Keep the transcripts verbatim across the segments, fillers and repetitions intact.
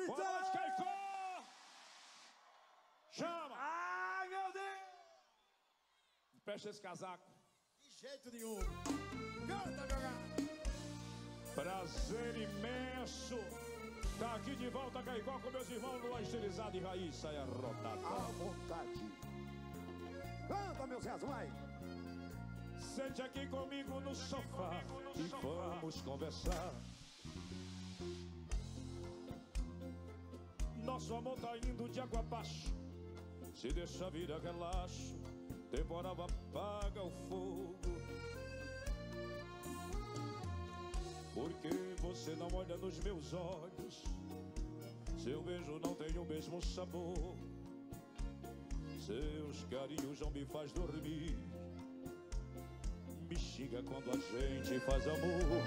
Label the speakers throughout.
Speaker 1: Boa noite, Caicó! Chama!
Speaker 2: Ai, meu Deus!
Speaker 1: Fecha esse casaco.
Speaker 2: De jeito nenhum. Canta, meu gato.
Speaker 1: Prazer imenso. Tá aqui de volta, Caicó, com meus irmãos no estilizado e raiz. Saia rodada.
Speaker 2: À vontade. Canta, meu Zé, vai.
Speaker 1: Sente aqui comigo no sofá e vamos conversar. Nosso amor tá indo de água abaixo. Se deixa a vida relaxo, temporal apaga o fogo. Porque você não olha nos meus olhos, seu beijo não tem o mesmo sabor, seus carinhos não me faz dormir, me xinga quando a gente faz amor.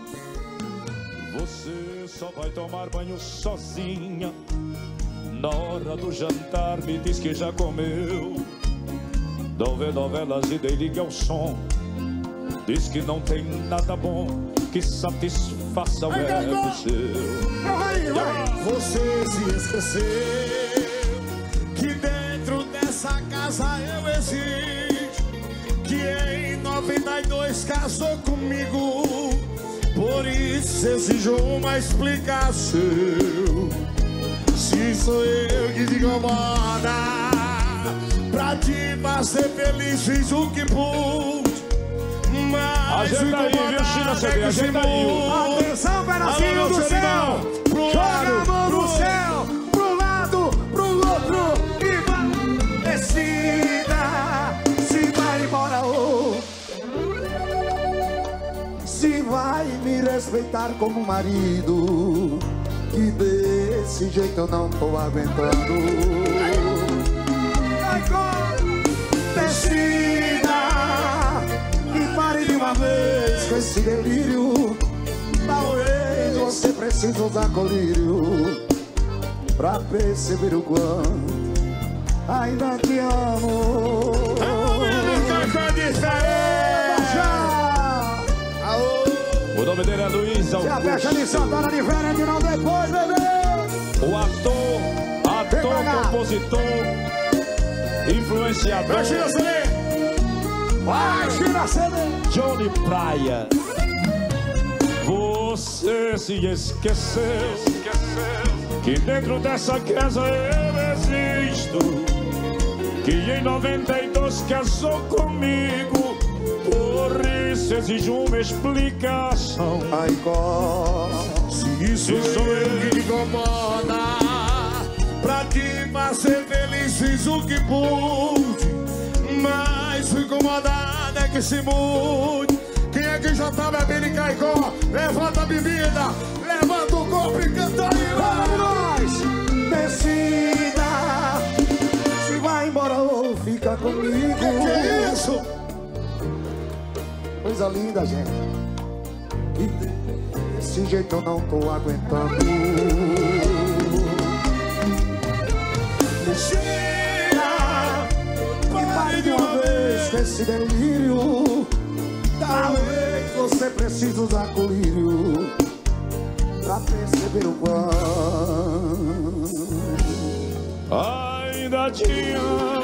Speaker 1: Você só vai tomar banho sozinha, na hora do jantar me diz que já comeu. Não vê novelas e dei liga ao som, diz que não tem nada bom que satisfaça o ego seu.
Speaker 2: Vai, vai. Você se esqueceu que dentro dessa casa eu existo, que em noventa e dois casou comigo, por isso exijo uma explicação. Se sou eu que te incomoda, pra te fazer feliz fiz o que pude, mas
Speaker 1: ajeita aí, viu, China C D, ajeita aí.
Speaker 2: Atenção, pedacinho do céu, joga a mão no céu, pro lado, pro outro, e vai. Decida se vai embora ou se vai me respeitar como marido, que desse jeito eu não tô aguentando. Decida e pare de uma vez com esse delírio. Talvez você precise usar colírio pra perceber o quanto ainda te amo.
Speaker 1: O nome dele é Luiz Augusto.
Speaker 2: Se a festa de Santana diferente não depois, bebê.
Speaker 1: O ator, ator, compositor, influenciador.
Speaker 2: Vai, China C D. Vai, China C D.
Speaker 1: Johnny Praia. Você se esqueceu que dentro dessa casa eu existo, que em noventa e dois casou comigo, por isso exijo uma explicação.
Speaker 2: Ai, có, se isso
Speaker 1: Se sou eu
Speaker 2: que te incomoda, pra te fazer feliz fiz o que pude, mas fui incomodada é que se mude. Quem é que já tá bebendo em Caicó? Levanta a bebida, levanta o copo e canta aí, vai nós! Decida se vai embora ou fica comigo. Que que é isso? Coisa linda, gente. E desse jeito eu não tô aguentando. Cheira, e pare de uma vez com esse delírio. Talvez você precise usar colírio pra perceber o quanto
Speaker 1: ainda te amo.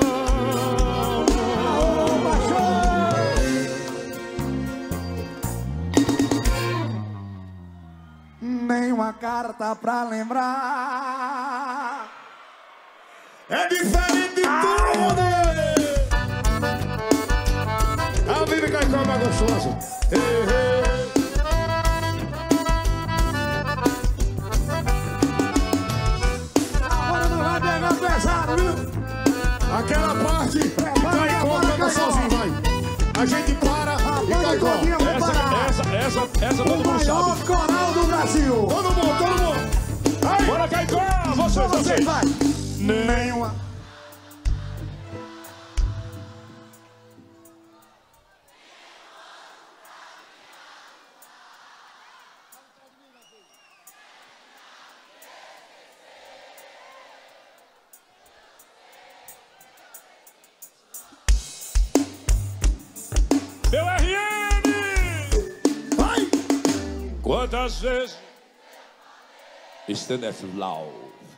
Speaker 2: Nenhuma carta pra lembrar. É diferente de tudo. A vida Caicó é mais gostoso. Ei, ei. Agora não vai pegar pesado, viu? Aquela parte que Caicó pega sozinho, vai. A gente para e Caicó.
Speaker 1: Essa, essa, essa, essa todo mundo sabe.
Speaker 2: O maior coral do Brasil. Todo mundo, todo mundo. Aí.
Speaker 1: Bora, Caicó! Vocês, vocês.
Speaker 2: Vai. Nenhuma.
Speaker 1: Meu R M!
Speaker 2: Vai!
Speaker 1: Quantas vezes Stanislau.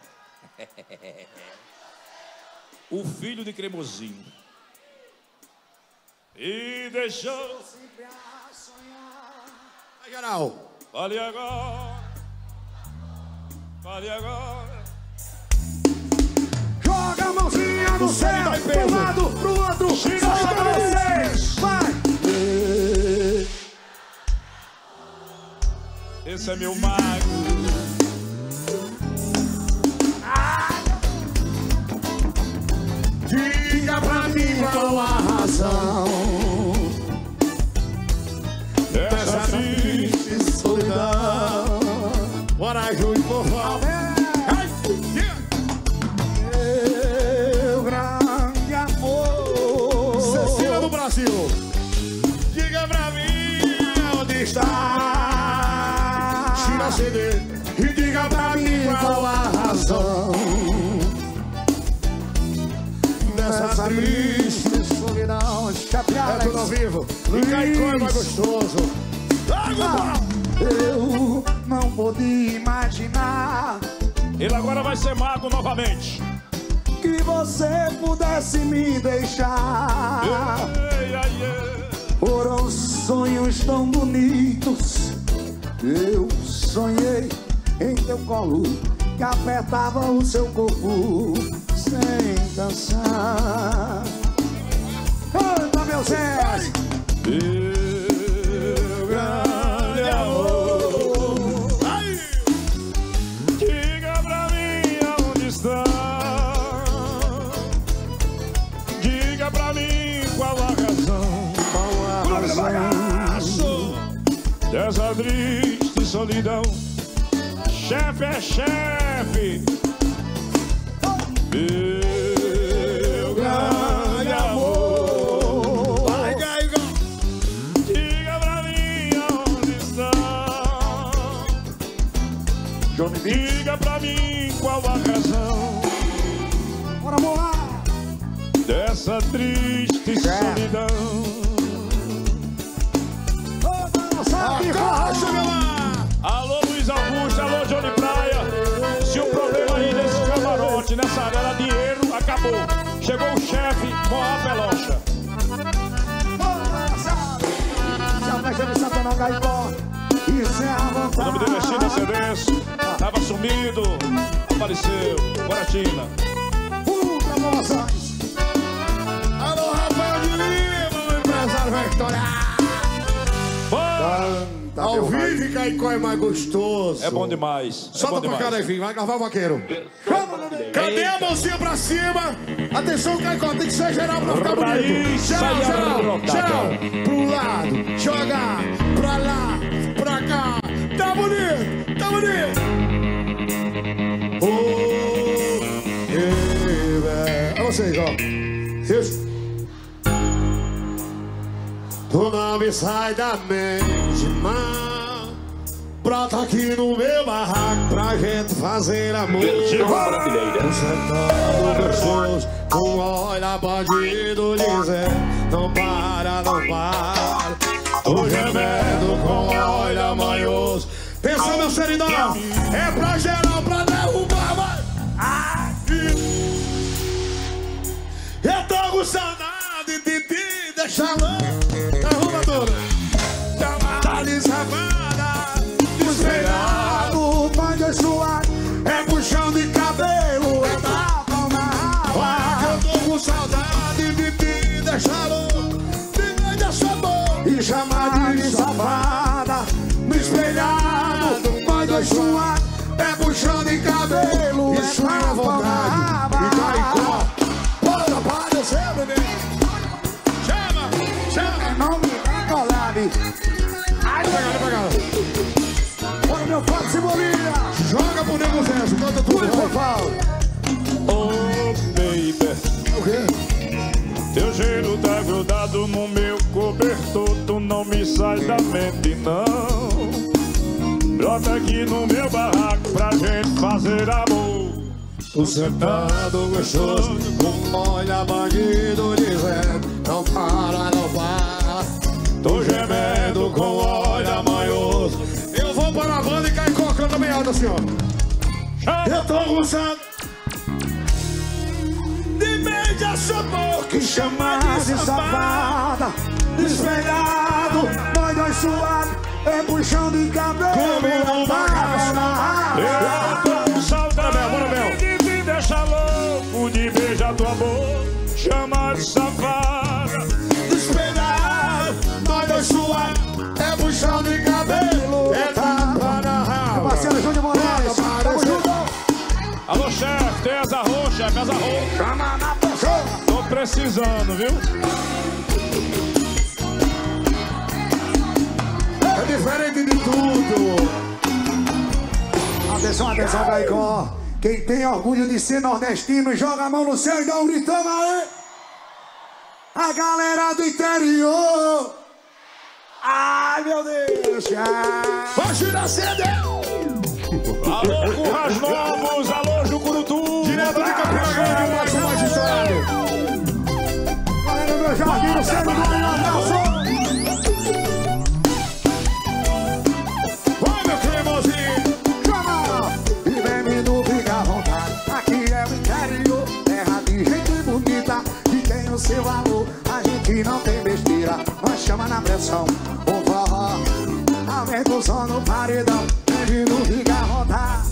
Speaker 1: O filho de Cremosinho. E deixou
Speaker 2: sempre a sonhar. Vai, geral.
Speaker 1: Fale agora. Fale agora.
Speaker 2: Joga a mãozinha no céu, pro lado, pro outro. Só pra vocês. Vai.
Speaker 1: Esse é meu mago.
Speaker 2: Diga pra mim qual a razão dessa triste solidão. Bora, Júlio, por favor. Meu grande amor, Cecília do Brasil. Diga pra mim onde está. Tira a C D e diga pra mim qual a razão dessa triste solidão. É tudo ao vivo. E Caicó é mais gostoso. Ah, eu não podia imaginar.
Speaker 1: Ele agora vai ser mago novamente.
Speaker 2: Que você pudesse me deixar.
Speaker 1: Ei, ei, ei.
Speaker 2: Foram sonhos tão bonitos. Eu sonhei em teu colo, que apertava o seu corpo sem cansar. Canta, meu Zé!
Speaker 1: Meu grande amor. Ai. Diga pra mim aonde está. Diga pra mim qual a razão.
Speaker 2: Qual a razão
Speaker 1: dessa triste solidão. Chefe é chefe. Meu grande amor.
Speaker 2: Vai, Gaigo.
Speaker 1: Diga pra mim onde está.
Speaker 2: Johnny B.
Speaker 1: Diga pra mim qual a razão.
Speaker 2: Bora, bora.
Speaker 1: Dessa triste
Speaker 2: É.
Speaker 1: solidão.
Speaker 2: Acaixa, meu lá.
Speaker 1: Alô, Luiz Augusto, alô, Johnny Praia. Se o problema aí nesse camarote, nessa área era dinheiro, acabou. Chegou o chefe com a pelocha.
Speaker 2: Se a festa de Satanás Caicó, isso é a
Speaker 1: O nome dele é China C Ds. Tava sumido, apareceu. Guaratina.
Speaker 2: Uh, pra promoções. Alô, Rafael de Lima, o empresário vai estourar. Ao vivo, Caicó é mais gostoso.
Speaker 1: É bom demais. É
Speaker 2: Solta
Speaker 1: bom
Speaker 2: pra cá,
Speaker 1: demais.
Speaker 2: Nevinho, vai gravar o vaqueiro. Cadê a mãozinha pra cima? Atenção, Caicó, tem que ser geral pra ficar bonito.
Speaker 1: Raiz,
Speaker 2: Geral,
Speaker 1: saia
Speaker 2: geral,
Speaker 1: rodada.
Speaker 2: geral. Pro lado, joga pra lá, pra cá. Tá bonito, tá bonito. Oh, yeah. É vocês, ó. Isso. Tu não me sai da mente, mal. Brota aqui no meu barraco pra gente fazer amor. Você tá gostoso, com olha bandido dizer. Não para, não para. O remédio com olha manhoso. Pensa, meu seridão, é pra geral, pra derrubar, vai. Aqui. Eu tô com saudade de te deixar louco. Derruba tudo. Tá desarmada, desesperado, manda suar. É puxão de cabelo, é tapa na água. Eu tô com saudade de te deixar louco, de ganhar sua boca e chamar de safada. No espelhado, manda suar. É puxão de cabelo, isso é tapa vontade. E Caicó, bora, para, você, bebê. Chama, chama. Não me colado. Ai, pegada, pegada. Olha meu papo, Cebolinha. Joga pro Nego Zé, canta tudo, por favor.
Speaker 1: Oh, baby.
Speaker 2: O quê?
Speaker 1: Teu cheiro tá grudado no meu cobertor. Tu não me sai da mente, não. Brota aqui no meu barraco pra gente fazer amor.
Speaker 2: O sentado gostoso, com olha bandido dizendo. Não para, não para.
Speaker 1: Tô gemendo com olha manhoso.
Speaker 2: Eu vou para a banda e Caicó canta bem alto assim, ó. Eu tô gostando de beijar sua boca e chamar de safada. Desvelhado, nós dois suados, é puxão de cabelo. Como não
Speaker 1: eu tô com saudade de te deixar louco, de beijar tua boca, chamar de safada.
Speaker 2: Desvelhado, nós dois suados, é puxão de cabelo. É tapa na raba.
Speaker 3: Parceiro Júnior Moraes, tamo junto.
Speaker 1: Alô, chefe, tem asa roxa, casa roxa.
Speaker 2: Chama na pessoa.
Speaker 1: Tô precisando, viu?
Speaker 2: É diferente de tudo.
Speaker 3: Atenção, atenção, Caicó. Quem tem orgulho de ser nordestino, joga a mão no céu e dá um gritão aí. A galera do interior. Ai, meu Deus.
Speaker 2: Vai girar C D.
Speaker 1: Alô, Currais Novos, alô, Jucurutu.
Speaker 2: Direto de Campina Grande, o Macho mais estourado.
Speaker 3: Galera do meu jardim, no céu, um abraço.
Speaker 2: Vai, meu cremosinho.
Speaker 3: Chama! E bem-vindo, fica à vontade. Aqui é o interior, terra de gente bonita, que tem o seu valor. A gente não tem besteira, nós chama na pressão. O forró, aumenta o som no paredão. Bem-vindo, fica à vontade.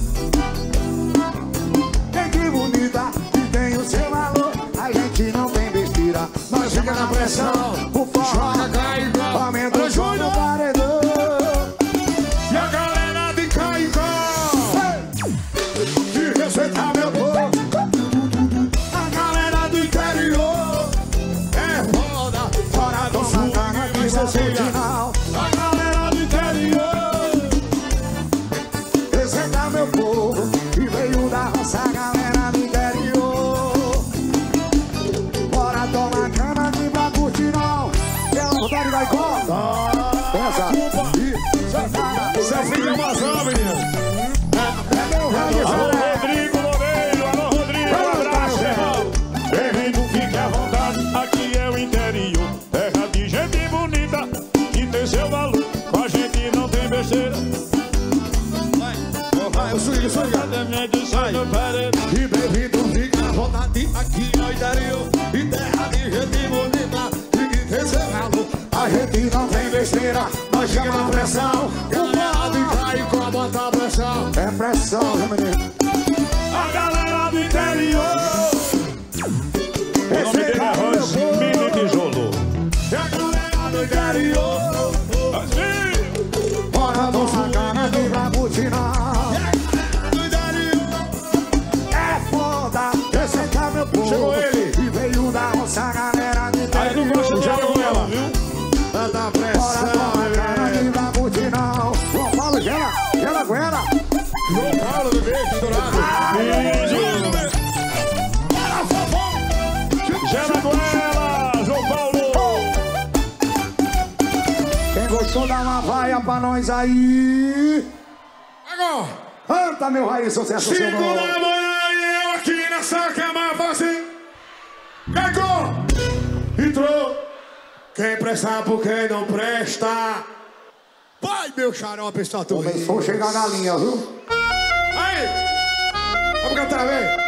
Speaker 3: Gente bonita, que tem o seu valor. A gente não tem besteira, nós chama na pressão. O forró,
Speaker 2: Joga, cai igual.
Speaker 3: aumenta o som no paredão.
Speaker 2: E a galera de Caicó, que respeitar meu povo. A galera do interior é foda, fora do sul e Cecília. A galera do interior
Speaker 3: Respeitar meu povo, que veio da roça, a galera do interior. Bora tomar cana de pra curtir não. Quer uma vontade, Caicó?
Speaker 2: Você é filho de Amazon, menino.
Speaker 3: É meu velho,
Speaker 1: Alô,
Speaker 3: Zé.
Speaker 1: Rodrigo Loureiro, alô, Rodrigo, um abraço, irmão. Bem-vindo, fique à vontade, aqui é o interior, terra de gente bonita, que tem seu valor, com a gente não tem besteira.
Speaker 2: Vai, o swing, o swing.
Speaker 1: Cadê minha edição do parede?
Speaker 2: E bem-vindo, fica à vontade, aqui é o interior. E terra de gente bonita, e que tem seu valor.
Speaker 3: A gente não tem besteira, nós chama na pressão.
Speaker 2: Galera de Caicó, bota a pressão.
Speaker 3: É pressão, meu menino.
Speaker 1: A galera do interior. O nome dele é Rosmini Tijolo.
Speaker 2: E a galera do interior
Speaker 1: Assim.
Speaker 3: Bora tomar cana de pra curtir não.
Speaker 2: E a galera do interior
Speaker 3: É foda, respeitar meu povo.
Speaker 2: Chegou ele.
Speaker 3: E veio da roça, a galera do interior.
Speaker 1: Aí não gosta de jogar com ela, viu?
Speaker 2: Bota a
Speaker 3: Bora
Speaker 2: pressão,
Speaker 3: tomar cana
Speaker 2: bebê.
Speaker 3: de pra curtir não. João Paulo, gela, gela com ela.
Speaker 2: João Paulo, bebê, estourado. Bora, fofão.
Speaker 1: Gela Goela, João Paulo.
Speaker 3: Quem gostou, dá uma vaia pra nós aí.
Speaker 2: Agora,
Speaker 3: Canta, meu raiz, sucesso, seu
Speaker 2: cinco
Speaker 3: nome.
Speaker 2: da manhã e eu aqui nessa cama fácil. Pegou, entrou. Quem presta por quem não presta. Vai, meu xarope, está tudo.
Speaker 3: Começou a chegar a galinha, viu?
Speaker 2: Aí, vamos cantar, vem.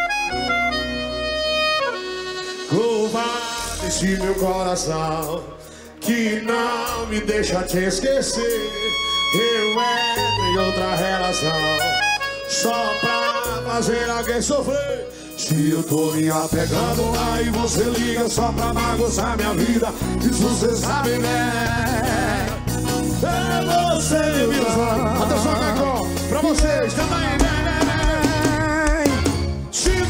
Speaker 2: Covarde esse meu coração que não me deixa te esquecer. Eu entro em outra relação só pra fazer alguém sofrer. Se eu tô me apegando, aí você liga só pra bagunçar minha vida. Isso você sabe, né? É você, meu. Atenção, Caicó, pra vocês também, né? Chico.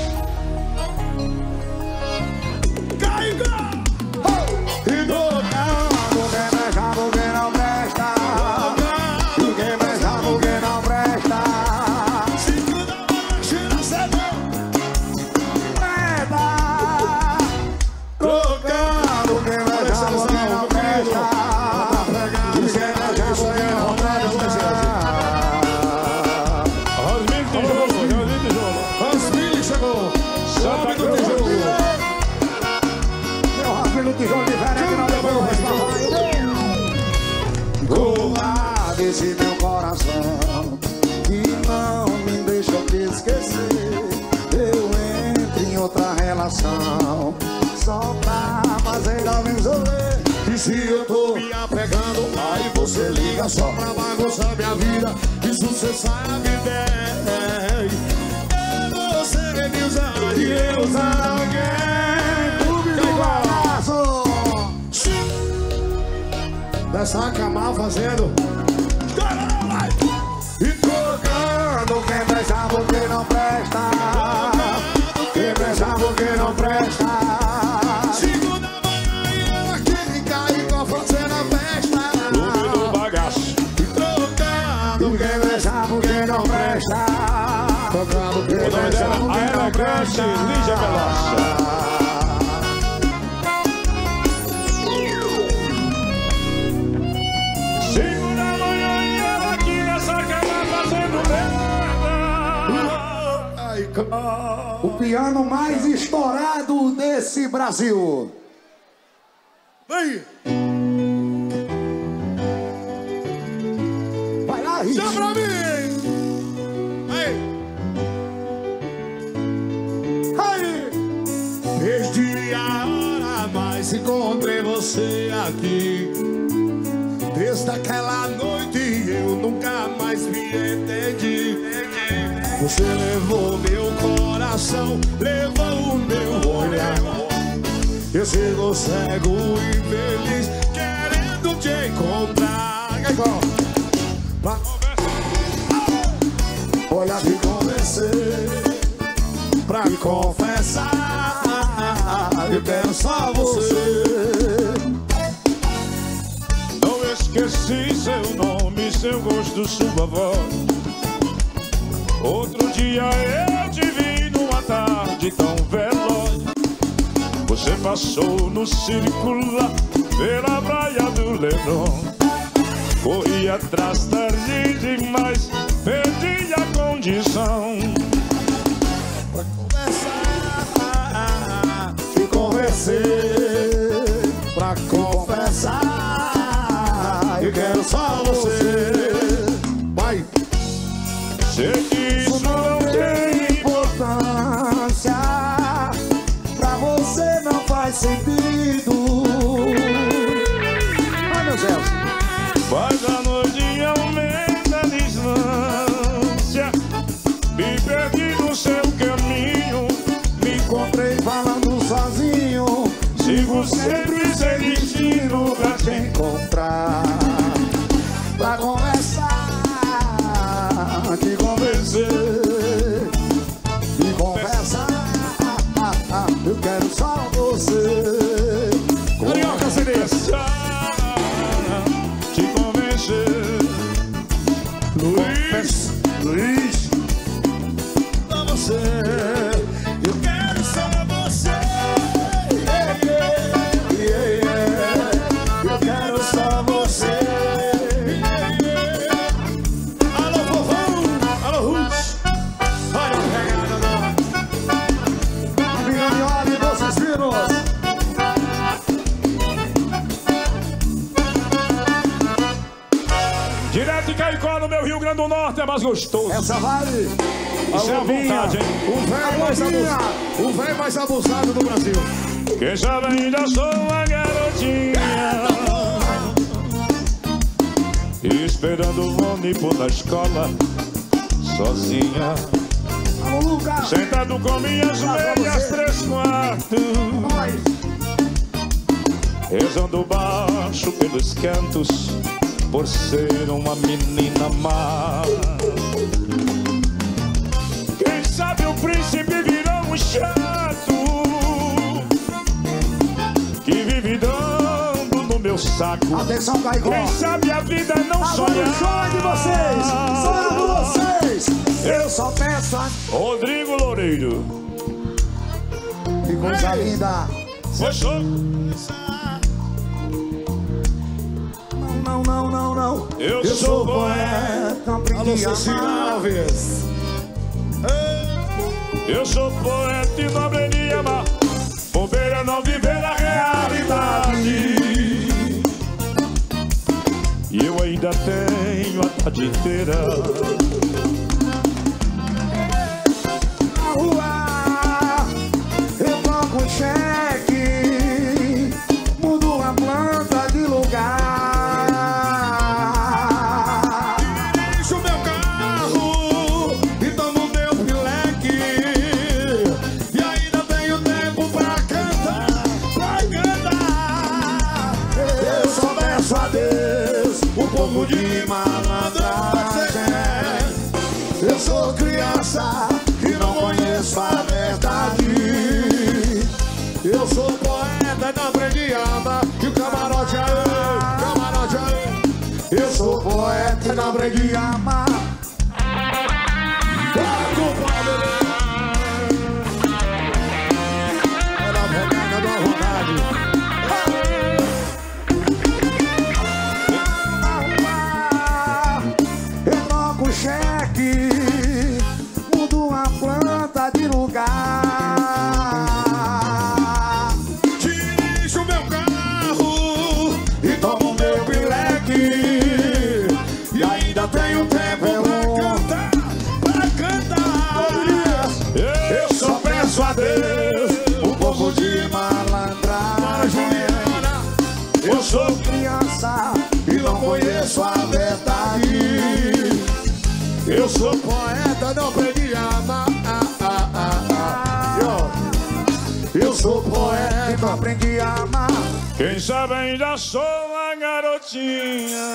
Speaker 2: Caicó. E do
Speaker 3: Quem presta, porque não presta. E quem presta, porque não presta.
Speaker 2: cinco da manhã, tira cedo.
Speaker 3: Presta. Trocando, quem presta, porque não presta. E quem presta, porque não presta. convencer, eu entro em outra relação só pra fazer alguém resolver.
Speaker 2: E se eu tô me apegando, aí você liga só pra bagunçar minha vida. Isso cê sabe bem. É você me usar e eu usar alguém.
Speaker 3: Clube do Bagaço.
Speaker 2: Dessa cama fazendo
Speaker 3: e trocando quem presta porque não presta. Quem presta porque não presta.
Speaker 2: Segunda manhã e eu aqui em Caicó fazendo a festa.
Speaker 1: Clube do Bagaço.
Speaker 2: E trocando
Speaker 3: Quem presta porque não presta.
Speaker 2: Trocando quem
Speaker 1: O nome
Speaker 2: presta
Speaker 1: dela,
Speaker 2: porque
Speaker 1: a
Speaker 2: não
Speaker 1: elegante
Speaker 2: presta.
Speaker 1: Lígia Belacha. Segunda manhã e ela aqui nessa cama fazendo merda.
Speaker 2: Ai, cara.
Speaker 3: O piano mais estourado desse Brasil.
Speaker 2: Vem!
Speaker 3: Vai lá, Rich.
Speaker 2: Chama pra mim! Aí! Aí! Desde a hora mais encontrei você aqui. Desde aquela noite eu nunca mais me entendi. Você levou meu coração, levou o meu olhar. Eu sigo cego e feliz, querendo te encontrar. Pra conversar, olha, me convencer, pra me confessar, eu quero só você.
Speaker 1: Não esqueci seu nome, seu gosto, sua voz. Outro dia eu te vi numa tarde tão veloz. Você passou no circular pela praia do Leblon. Corri atrás tarde demais, perdi a condição.
Speaker 2: Pra conversar, te convencer, pra confessar, eu quero só você. Vai!
Speaker 1: Sei que isso não tem
Speaker 3: Importância pra você não faz sentido. Ai, meu Deus.
Speaker 1: Faz a noite aumenta a distância. Me perdi no seu caminho,
Speaker 3: Me encontrei falando sozinho.
Speaker 1: sigo sempre sem destino pra
Speaker 3: Te
Speaker 1: te
Speaker 3: encontrar, pra conversar, te convencer, te conversar. Eu quero só você.
Speaker 2: Carioca, C D.
Speaker 1: conversar, te convencer. Luiz,
Speaker 2: Luiz, pra você, eu quero só você.
Speaker 3: Yeah, yeah, yeah.
Speaker 2: Eu quero só você. Alô, vovão, alô, Ruth. Olha a pegada, não.
Speaker 3: Amiga de ordem, doces finos.
Speaker 1: direto de Caicó, no meu Rio Grande do Norte, é mais gostoso.
Speaker 3: Essa vale.
Speaker 1: Isso é a vontade, hein?
Speaker 2: O velho mais abusado, o velho mais abusado do Brasil.
Speaker 1: Quem sabe ainda sou uma garotinha, esperando o ônibus na escola, sozinha,
Speaker 3: Alô, Lucas.
Speaker 1: sentado com minhas meias três quartos,
Speaker 3: Nós.
Speaker 1: rezando baixo pelos cantos, por ser uma menina má. Quem sabe o príncipe virou um chato, que vive dando no meu saco.
Speaker 3: Atenção, Caicó.
Speaker 1: Quem sabe a vida não
Speaker 3: Agora
Speaker 1: sonhar.
Speaker 3: o sonho de vocês. Sonho de vocês. Eu só peço a...
Speaker 1: Rodrigo Loureiro.
Speaker 3: Que coisa linda.
Speaker 1: Foi show.
Speaker 3: Não, não, não, não.
Speaker 1: Eu,
Speaker 3: Eu
Speaker 1: sou
Speaker 3: sou
Speaker 1: poeta.
Speaker 3: poeta, aprendi
Speaker 2: Alô,
Speaker 3: a
Speaker 2: Cecília
Speaker 3: amar.
Speaker 2: Alves.
Speaker 1: Eu sou poeta e não aprendi a amar. Bobeira não viver a realidade. E eu ainda tenho a tarde inteira
Speaker 2: pouco de malandragem. Eu sou criança que não conheço a verdade. Eu sou poeta, não aprendi a amar. E o camarote aí, camarote aí. Eu sou poeta e não aprendi a amar. Eu troco cheque, mudo uma planta de lugar. Dirijo meu carro e tomo meu bileque. E ainda tenho tempo pra cantar, pra cantar. Eu só peço a Deus um pouco de malandragem. Eu sou criança e não conheço a verdade. Eu sou poeta, não aprendi a amar. Eu sou poeta e não aprendi a amar.
Speaker 1: Quem sabe ainda sou uma garotinha.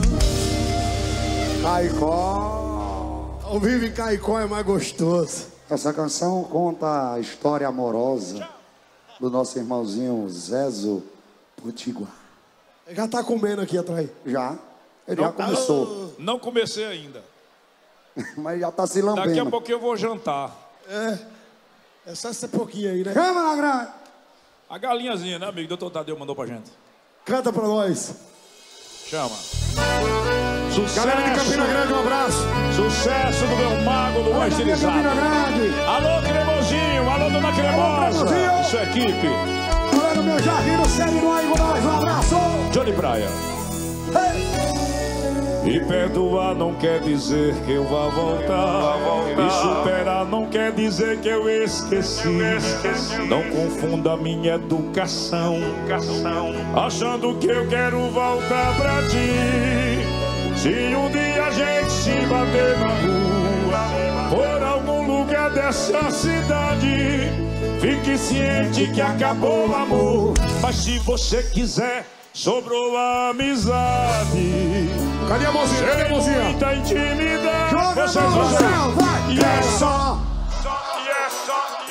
Speaker 2: Caicó. Ao vivo em Caicó é mais gostoso.
Speaker 3: Essa canção conta a história amorosa do nosso irmãozinho Zezo Potiguar.
Speaker 2: Já tá comendo aqui atrás.
Speaker 3: Já? Ele já começou.
Speaker 1: Não comecei ainda.
Speaker 3: Mas já tá se lambendo.
Speaker 1: Daqui a pouco eu vou jantar.
Speaker 2: É. É só esse pouquinho aí, né?
Speaker 3: Chama, Lagrande!
Speaker 1: A galinhazinha, né, amigo? Doutor Tadeu mandou pra gente.
Speaker 2: Canta pra nós.
Speaker 1: Chama. Sucesso.
Speaker 2: Galera de Campina Grande, um abraço.
Speaker 1: Sucesso do meu mago Luan
Speaker 3: Olha,
Speaker 1: Estilizado.
Speaker 3: Campina Grande.
Speaker 1: Alô, Cremosinho. Alô, Dona Cremosa.
Speaker 3: Cremosinho.
Speaker 1: E sua equipe.
Speaker 3: Olha no meu jardim, no sério, aí com nós. Um abraço.
Speaker 1: Johnny Praia.
Speaker 3: Hey.
Speaker 1: E perdoar não quer dizer que eu vá voltar. E superar não quer dizer que eu esqueci. Não confunda minha educação achando que eu quero voltar pra ti. Se um dia a gente se bater na rua, por algum lugar dessa cidade, fique ciente que acabou o amor. Mas se você quiser, sobrou a amizade.
Speaker 2: Cadê a mãozinha? Cadê a mãozinha?
Speaker 1: Muita intimidade.
Speaker 3: Joga a
Speaker 1: Vocês
Speaker 3: mão no
Speaker 1: vão
Speaker 3: céu, vai.
Speaker 1: E é
Speaker 3: só.
Speaker 1: E é só, e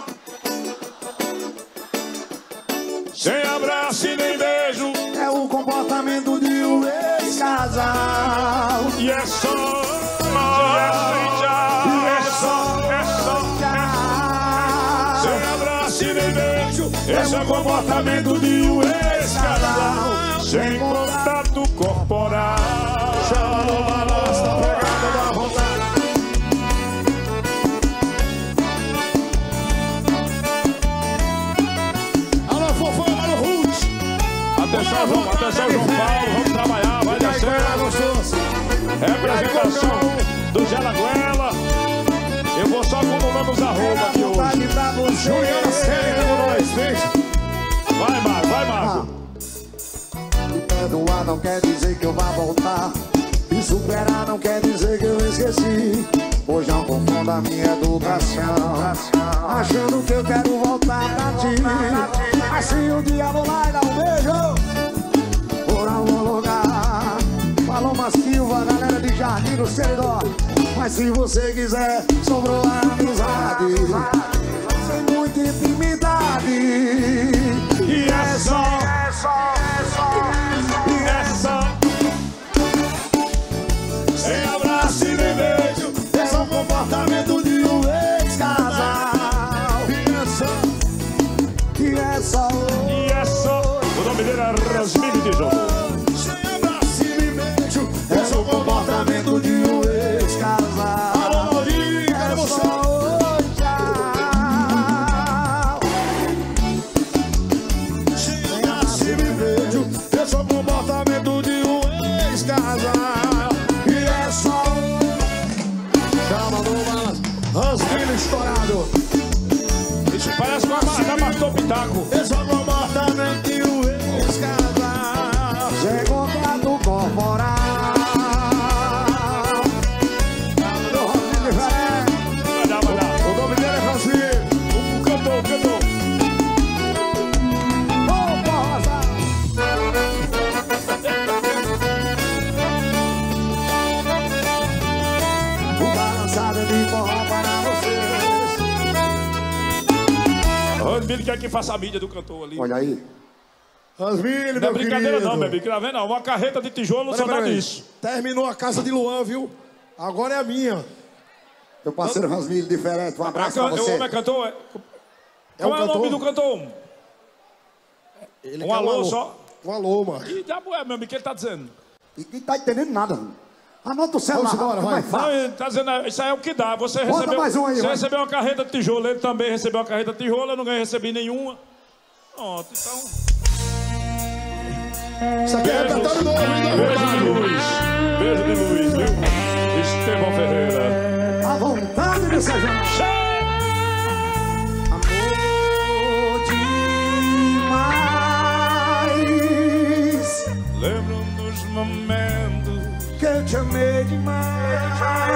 Speaker 1: é só. Sem abraço e nem beijo.
Speaker 3: É o comportamento de um ex-casal.
Speaker 1: E é só. E é sem tchau. E é só, é só, é só. Sem abraço e nem beijo. Esse é o comportamento de um ex-casal. Sem contato corporal.
Speaker 2: Chama no balanço, tá pegada da vontade. Alô, Fofão, alô, Ruth.
Speaker 1: Atenção, João, atenção, João Paulo. Vamos trabalhar, vai dar certo. Representação do Gelaguela. Eu vou só acumulando os arroba aqui hoje.
Speaker 2: Juliana Séria com nós, vem.
Speaker 1: Vai, Marco, vai, Marco.
Speaker 3: E perdoar não quer dizer que eu vá voltar. E superar não quer dizer que eu esqueci. Hoje não confunda a minha educação achando que eu quero voltar pra ti. Mas se um dia vou lá e dar um beijo por algum lugar, Paloma Silva, galera de Jardim do Seridó. Mas se você quiser, sobrou a amizade sem muita intimidade.
Speaker 1: E é só, e é só. Sem abraço e nem beijo.
Speaker 2: Esse é o comportamento de um ex-casal.
Speaker 3: E é só.
Speaker 1: E é só. O nome dele é Rasmini de Jogo.
Speaker 2: Sem abraço e nem beijo.
Speaker 3: Esse é o comportamento de um ex-casal.
Speaker 2: Alô, Maurinho, cadê você? Sem abraço e nem beijo. Esse é o comportamento de um ex-casal.
Speaker 3: E é só.
Speaker 2: Chama no balanço. Rasguinho estourado.
Speaker 1: Isso parece uma marca, matou o pitaco.
Speaker 2: Esse é o comportamento de um ex-casal.
Speaker 3: Sem contato corporal.
Speaker 1: Vai dar, vai dar.
Speaker 2: O nome dele é Rasguinho.
Speaker 1: O cantor, o cantor. Rasmilho quer que faça a mídia do cantor ali.
Speaker 3: Olha aí.
Speaker 2: Rasmilho,
Speaker 1: Não
Speaker 2: meu
Speaker 1: é brincadeira
Speaker 2: querido.
Speaker 1: não, bebê. Que vendo não. Uma carreta de tijolo só dá nisso.
Speaker 2: Terminou a casa de Luan, viu? Agora é a minha.
Speaker 3: Meu parceiro Rasmilho, diferente. Um abraço pra
Speaker 1: O
Speaker 3: você.
Speaker 1: homem é cantor? É,
Speaker 2: É um
Speaker 1: Qual é o
Speaker 2: cantor?
Speaker 1: nome do cantor?
Speaker 2: Ele
Speaker 1: Um
Speaker 2: quer
Speaker 1: alô só?
Speaker 2: Um alô, mano.
Speaker 1: Que diabo é, meu amigo, que ele tá dizendo?
Speaker 3: E não tá entendendo nada. Anota o celular.
Speaker 2: Vamos embora, vai.
Speaker 3: mais fácil.
Speaker 1: Não, ele tá dizendo, isso aí é o que dá. Você
Speaker 3: Bota
Speaker 1: recebeu,
Speaker 3: mais um aí,
Speaker 1: você
Speaker 3: vai.
Speaker 1: recebeu uma carreta de tijolo, ele também recebeu uma carreta de tijolo, eu não ganhei, recebi nenhuma. Pronto, então...
Speaker 2: Isso aqui é repertório novo, hein,
Speaker 1: Beijo de luz, beijo de luz, viu? Estevão Ferreira.
Speaker 3: A vontade de ser João. Amor demais.
Speaker 1: Lembro dos momentos
Speaker 3: Que eu te amei demais.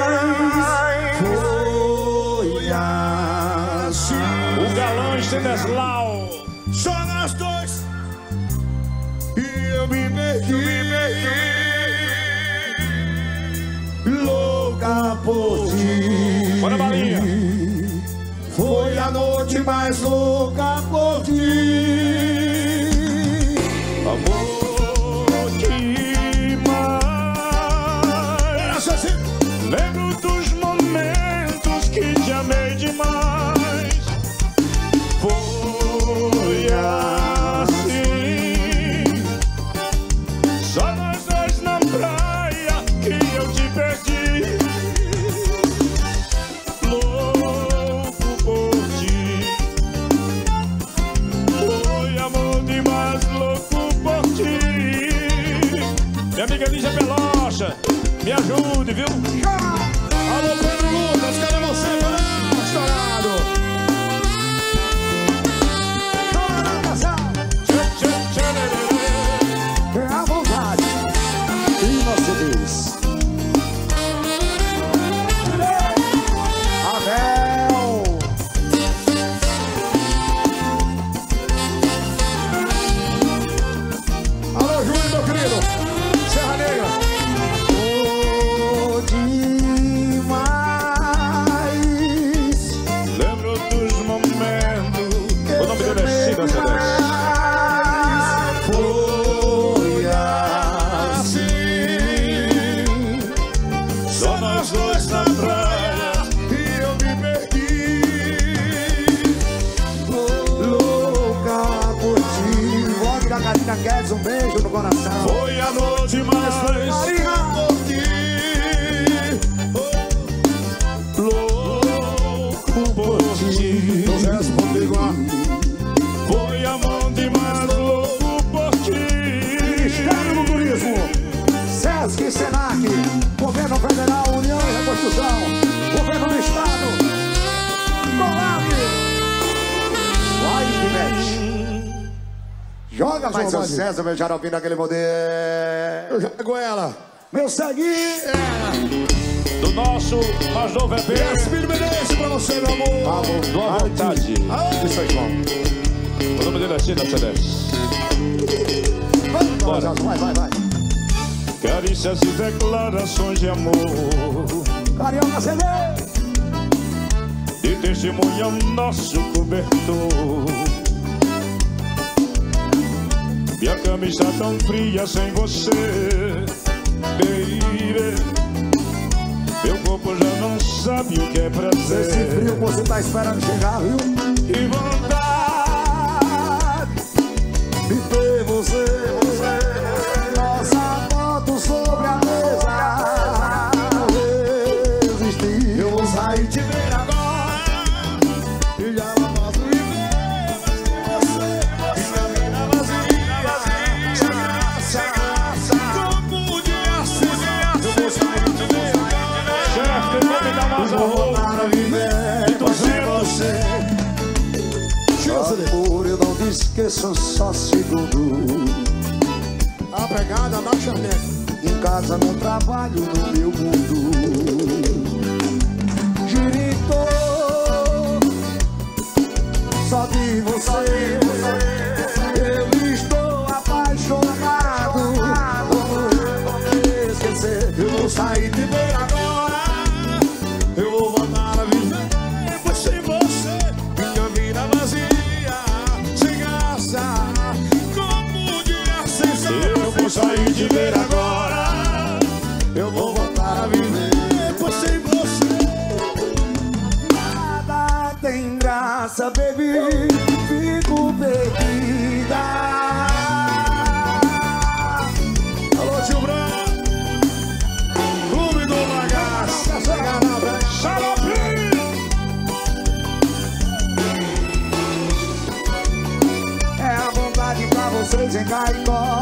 Speaker 3: Foi assim.
Speaker 1: o galão Stendeslau.
Speaker 2: Só nós dois. E eu me perdi. Louca por ti.
Speaker 1: Bora, balinha.
Speaker 2: Foi a noite mais louca por ti.
Speaker 1: Amor demais.
Speaker 2: Era só assim.
Speaker 1: Lembro dos momentos que te amei demais. Foi assim. Só nós dois na praia que eu te perdi. Louco por ti. Foi amor demais, louco por ti. Minha amiga Lígia Pelocha, me ajude, viu?
Speaker 2: Alô, Pedro Lucas, cadê você, Pedro? Estourado.
Speaker 3: É a vontade. E você diz. Abel.
Speaker 2: Alô, Júlio, meu querido. Serra Negra.
Speaker 3: Oh, demais.
Speaker 1: Lembro dos momentos. O nome dele é Cida Celeste.
Speaker 3: Foi assim.
Speaker 1: Só nós dois na praia.
Speaker 2: E eu me perdi.
Speaker 3: Louca por ti. Vogue da Karina Guedes, um beijo no coração.
Speaker 1: Foi a noite mais
Speaker 2: Por ti.
Speaker 1: louco por ti.
Speaker 2: José, comigo, ó.
Speaker 1: Foi amor demais, louco por ti.
Speaker 3: Ministério do Turismo, Sesc e Senac, Governo Federal, União e Reconstrução, Governo do Estado, Colab, vai que mete. Joga mais
Speaker 2: Joga,
Speaker 3: o César, meu Jarobim, naquele modelo.
Speaker 2: Eu jogo ela.
Speaker 3: Meu segui,
Speaker 1: Do nosso mais novo E P.
Speaker 2: Yasmin Menezes pra você, meu amor.
Speaker 1: Do à vontade.
Speaker 3: isso aí, João.
Speaker 1: O nome dele é Cida Celeste.
Speaker 3: Vai, vai, vai, vai.
Speaker 1: Carícias e declarações de amor.
Speaker 3: Carioca C D,
Speaker 1: E testemunha o nosso cobertor. E a cama está tão fria sem você, baby. Meu corpo já não sabe o que é prazer.
Speaker 3: esse frio que você tá esperando chegar, viu?
Speaker 1: E vontade
Speaker 3: E ter você, você, nossa foto sobre a mesa. Resistir,
Speaker 2: Eu vou sair te ver agora. E já não posso viver mais sem você. Minha vida vazia, vazia, sem graça, sem graça. Como podia ser? Eu vou sair te ver agora.
Speaker 1: chefe, vai me dar mais amor.
Speaker 3: para viver
Speaker 1: tô sem
Speaker 3: você. Amor, eu não te esqueço só segundo.
Speaker 2: A pegada da Charneca.
Speaker 3: Em casa, no trabalho, no meu mundo. Girito, só de você. Eu estou apaixonado. Como eu vou esquecer?
Speaker 2: Eu vou sair te ver agora. Eu vou voltar a viver depois sem você. Minha vida vazia.
Speaker 3: graça, baby, fico perdida.
Speaker 2: Alô, tio Branco. Clube do Bagaço. Xarope.
Speaker 3: É a vontade pra vocês em Caicó.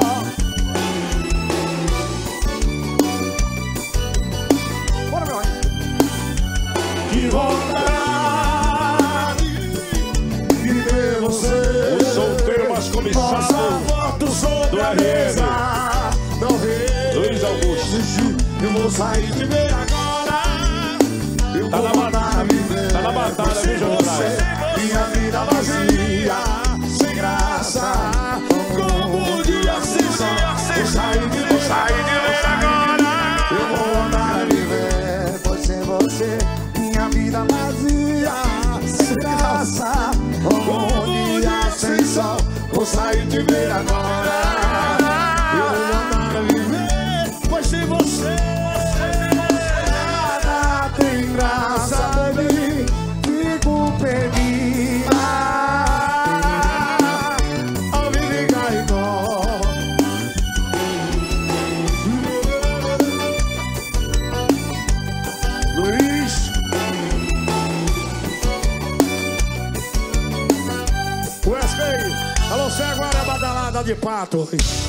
Speaker 3: Bora, meu anjo.
Speaker 2: Que vontade de ver você.
Speaker 1: O solteiro mais cobiçado
Speaker 2: Nossa foto sobre a mesa. Não vejo.
Speaker 1: Luiz Augusto.
Speaker 2: Eu vou sair de ver agora. Eu
Speaker 1: Tá
Speaker 2: vou
Speaker 1: na
Speaker 2: mandar
Speaker 1: batalha,
Speaker 2: viver.
Speaker 1: tá na batalha,
Speaker 2: Sem
Speaker 1: viu, João
Speaker 2: você, minha vida vazia, sem graça. Como um dia sem sol. Vou sair de ver, sair de ver agora.
Speaker 3: Eu vou andar a viver, pois sem você minha vida vazia, sem graça, como um dia sem sol.
Speaker 2: Vou sair de ver agora. Eu vou andar a viver, pois sem você
Speaker 3: Nada tem graça, baby, fico perdida.
Speaker 2: ao me ligar e Luiz. Wesley. Alô, você agora é badalada de pato.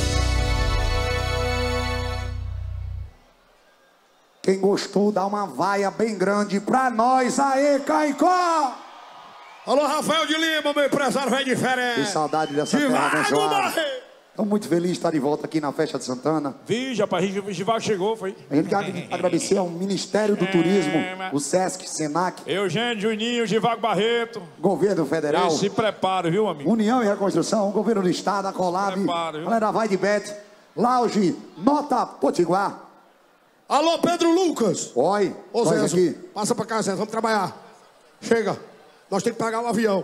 Speaker 3: Quem gostou, dá uma vaia bem grande pra nós. Aê, Caicó!
Speaker 2: Alô, Rafael de Lima, meu empresário velho diferente.
Speaker 3: Que saudade dessa terra
Speaker 2: Divago
Speaker 3: abençoada.
Speaker 2: Barreto.
Speaker 3: Estou muito feliz de estar de volta aqui na festa de Santana.
Speaker 1: Vi, rapaz, o Givago chegou, foi.
Speaker 3: A gente quer agradecer ao Ministério do Turismo, o Sesc, Senac,
Speaker 1: Eugênio, Juninho, Givago Barreto.
Speaker 3: Governo Federal,
Speaker 1: Se prepara, viu, amigo?
Speaker 3: União e Reconstrução, Governo do Estado, a Colab,
Speaker 1: Prepara, viu?
Speaker 3: galera vai de Bet, Lounge, Nota Potiguar.
Speaker 2: Alô, Pedro Lucas.
Speaker 3: Oi,
Speaker 2: Ô,
Speaker 3: nós
Speaker 2: Zé,
Speaker 3: aqui.
Speaker 2: passa pra cá, Zé, vamos trabalhar. Chega, nós temos que pagar o avião.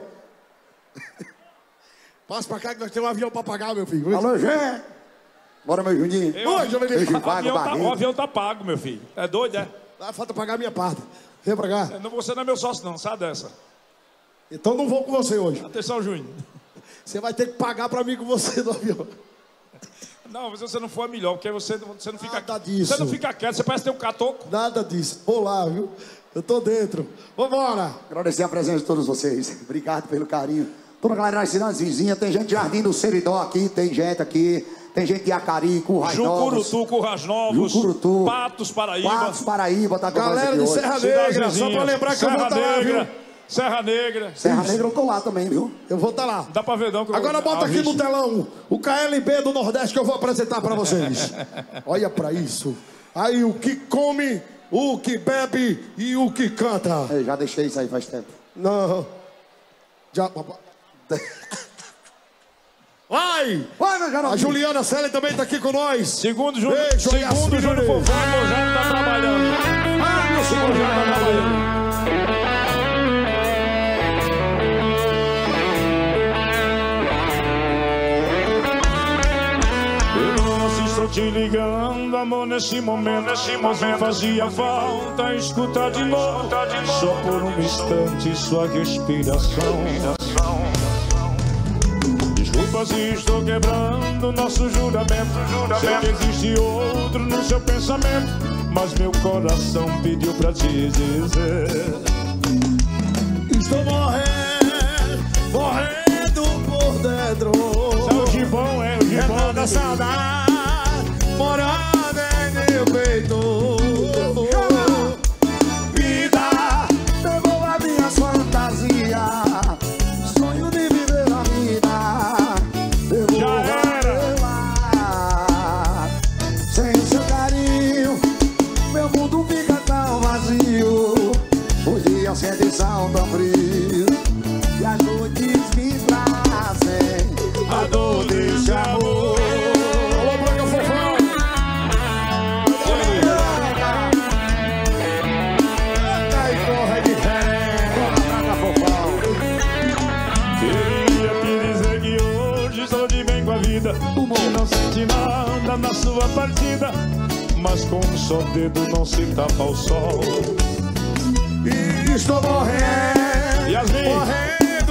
Speaker 2: Passa pra cá que nós temos um avião pra pagar, meu filho.
Speaker 3: Alô, Gê. Bora, meu Juninho.
Speaker 1: Eu-
Speaker 2: Oi, Jovem
Speaker 3: Beijo,
Speaker 2: Nerd.
Speaker 1: O
Speaker 3: Vago,
Speaker 1: avião, tá, o
Speaker 3: Barreto.
Speaker 1: avião tá pago, meu filho. É doido, é?
Speaker 2: Ah, falta pagar a minha parte. Vem pra cá.
Speaker 1: Não, você não é meu sócio, não, sabe dessa.
Speaker 2: Então não vou com você hoje.
Speaker 1: Atenção, Juninho.
Speaker 2: Você vai ter que pagar pra mim com você no avião.
Speaker 1: Não, se você não for, é melhor, porque você, você não fica...
Speaker 2: Nada disso.
Speaker 1: Você não fica quieto, você parece ter um catoco.
Speaker 2: Nada disso. Vou lá, viu? Eu tô dentro. Vambora.
Speaker 3: Agradecer a presença de todos vocês. Obrigado pelo carinho. Toda a galera das cidades vizinhas. Tem gente de Jardim do Seridó aqui, tem gente aqui. Tem gente de Acari, Currais Novos.
Speaker 1: Jucurutu, Currais Novos,
Speaker 3: Jucurutu.
Speaker 1: Patos, Paraíba.
Speaker 3: Patos, Paraíba, tá com nós
Speaker 2: Galera
Speaker 3: aqui
Speaker 2: de
Speaker 3: hoje.
Speaker 2: Serra
Speaker 1: Cidades
Speaker 2: Negra, só pra
Speaker 1: vizinhas.
Speaker 2: lembrar que
Speaker 1: Serra
Speaker 2: eu vou estar lá,
Speaker 1: Negra,
Speaker 2: viu?
Speaker 1: Serra Negra.
Speaker 3: Serra Negra eu tô lá também, viu?
Speaker 2: Eu vou estar lá.
Speaker 1: Dá pra ver, não? Que eu-
Speaker 2: Agora bota aqui no
Speaker 1: avisa.
Speaker 2: telão o K L B do Nordeste que eu vou apresentar pra vocês. Olha pra isso. Aí o que come, o que bebe e o que canta.
Speaker 3: Eu já deixei isso aí faz tempo.
Speaker 2: Não. Já. Vai!
Speaker 3: Vai, meu garoto.
Speaker 2: A Juliana Selle também tá aqui com nós.
Speaker 1: Segundo Júnior,
Speaker 2: Beijo,
Speaker 1: segundo
Speaker 2: Yasmin.
Speaker 1: Júnior Fofão, meu já tá trabalhando.
Speaker 2: Ah, meu senhor,
Speaker 1: Já tá trabalhando. Eu não estou te ligando, amor, nesse momento, nesse momento fazia falta escutar de novo, só por um instante sua respiração. Desculpa se estou quebrando nosso juramento, sei que existe outro no seu pensamento, mas meu coração pediu pra te dizer.
Speaker 2: estou morrendo, morrendo por dentro.
Speaker 1: É o Gibão, é o
Speaker 2: É
Speaker 1: Gibão.
Speaker 2: tanta saudade morada em meu peito.
Speaker 3: Vida, devolva minhas fantasias. Sonho de viver a vida. Devolva
Speaker 1: Já era.
Speaker 3: meu ar. Sem o seu carinho, meu mundo fica tão vazio. Os dias sentem são tão frios e as noites me trazem a dor desse amor.
Speaker 2: Alô, Branca Fofão. Aí corre diferente.
Speaker 1: Queria te dizer que hoje estou de bem com a vida, que não sente nada na sua partida, mas com um só dedo não se tapa o sol.
Speaker 2: E estou morrendo,
Speaker 1: Yasmin.
Speaker 2: morrendo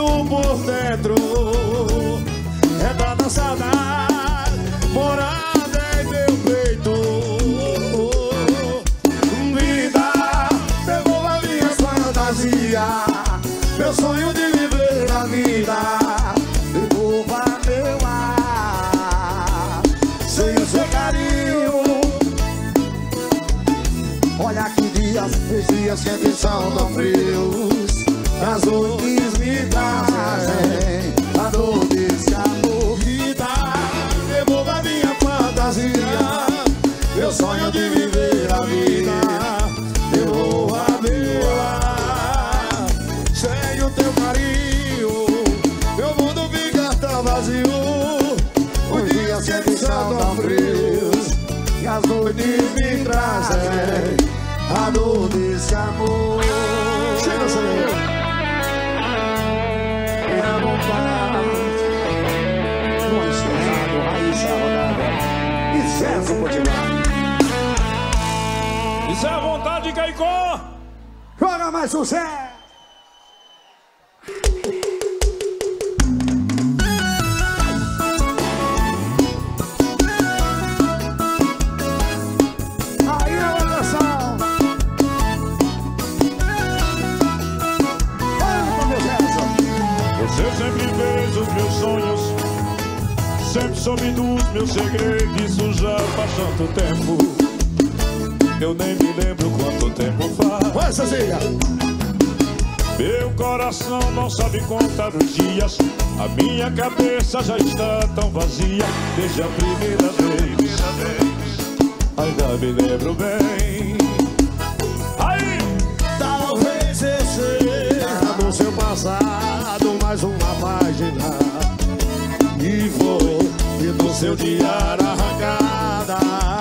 Speaker 3: dias quentes são tão frios, as noites me trazem a dor desse amor.
Speaker 2: Vida, devolva minha fantasia, meu sonho de viver a vida, eu vou abençoar. Sem o teu carinho, meu mundo fica tão vazio.
Speaker 3: Os dias sempre são tão frios e as noites me trazem a dor desse amor.
Speaker 2: Chega, Senhor.
Speaker 3: É a vontade. Luiz Fernando, Raíssa Rodada e César Potiguar.
Speaker 1: Isso é a vontade, Caicó!
Speaker 3: Joga mais sucesso! Aí, Anderson! Olha, meu César!
Speaker 1: Você sempre fez os meus sonhos, sempre soube dos meus segredos. Isso já faz tanto tempo, eu nem me lembro quanto tempo faz.
Speaker 2: Vai, Cecília!
Speaker 1: Meu coração não sabe contar os dias, a minha cabeça já está tão vazia. Desde a primeira vez, ainda me lembro bem. Aí!
Speaker 2: Talvez eu seja do seu passado mais uma página, e vou e do seu diário arrancada.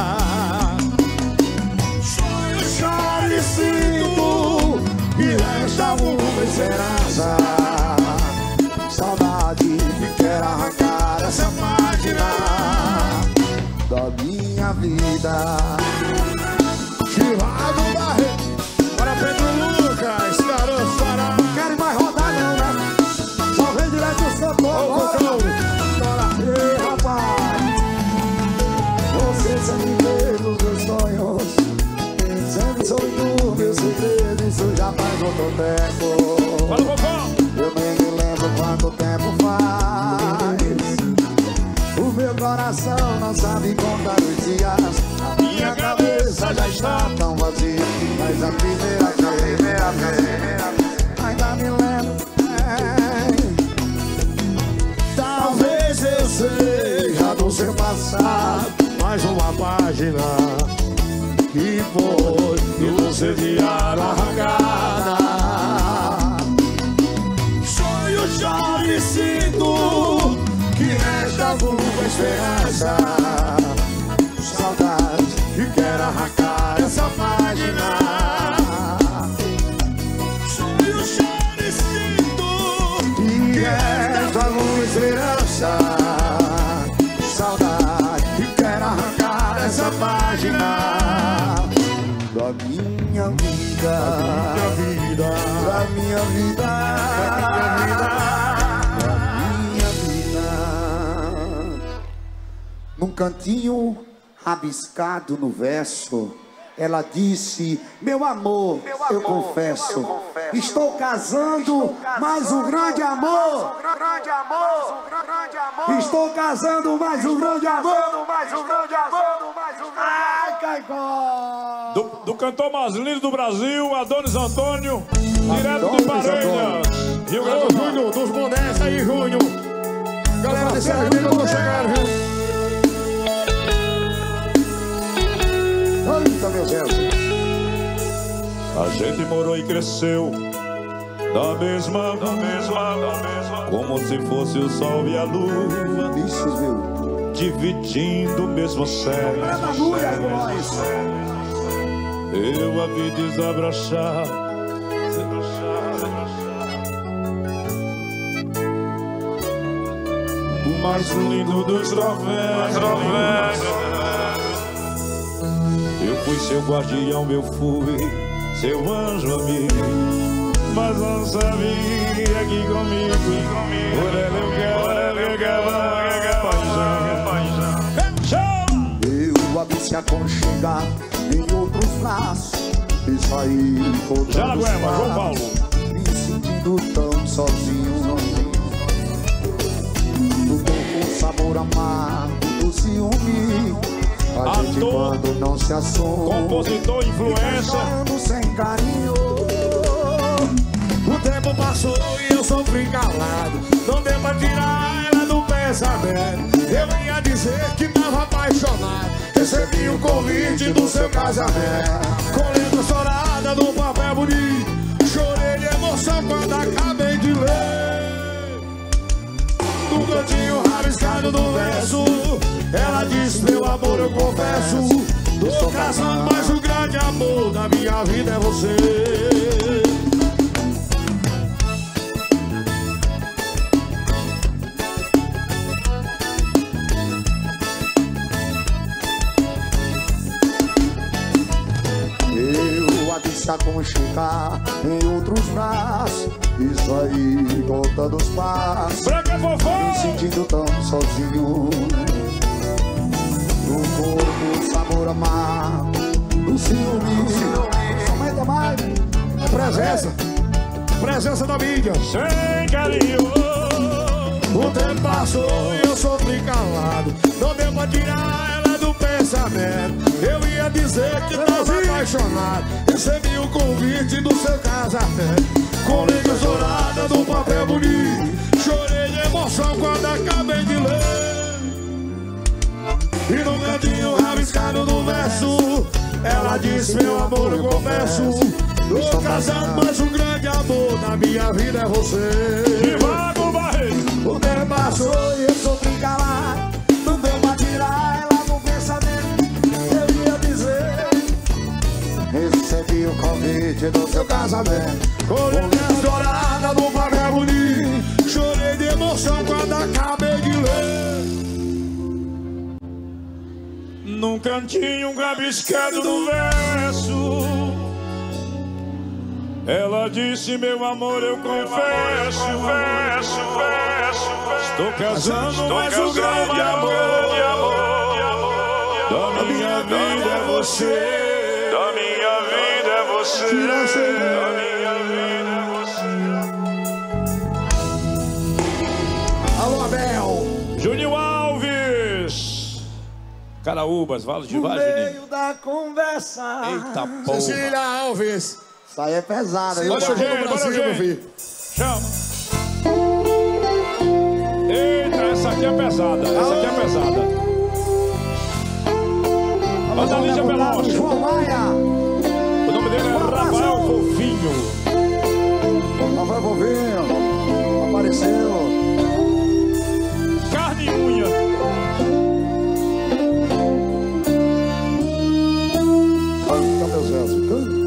Speaker 2: Sonho, choro e sinto que resta uma esperança.
Speaker 3: Saudade que quer arrancar essa página da minha vida.
Speaker 2: Chivago Barreto, para Pedro Lucas, garoto Pará.
Speaker 3: Não querem mais rodar não, né? Só vem direto do seu povo.
Speaker 2: Ô, Cocão.
Speaker 3: Ei, rapaz, você sempre fez os meus sonhos, sempre soube do meu segredo. Isso já faz outro tempo.
Speaker 1: Fala, Cocão!
Speaker 3: Eu nem me lembro quanto tempo faz. O meu coração não sabe contar os dias, a minha cabeça já está tão vazia. Mas a primeira vez, primeira vez, ainda me lembro bem.
Speaker 2: Talvez eu seja do seu passado mais uma página, que foi do seu diário arrancada. Sonho, choro e sinto que resta alguma esperança.
Speaker 3: Saudade
Speaker 2: E quero arrancar essa página. Sonho, choro e sinto
Speaker 3: que resta alguma esperança. Saudade
Speaker 2: que quero arrancar essa página
Speaker 3: da minha vida,
Speaker 2: da vida,
Speaker 3: da minha vida, da minha vida. Num cantinho rabiscado no verso, ela disse: meu amor, eu confesso, estou casando, mas um grande amor. Estou casando, mais um grande amor. Ai, Caicó.
Speaker 1: Do, do cantor mais lindo do Brasil, Adonis Antônio, direto
Speaker 3: Adonis
Speaker 1: do Paranhas, Rio Grande
Speaker 2: Ô,
Speaker 1: do Sul.
Speaker 2: Júnior, dos bonés aí, Júnior. Galera desse Rio eu tô chegando, viu?
Speaker 3: Eita, meu Deus.
Speaker 1: A gente morou e cresceu da mesma, da mesma, da mesma, como se fosse o sol e a lua,
Speaker 3: Bichos, viu?
Speaker 1: dividindo o mesmo céu.
Speaker 3: Aleluia, nós.
Speaker 1: Eu a vi desabrochar, desabrochar, desabrochar. O mais lindo dos trovões. Eu fui seu guardião, eu fui seu anjo amigo, mas não sabia que comigo, por ela eu quero, eu quero,
Speaker 3: Eu a vi se aconchegar em outros braços e sair rodando
Speaker 1: Jaraguema, João Paulo,
Speaker 3: me sentindo tão sozinho. Tudo com sabor amargo do ciúme. A gente
Speaker 1: Ator
Speaker 3: quando não se esse assunto.
Speaker 1: Compositor, influencer.
Speaker 3: Sem carinho.
Speaker 2: O tempo passou e eu sofri calado. Não deu pra tirar ela do pensamento. Eu ia dizer que tava apaixonado. Recebi o convite do seu casamento. Com letra chorada no papel bonito. Chorei de emoção quando acabei de ler. No cantinho rabiscado do verso, ela disse: meu amor, eu confesso, tô casando, mas o grande amor da minha vida é você.
Speaker 3: Se aconchegar em outros braços, isso aí, contando os passos, me sentindo tão sozinho. No corpo, sabor amargo, no ciúme, somente mais
Speaker 2: presença, presença da mídia.
Speaker 1: Sem carinho.
Speaker 2: O tempo passou e eu sofri calado. Não deu pra tirar ela do pensamento. Eu ia dizer que tava apaixonado. Recebi o convite do seu casamento. Com letra chorada no papel bonito. Chorei de emoção quando acabei de ler. E no cantinho rabiscado do verso, ela disse: meu amor, eu confesso, tô casado, mas o grande amor da minha vida é você.
Speaker 3: O tempo passou e eu sofri calado. Não deu pra tirar ela do pensamento. Eu ia dizer: recebi o convite do seu casamento.
Speaker 2: Com letra chorada no papel bonito. Chorei de emoção quando acabei de ler.
Speaker 1: Num cantinho rabiscado do verso, ela disse: meu amor, eu confesso, confesso, confesso, estou casando, mas o grande amor da minha vida é você. Da minha vida é você. Da minha vida é você.
Speaker 2: Alô, Abel.
Speaker 1: Juninho Alves. Caraúbas, Vale de Vaz, Juninho.
Speaker 3: No meio da conversa.
Speaker 1: Eita porra.
Speaker 2: Cecília Alves.
Speaker 3: Isso aí é pesado, hein?
Speaker 2: Bora, Brasil, Brasil, meu filho.
Speaker 1: Chama. Eita, essa aqui é pesada. Essa aqui é pesada. Mas a Lídia Beloche.
Speaker 3: João Maia.
Speaker 1: O nome dele é Rafael Fofinho.
Speaker 3: Rafael Fofinho. Apareceu.
Speaker 1: Carne e unha.
Speaker 3: Canta, meu Zé, canta.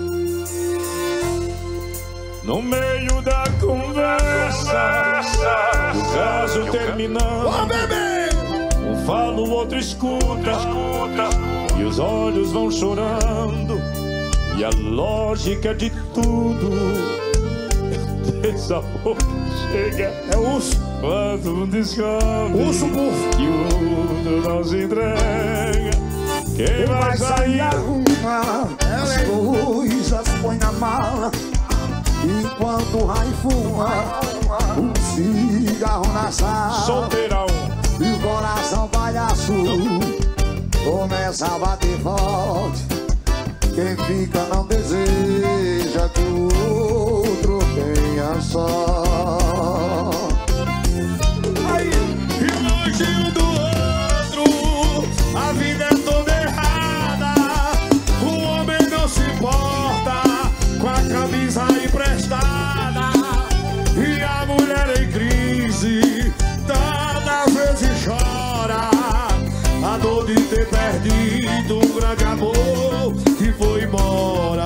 Speaker 1: No meio da conversa, o caso terminando,
Speaker 2: Ô, bebê!
Speaker 1: um fala, o outro escuta, escuta, e os olhos vão chorando, e a lógica de tudo, desamor chega.
Speaker 2: É o urso.
Speaker 1: Quando um descobre
Speaker 2: Urso bufo.
Speaker 1: e o outro não se entrega, quem vai sair?
Speaker 3: Arruma as coisas, põe na mala. Enquanto o raio fuma, um cigarro na sala.
Speaker 1: Solteirão.
Speaker 3: E o coração palhaço começa a bater forte. Quem fica não deseja que o outro tenha sorte.
Speaker 2: Aí, e longe do outro, a vida é toda errada. O homem não se importa com a camisa emprestada. E a mulher em crise todas vezes chora a dor de ter perdido um grande amor que foi embora.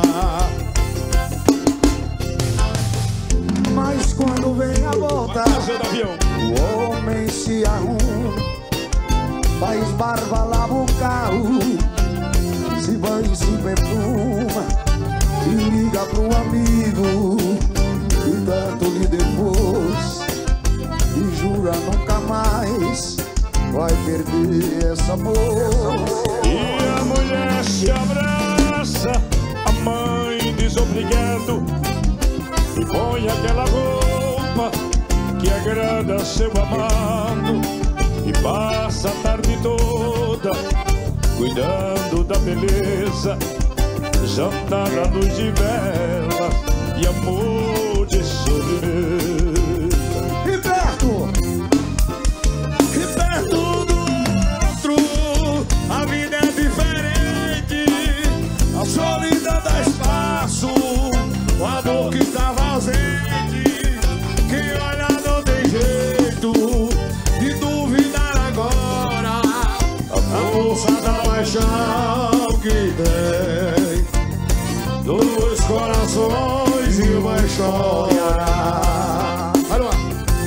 Speaker 3: Mas quando vem a volta, o homem se arruma, faz barba, lava o carro, se banha e se perfuma, e liga pro amigo que tanto lhe depois, e jura nunca mais vai perder esse amor.
Speaker 1: E a mulher se abraça, a mãe desobrigado, e põe aquela roupa que agrada seu amado, e passa a tarde toda cuidando da beleza, jantar à luz de vela e amor de sobremesa.
Speaker 3: E perto,
Speaker 2: E perto do outro, a vida é diferente. A solidão dá espaço, a dor que estava ausente. Quem olha não tem jeito de duvidar agora. A força da paixão que tem dois corações e uma história. Olha lá.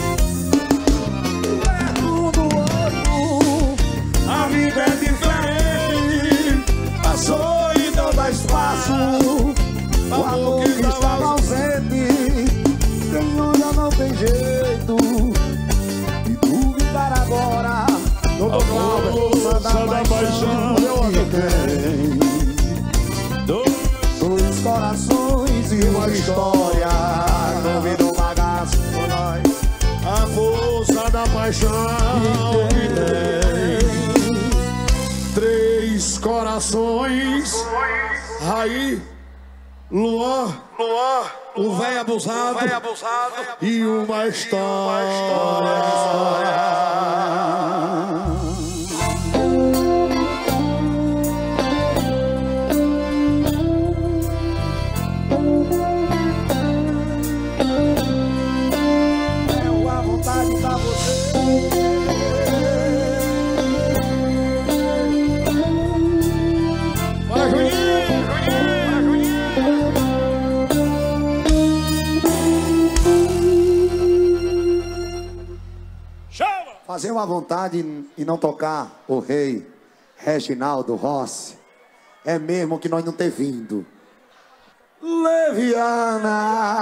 Speaker 3: perto do outro,
Speaker 2: A vida é diferente.
Speaker 3: a solidão dá espaço, o amor que estava ausente. Quem olha não tem jeito de duvidar agora.
Speaker 2: Doutor Cláudio,
Speaker 3: Força da paixão que tem dois corações e uma história. Convido um bagaço por nós.
Speaker 2: a força da paixão que tem três corações. Aí, Luan, o velho abusado, e uma história.
Speaker 3: É a vontade pra você.
Speaker 2: Vai, Juninho! Vai, Juninho!
Speaker 1: Chama!
Speaker 3: Fazer uma vontade e não tocar o rei Reginaldo Rossi é mesmo que nós não ter vindo. Leviana.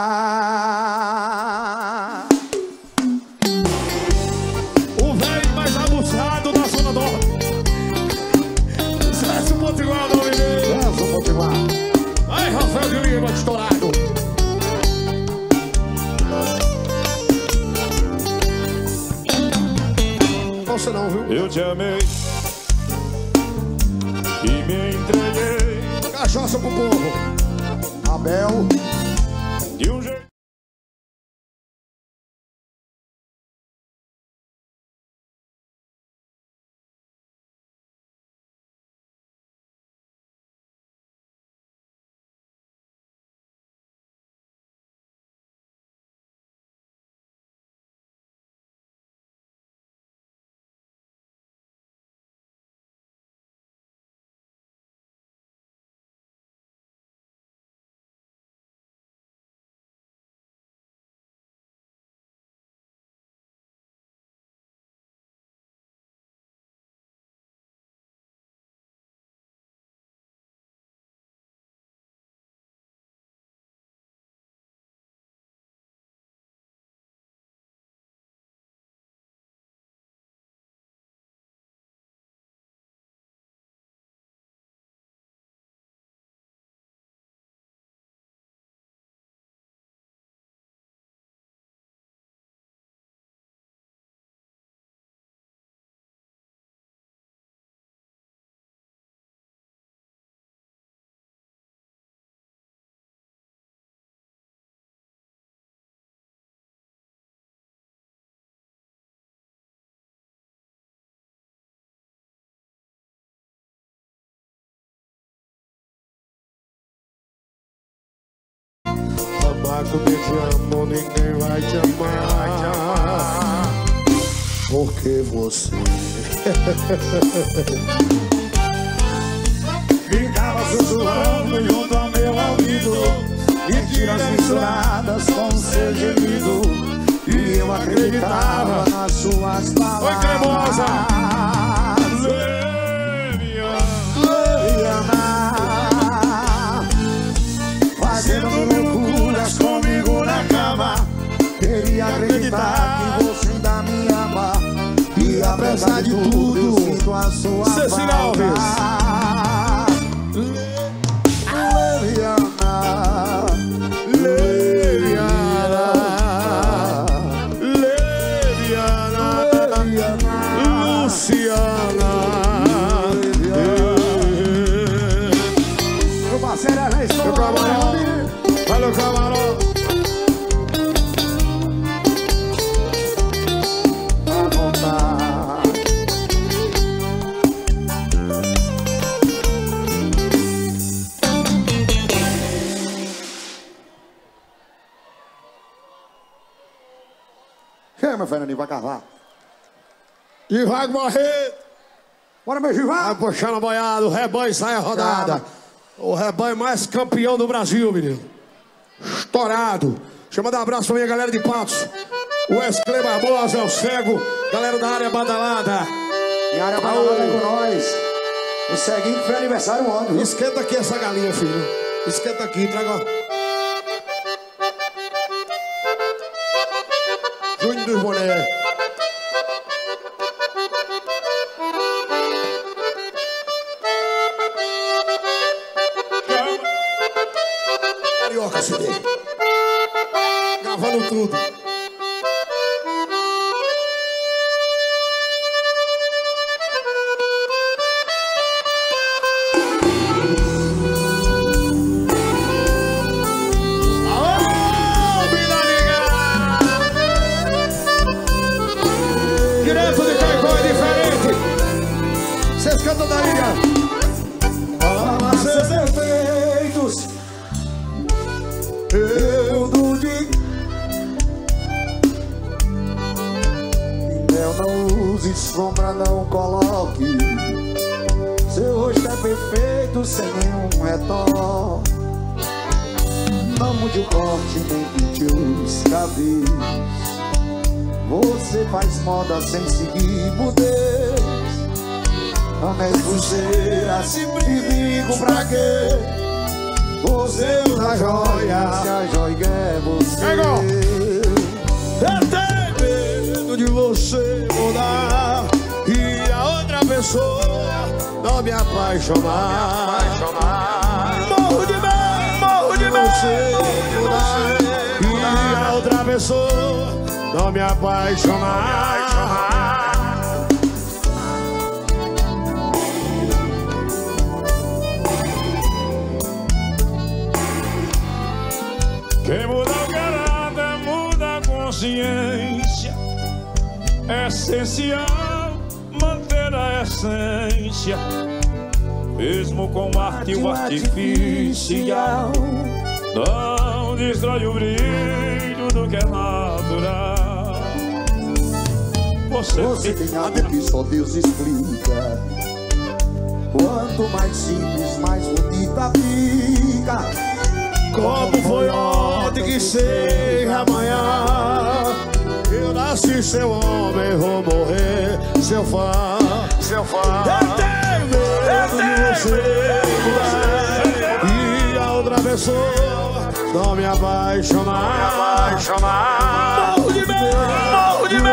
Speaker 2: O velho mais abusado da Zona Norte. Celso Potiguar, o nome dele.
Speaker 3: Celso Potiguar.
Speaker 2: Ai, Rafael de Lima, estourado. Você não, viu?
Speaker 1: Eu te amei e me entreguei
Speaker 2: Cachaça pro povo.
Speaker 3: Abel.
Speaker 1: de um jeito.
Speaker 2: Babaco, eu te amo, ninguém vai te amar. Porque você
Speaker 3: Ficava sussurrando junto ao meu ouvido, mentiras misturadas com seu gemido, e eu acreditava nas suas palavras.
Speaker 2: Oi, cremosa!
Speaker 3: Leviana, fazendo loucuras comigo na cama. Queria acreditar que você ainda me ama, e apesar de tudo eu sinto a sua
Speaker 2: Cecília Alves.
Speaker 3: Leviana,
Speaker 2: Leviana, Leviana, Luciana,
Speaker 3: Chama, Fernandinho, vai cavar.
Speaker 2: Givago morrer.
Speaker 3: Bora, meu Givago.
Speaker 2: Vai puxando a boiada, o rebanho sai a rodada. Chama. O rebanho mais campeão do Brasil, menino. Estourado. Deixa eu mandar um abraço pra minha galera de Patos. O Wesley Barbosa, o Cego. Galera da área badalada.
Speaker 3: E a área badalada é com nós. O Ceguinho que foi aniversário ontem.
Speaker 2: Esquenta aqui essa galinha, filho. Esquenta aqui, traga. Júnior dos Boné. Carioca, C D. Gravando tudo.
Speaker 3: Canto da liga. Fala seus efeitos. Eu não digo. Eu não use sombra, não coloque. Seu rosto é perfeito, sem nenhum retoque. Não mude o corte, nem pinte os cabelos. Você faz moda sem seguir mudez. Amém, pulseira, se brigo pra quê? Você usa joia, se a joia é você.
Speaker 2: Eu tenho medo de você mudar e a outra pessoa não me apaixonar. Morro de medo, morro de medo você mudar e a outra pessoa não me apaixonar. Quem muda o caráter muda a consciência. É essencial manter a essência, mesmo com arte o artificial. Não destrói o brilho do que é natural. Você,
Speaker 3: Você tem algo que só Deus explica. Quanto mais simples, mais bonita fica.
Speaker 2: Como foi ontem que seja amanhã. Eu nasci seu homem, vou morrer seu fã. Seu fã. Eu tenho medo de você e a outra pessoa não me apaixonar. Morro de medo, morro de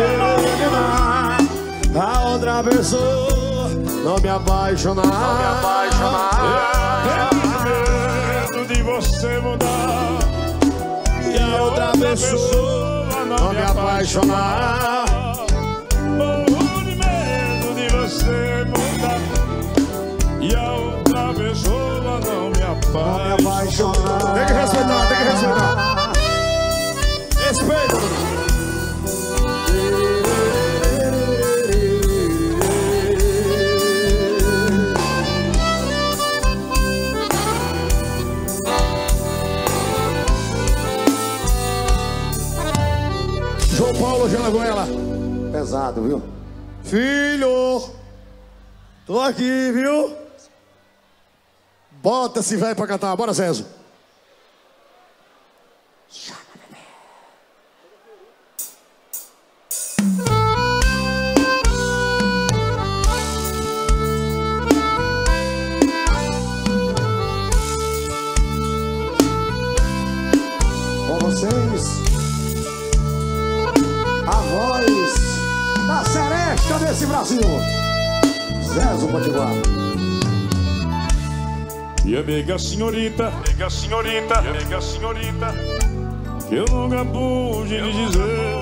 Speaker 2: medo. A outra pessoa não me apaixonar. Não me apaixonar. De você mudar e a outra pessoa não me apaixonar. Morro de medo de você mudar e a outra pessoa não me apaixonar. Tem que respeitar, tem que respeitar. Respeita. João Paulo Jalagoela.
Speaker 3: Pesado, viu?
Speaker 2: Filho, tô aqui, viu? Bota esse velho pra cantar. Bora, Zezo. Chama, bebê.
Speaker 3: Com vocês, a voz da seresta desse Brasil, Zezo Potiguar.
Speaker 1: E amiga senhorita, amiga senhorita, amiga senhorita, que eu nunca pude lhe dizer,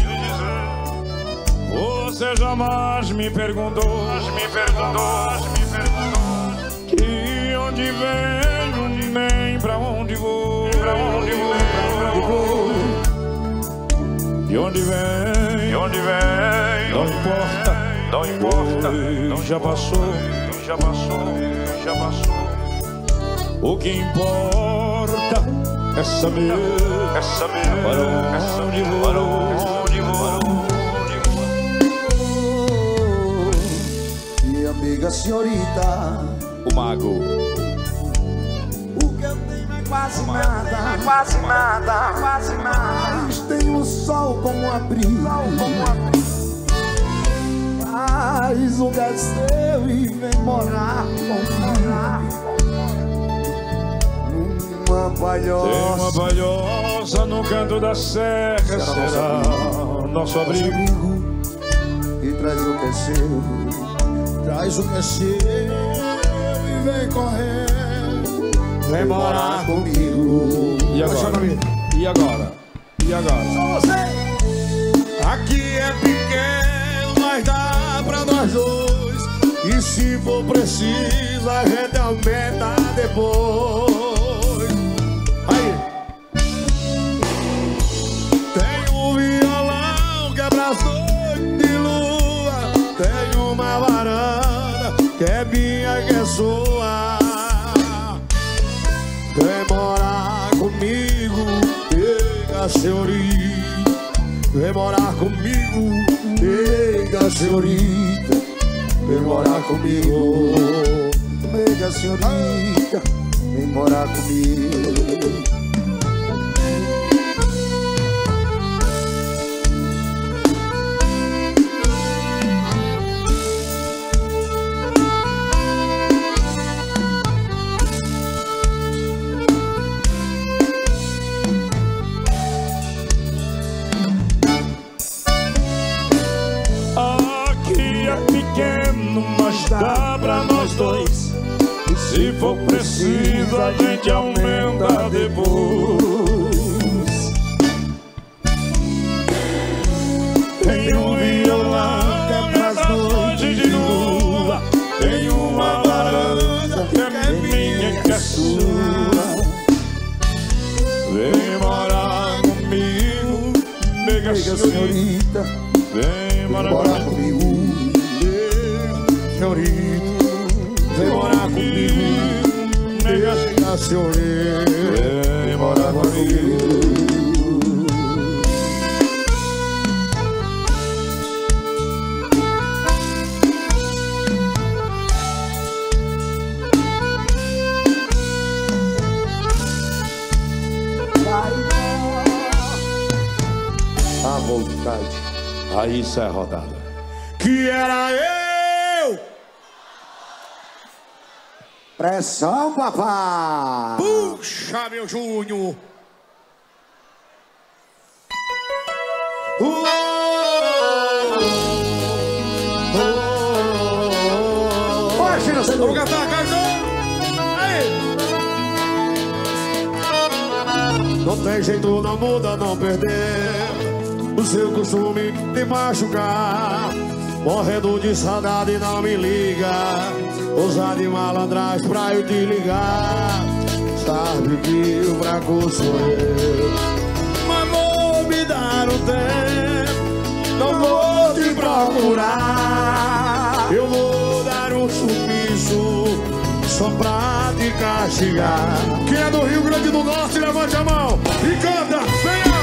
Speaker 1: você jamais me perguntou, me perguntou, me perguntou, que onde venho, nem pra onde vou, pra onde vou, pra onde vou. De onde vem, de onde vem, não importa, não importa, não já passou, já passou, já passou. O que importa é saber, é saber para onde vou, para onde vou. O mago.
Speaker 3: O que eu tenho é quase nada, quase nada, quase nada. Mas tenho o sol como abrigo, como abrigo. Faz o que é seu e vem morar comigo. Uma palhoça.
Speaker 1: Tem uma palhoça no canto da serra, será, será nosso abrigo.
Speaker 3: E traz o que é seu,
Speaker 2: traz o que é seu e vem correr, vem morar comigo.
Speaker 1: E agora? E agora? E agora?
Speaker 2: Só você. Aqui é pequeno, mas dá pra nós dois. E se for preciso, a gente aumenta depois. Aí. Tem um violão que é pra noites de lua. Tem uma varanda que é minha, que é sua. Vem morar comigo, pega senhorita. Vem morar comigo, pega senhorita. Vem morar comigo,
Speaker 3: pega senhorita. Vem morar comigo.
Speaker 1: Dá pra nós dois. E se for preciso, a gente aumenta depois. Tem um violão que é pras noites de lua. Tem uma varanda que é minha, que é sua. Vem morar comigo, mega senhorita. Vem morar comigo,
Speaker 2: senhorita, vem morar comigo, nega senhorita,
Speaker 1: vem morar comigo.
Speaker 3: À vontade.
Speaker 1: Aí isso é rodada.
Speaker 2: Que era eu.
Speaker 3: Pressão, papai!
Speaker 2: Puxa, meu Júnior! Oh, oh, oh,
Speaker 3: Vai, filho, você
Speaker 2: vamos cantar, Cartão! Aí! Não tem jeito, não muda, não perder o seu costume de machucar. Morrendo de saudade, não me liga. Usar de malandragem pra eu te ligar. Sabe que o fraco sou eu. Mas vou me dar um tempo. Não vou te procurar. Eu vou dar um sumiço só pra te castigar. Quem é do Rio Grande do Norte, levante a mão e canta, vem alto.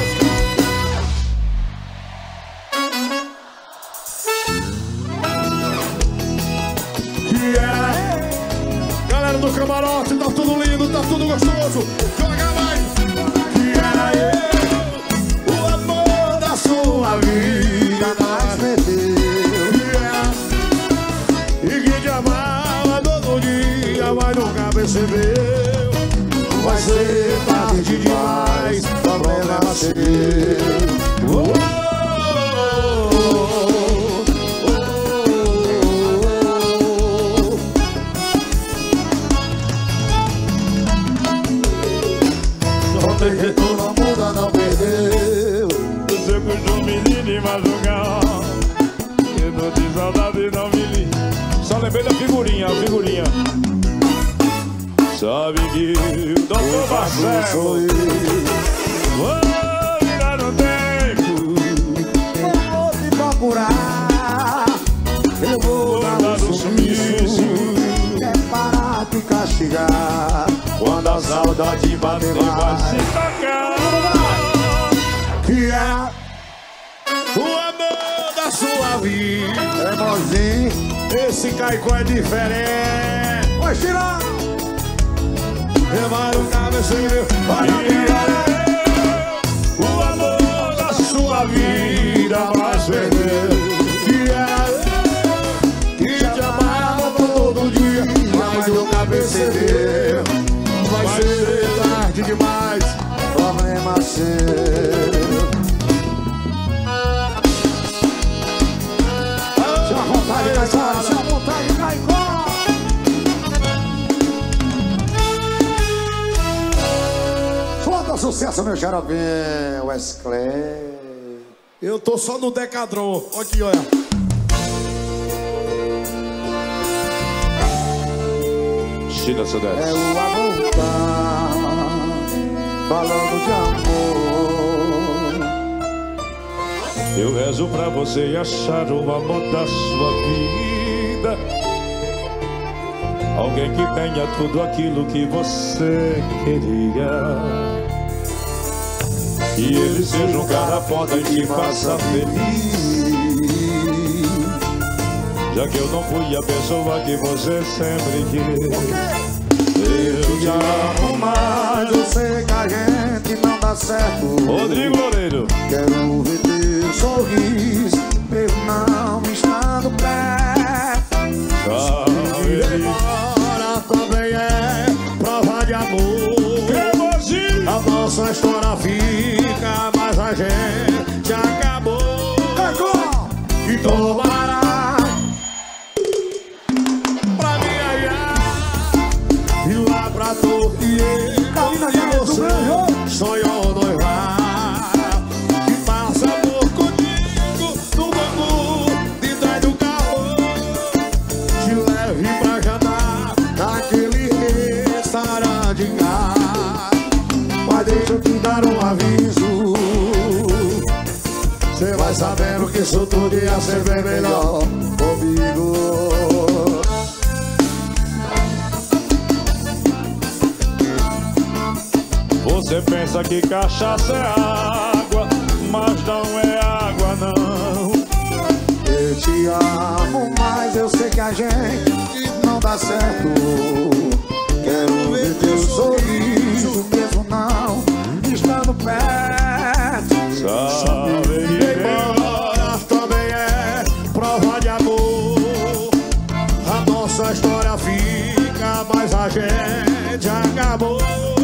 Speaker 2: Galera do camarote, tá tudo lindo, tá tudo gostoso. Joga mais. Que era eu, o amor da sua vida.
Speaker 3: Mais perdeu.
Speaker 2: E que te amava todo dia, mas nunca percebeu. Vai ser tarde demais, problema seu. Oh,
Speaker 3: não muda, não perdeu.
Speaker 1: O seu costume de madrugar. Eu tô de saudade, não me liga. Só lembrei da figurinha, a figurinha. Sabe que o doutor Marcelo vou virar no tempo.
Speaker 3: Eu vou te procurar. Eu vou dar um sumiço. É para te castigar.
Speaker 1: Quando a saudade bater, vai se tocar.
Speaker 2: que é o amor da sua vida.
Speaker 3: É bonzinho.
Speaker 2: Esse caicó é diferente.
Speaker 3: Vai tirar.
Speaker 2: Levar o cabeceiro, vai tirar o amor da sua vida, mas perder. Que era eu, que te amava todo dia, mas o cabeceiro vai ser tarde demais.
Speaker 3: Problema seu. Se a vontade cai fora, se a vontade cai fora. Solta sucesso, meu xaropinho, Wesley.
Speaker 2: Eu tô só no Decadron, aqui, olha.
Speaker 1: China Sudeste.
Speaker 3: É o amor tá falando de amor.
Speaker 1: Eu rezo pra você achar o amor da sua vida, alguém que tenha tudo aquilo que você queria, e ele seja um cara foda e te faça feliz, já que eu não fui a pessoa que você sempre quis. Eu te amo mais,
Speaker 3: Eu sei que a gente não dá certo.
Speaker 1: Rodrigo Loureiro.
Speaker 3: Quero ver teu sorriso, mesmo não estando perto.
Speaker 2: Agora também é prova de amor. A nossa história fica, mas a gente acabou. E tomará pra me olhar e lá pra torre e você sonhou noivar. Que passa amor comigo no banco de trás do carro, te leve pra jantar naquele restaurante de cá.
Speaker 3: Mas deixa eu te dar um aviso.
Speaker 2: Cê vai sabendo que isso tudo ia ser bem melhor
Speaker 3: comigo.
Speaker 1: Você pensa que cachaça é água, mas não é água não.
Speaker 3: Eu te amo, mas eu sei que a gente não dá certo. Quero ver teu sorriso, mesmo não estando perto.
Speaker 1: Sabe
Speaker 2: E embora também é prova de amor. A nossa história fica, mas a gente acabou.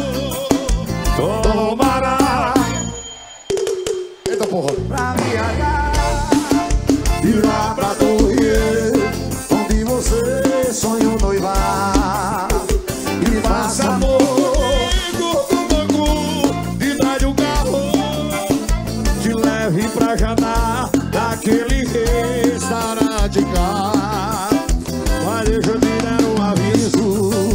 Speaker 2: Tomará. Eita porra.
Speaker 3: Pra me olhar e lá pra torre, onde você sonhou noivar. E faça amor
Speaker 2: Comigo no banco de trás do carro, te leve pra jantar naquele restaurante cá. Mas deixa eu te dar um aviso.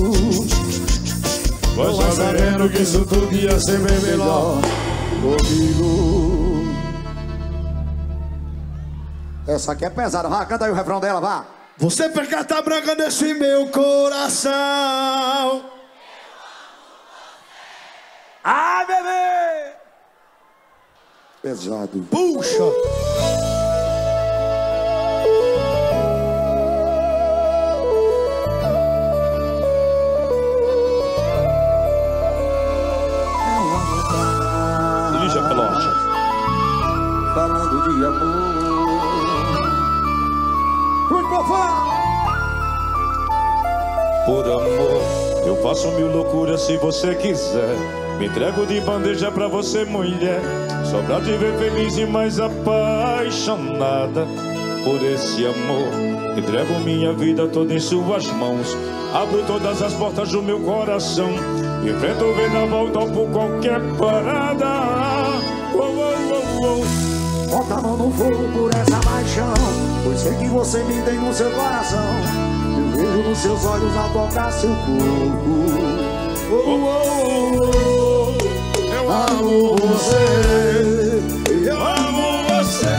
Speaker 1: vai
Speaker 2: Vai sabendo que isso tudo ia ser bem melhor
Speaker 3: comigo. Essa aqui é pesada, vá, canta aí o refrão dela, vá.
Speaker 2: Você pega a branca desse meu coração.
Speaker 3: Ah, bebê! Pesado.
Speaker 2: Puxa!
Speaker 1: Lígia Pelocha.
Speaker 3: Falando de amor. Muito profano.
Speaker 1: Por amor, eu faço mil loucuras se você quiser. Me entrego de bandeja pra você, mulher, só pra te ver feliz e mais apaixonada por esse amor. Entrego minha vida toda em suas mãos, abro todas as portas do meu coração, enfrento o vendaval, topo qualquer parada. Oh, oh, oh, oh.
Speaker 3: Bota a mão no fogo por essa paixão, pois sei que você me tem no seu coração. Eu vejo nos seus olhos ao tocar seu corpo.
Speaker 2: Oh, oh, oh, oh. Eu amo você, eu amo você.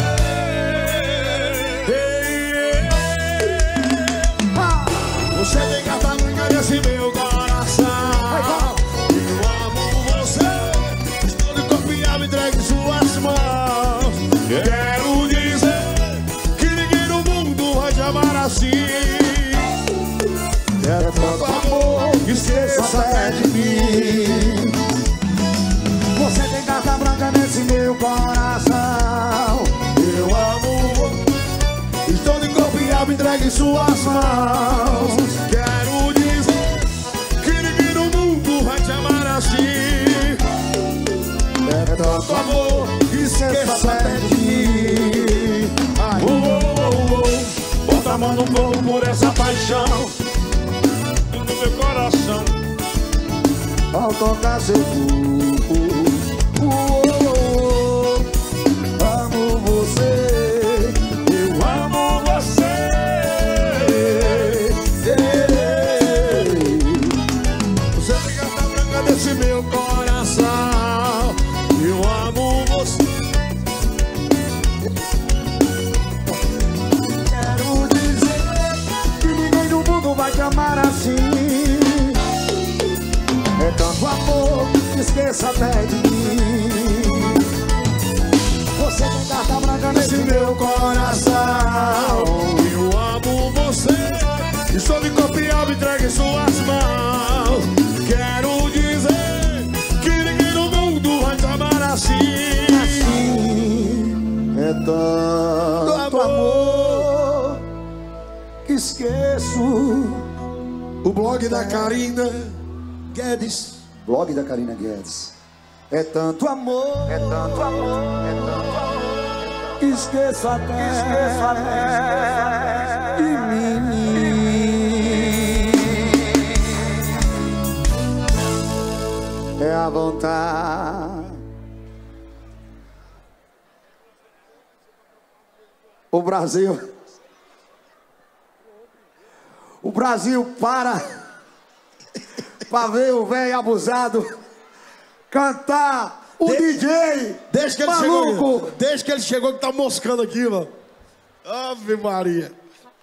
Speaker 2: Você tem carta branca nesse meu coração. Eu amo você, estou de corpo e alma entregue em suas mãos. Quero dizer que ninguém no mundo vai te amar assim. Quero tanto amor. entregue em suas mãos. Quero dizer que ninguém no mundo vai te amar assim. É tanto amor que esqueça até de mim. Ai.
Speaker 1: Oh, oh, oh, oh. Bota a mão no fogo por essa paixão no meu coração.
Speaker 3: Ao tocar seu corpo, oh, oh, oh, amo você,
Speaker 1: Eu amo você.
Speaker 2: Você é a carta branca desse meu coração. Eu amo você.
Speaker 3: quero dizer que ninguém no mundo vai te amar assim. É tanto amor que esqueça até de mim. Você tem carta branca nesse meu coração.
Speaker 2: Eu amo você. Estou de copiar, me entregue em suas mãos. Quero dizer que ninguém no mundo vai te amar assim.
Speaker 3: Assim é tanto amor que esqueço.
Speaker 2: O blog da Karina Guedes.
Speaker 3: Blog da Karina Guedes. É tanto amor, é tanto amor, é tanto amor que esqueço até, esqueço até de mim. É a vontade. O Brasil, o Brasil para pra ver o velho abusado cantar o
Speaker 2: De-
Speaker 3: D J
Speaker 2: Desde que ele
Speaker 3: maluco.
Speaker 2: chegou, desde que ele chegou que tá moscando aqui, mano. Ave Maria.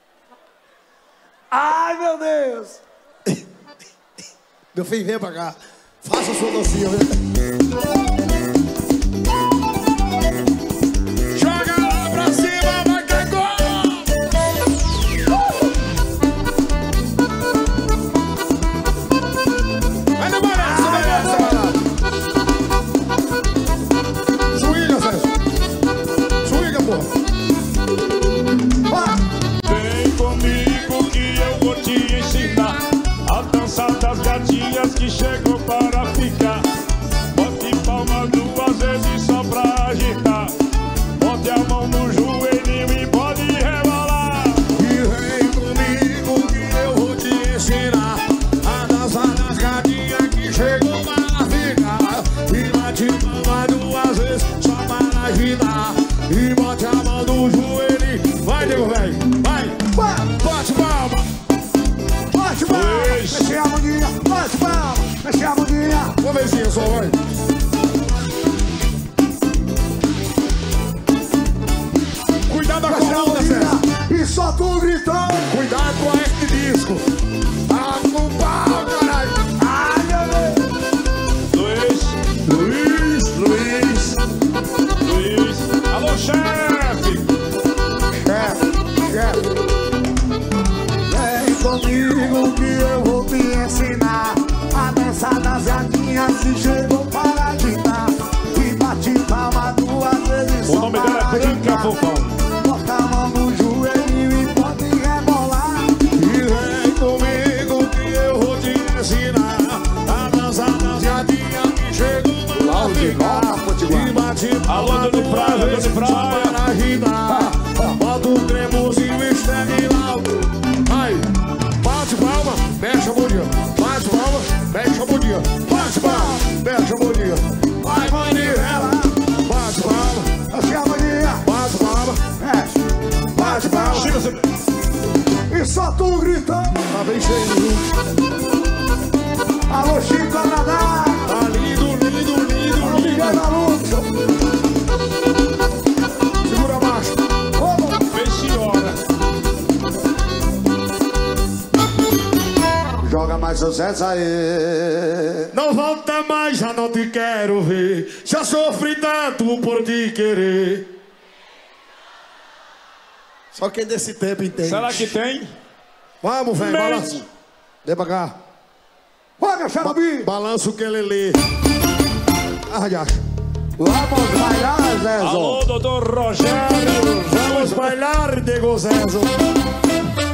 Speaker 3: Ai, meu Deus.
Speaker 2: Meu filho, vem pra cá. Faça a sua dancinha, vem. Joga lá pra cima, vai que é gol! Vai demorar, você vai lá, você vai lá. Swinga, Sérgio. Swinga, porra.
Speaker 1: Vem comigo que eu vou te ensinar a dançar das gatinhas que chegou para ficar. Bote palma duas vezes só pra agitar. Bote a mão no joelhinho e pode rebolar.
Speaker 2: E vem comigo que eu vou te ensinar a dançar das gatinhas que chegou para ficar. E bate palma duas vezes só para agitar. E bote a mão no joelho. Vai, nego, velho, vai. Bate palma.
Speaker 3: Bate palma, mexe a mãozinha. Bate palma, mexe a mãozinha.
Speaker 2: Uma vezinha só, vai. Cuidado com a
Speaker 3: Mexe a
Speaker 2: coluna, Sérgio.
Speaker 3: mãozinha. E só tu gritando.
Speaker 2: Cuidado com a este disco. Ah, com pau, caralho.
Speaker 3: Ai, meu Deus.
Speaker 1: Luiz,
Speaker 2: Luiz, Luiz.
Speaker 1: Luiz. Alô, chefe.
Speaker 3: Chefe, chefe. Vem comigo que eu vou te ensinar a dançar das gatinhas que chegou para agitar. E bate palma duas vezes
Speaker 1: O
Speaker 3: só
Speaker 1: nome dela
Speaker 3: para
Speaker 1: é Branca
Speaker 3: agitar.
Speaker 1: Fofão.
Speaker 3: Bota a mão no joelho e pode rebolar.
Speaker 2: E vem comigo que eu vou te ensinar a dançar das gatinhas que chegou para ficar. E bate
Speaker 1: Alô,
Speaker 2: palma
Speaker 1: Dona de Praia,
Speaker 2: duas
Speaker 1: Dona de
Speaker 2: vezes só
Speaker 1: Praia.
Speaker 2: para agitar. Bota o cremosinho e esfregue lá. Vai, bate palma, mexe a bundinha. Bate palma, mexe a bundinha. Bate palma, mexe a bundinha. Vai, manivela. Bate palma,
Speaker 3: Mexe a mãozinha.
Speaker 2: bate palma,
Speaker 3: Mexe.
Speaker 2: bate palma.
Speaker 1: Chega, você.
Speaker 3: E só tu gritando.
Speaker 2: Tá bem cheio, viu?
Speaker 3: Alô, Chico Anadá.
Speaker 2: Tá lindo, lindo, lindo,
Speaker 3: Alô, Miguel
Speaker 2: lindo.
Speaker 3: Alonso.
Speaker 2: Segura baixo.
Speaker 3: Como?
Speaker 1: Vem, senhora.
Speaker 3: Joga mais o Zé aí.
Speaker 2: Não volta mais, já não te quero ver. Já sofri tanto por te querer. Só quem desse tempo entende.
Speaker 1: Será que tem?
Speaker 2: Vamos, velho,
Speaker 1: Mesmo.
Speaker 2: balança. Vem pra cá.
Speaker 3: Vai, meu xarobi.
Speaker 2: Balança o que ele lê. Ah, já.
Speaker 3: Vamos bailar, Zezão.
Speaker 1: Alô, doutor Rogério.
Speaker 2: Vamos bailar, Diego Zezo.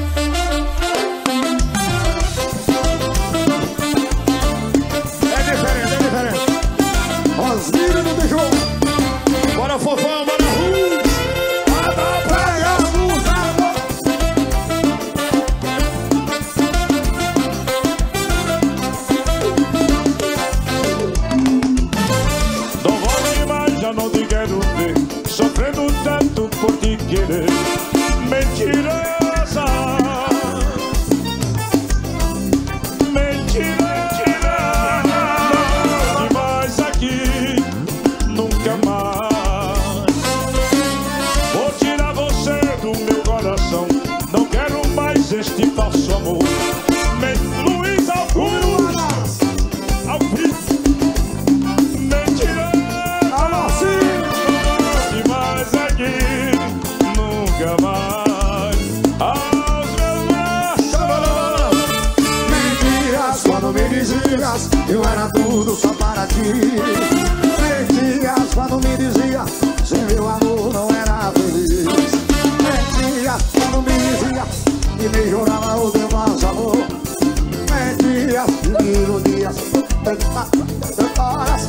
Speaker 3: Mentiras, eu era tudo só para ti. Mentiras quando me dizia sem meu amor não era feliz. Mentiras quando me dizia e me jurava o teu falso amor. Mentiras e me iludias tantas horas.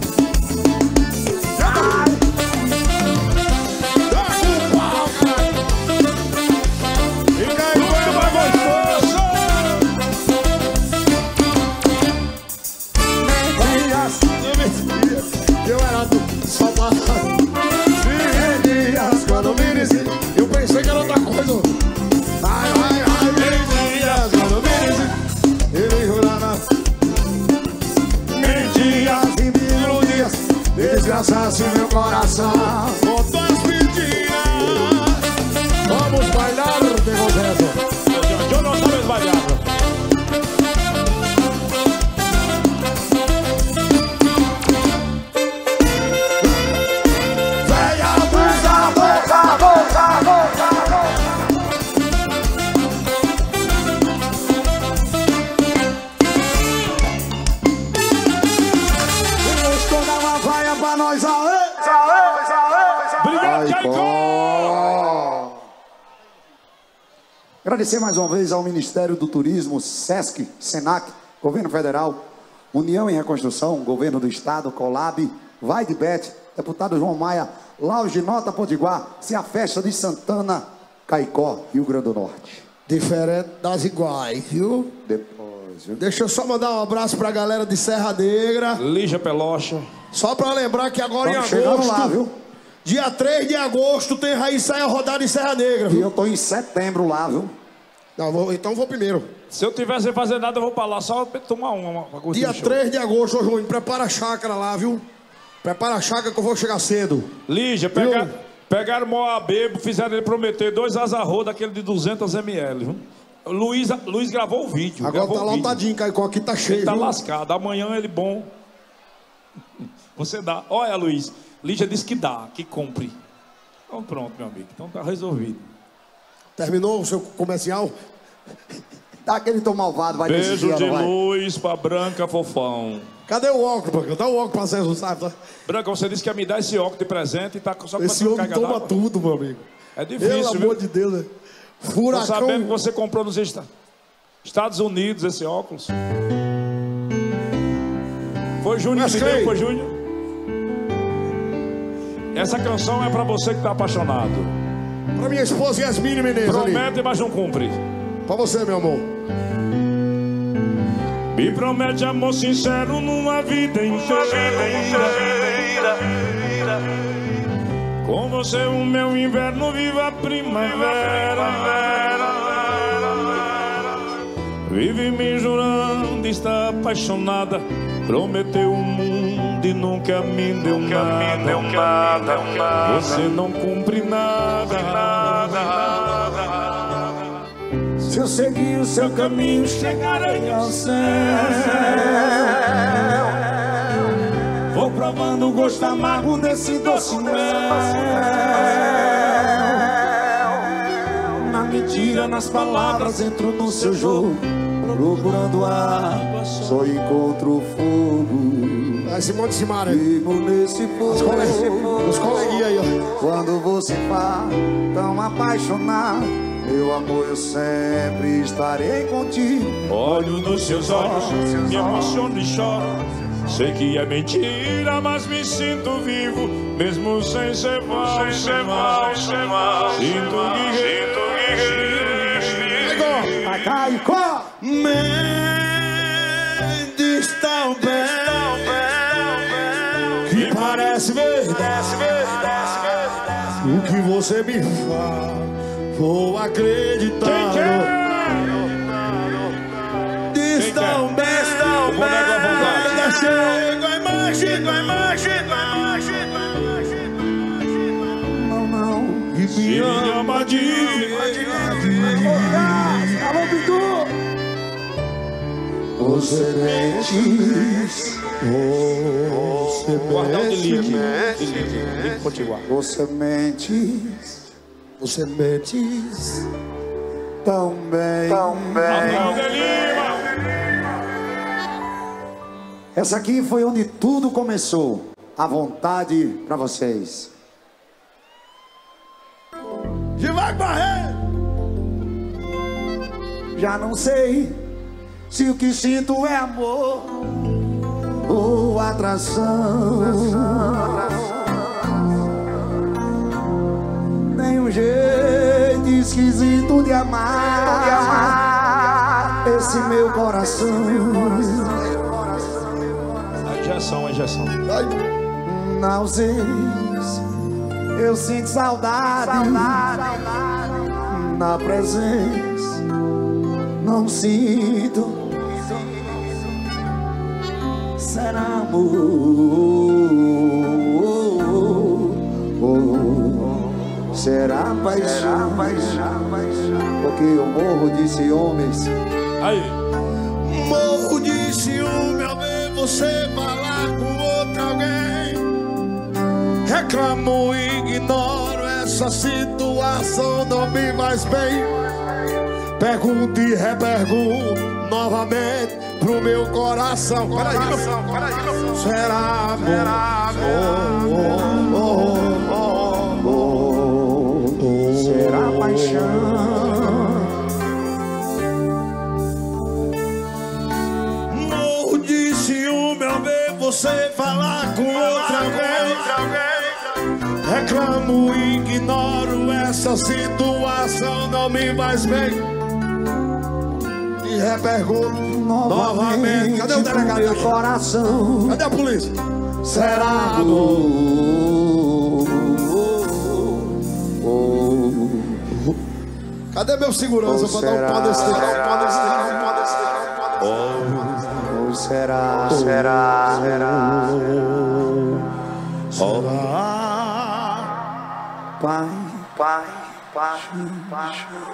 Speaker 2: Eu era do só para dias quando me dizia. Eu pensei que era outra coisa. Ai, ai, ai, dias quando me dizia. Ele jurava. Mentiras e me iludias. Desgraçasse meu coração. Com tuas mentiras. Vamos bailar, tem consenso.
Speaker 1: Eu não sabes bailar.
Speaker 3: Agradecer mais uma vez ao Ministério do Turismo, Sesc, Senac, Governo Federal, União em Reconstrução, Governo do Estado, Colab, Vai de Bet, Deputado João Maia, Laus Nota Potiguar, Se a Festa de Santana, Caicó, Rio Grande do Norte.
Speaker 2: Diferente das iguais, viu?
Speaker 3: Depois, viu?
Speaker 2: Deixa eu só mandar um abraço pra galera de Serra Negra.
Speaker 1: Lígia Pelocha.
Speaker 2: Só pra lembrar que agora
Speaker 3: Estamos
Speaker 2: em agosto,
Speaker 3: lá, viu?
Speaker 2: dia três de agosto, tem Raiz Saia rodada em Serra Negra, viu?
Speaker 3: E eu tô em setembro lá, viu?
Speaker 2: Não, vou, então vou primeiro.
Speaker 1: Se eu tivesse sem fazer nada, eu vou pra lá só pra tomar uma. uma
Speaker 2: dia três de agosto, ô Júnior, prepara a chácara lá, viu? Prepara a chácara que eu vou chegar cedo.
Speaker 1: Lígia, pega, pegaram o Moabebo, fizeram ele prometer dois azarro daquele de duzentos mililitros, viu? Luiz, Luiz gravou o vídeo.
Speaker 2: Agora tá
Speaker 1: o
Speaker 2: lotadinho, Caicó, aqui tá cheio.
Speaker 1: Ele tá
Speaker 2: viu?
Speaker 1: lascado. Amanhã ele bom. Você dá. Olha, Luiz. Lígia disse que dá, que compre. Então pronto, meu amigo. Então tá resolvido.
Speaker 2: Terminou o seu comercial?
Speaker 3: Tá aquele tão malvado, vai
Speaker 1: Beijo
Speaker 3: decidir,
Speaker 1: de
Speaker 3: vai.
Speaker 1: luz pra Branca Fofão.
Speaker 2: Cadê o óculos, Branca? Dá o óculos pra César, sabe? Tá?
Speaker 1: Branca, você disse que ia me dar esse óculos de presente e tá só com
Speaker 2: Esse homem toma tudo, meu amigo.
Speaker 1: É difícil,
Speaker 2: Pelo
Speaker 1: viu?
Speaker 2: amor de Deus, né? Furacão.
Speaker 1: Tô sabendo que você comprou nos Estados Unidos esse óculos. Foi Júnior que me deu, foi Júnior? Essa canção é pra você que tá apaixonado.
Speaker 2: Pra minha esposa Yasmine Menezes.
Speaker 1: Promete,
Speaker 2: ali.
Speaker 1: mas não cumpre.
Speaker 2: Pra você, meu amor.
Speaker 1: Me promete amor sincero numa vida inteira. Com você o meu inverno viva a primavera. Vive me jurando, está apaixonada. Prometeu o mundo e nunca me deu nada. Você não cumpre nada.
Speaker 3: Se eu seguir o seu caminho, chegarei ao céu. Vou provando o gosto amargo desse doce mel. Na mentira, nas palavras, entro no seu jogo. Procurando água, só encontro fogo.
Speaker 2: Vai, Simão de Simária.
Speaker 3: Vivo nesse fogo.
Speaker 2: Os, coleg... Os coleguinhas aí, ó.
Speaker 3: Quando você fala tão apaixonado, meu amor, eu sempre estarei contigo.
Speaker 1: Olho nos seus olhos, me emociono e choro. Sei que é mentira, mas me sinto vivo, mesmo sem ser mal, sem ser mal, sem mal. Sinto guerreiro.
Speaker 3: Vai, Caicó!
Speaker 2: Mentes tão bem que parece verdade. O que você me fala, vou acreditar. Diz tão bem, tão bem. Chego a imagem, a imagem, a imagem.
Speaker 3: Não, não.
Speaker 2: E me ama de verdade.
Speaker 3: Alô, Pitu! Você mentes.
Speaker 2: Você
Speaker 1: Guardar de link.
Speaker 2: mente.
Speaker 1: Link Potiguar.
Speaker 3: Você mentes.
Speaker 2: Você mentes.
Speaker 3: Tão bem. Tão bem.
Speaker 1: Aplauda Lima.
Speaker 3: Essa aqui foi onde tudo começou. À vontade pra vocês.
Speaker 2: E vai barrer.
Speaker 3: Já não sei se o que sinto é amor ou atração. Nem um jeito esquisito de amar esse meu coração.
Speaker 1: A injeção, a injeção.
Speaker 3: Na ausência eu sinto saudade, saudade. Na presença não sinto. Será amor? Será paixão? Porque eu morro de ciúmes.
Speaker 1: Aí.
Speaker 2: Morro de ciúme ao ver você falar com outro alguém. Reclamo e ignoro essa situação, não me faz bem. Pergunto e repergunto novamente pro meu coração. Peraí, coração, peraí, coração. Será amor? Será amor? Oh, oh, oh, oh, oh.
Speaker 3: Será paixão?
Speaker 2: Morro de ciúme ao ver você falar com outra alguém. Reclamo e ignoro essa situação, não me faz bem. E repergunto novamente. Cadê o delegado?
Speaker 3: Meu coração.
Speaker 2: Cadê a polícia?
Speaker 3: Será amor?
Speaker 2: Cadê meu segurança para dar um pau desse? Dar um pau desse? Dar um pau desse?
Speaker 3: Ou será? Será? Será?
Speaker 2: Será?
Speaker 3: Pai, pai, pai, pai.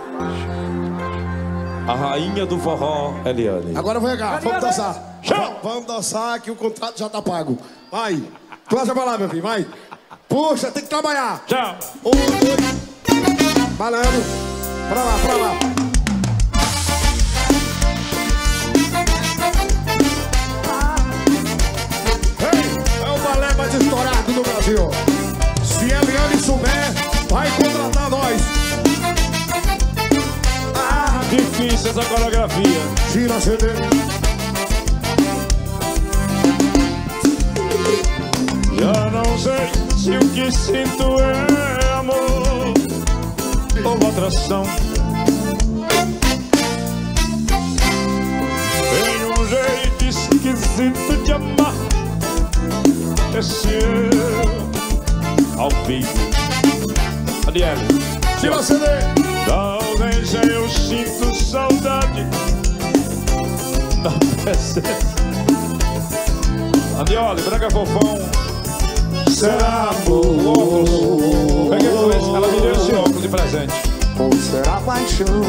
Speaker 1: A rainha do forró, Eliane.
Speaker 2: Agora vem cá, vamos dançar. Vamos, vamos dançar que o contrato já tá pago. Vai, puxa pra lá, meu filho, vai. Puxa, tem que trabalhar.
Speaker 1: Tchau.
Speaker 2: Um, dois. Balando. Pra lá, pra lá. Ei, é o balé mais estourado do Brasil. Se Eliane souber, vai contratar nós.
Speaker 1: Ah, difícil essa coreografia.
Speaker 2: Tira a C D.
Speaker 1: Já não sei se o que sinto é amor ou atração. Tem um jeito esquisito de amar esse eu ao vivo. Adiele.
Speaker 2: Tira a C D.
Speaker 1: Talvez eu sinto saudade da presença. Adiole, Branca Fofão.
Speaker 3: Será amor?
Speaker 1: Peguei com esse, ela me deu esse óculos de presente.
Speaker 3: Ou será paixão?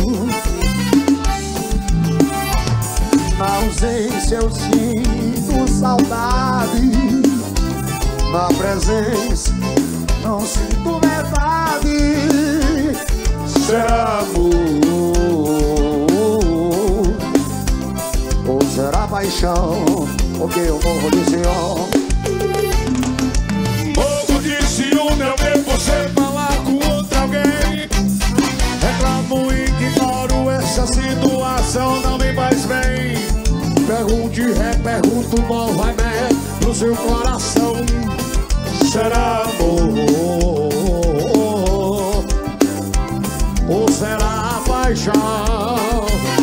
Speaker 3: Na ausência eu sinto saudade. Na presença não sinto verdade. Será amor? Ou será paixão? Porque eu morro de ciúme.
Speaker 2: Morro de ciúme ao ver você falar com outro alguém. Reclamo e ignoro essa situação, não me faz bem. Pergunte e repergunto novamente pro seu coração. Será amor? Ou será paixão?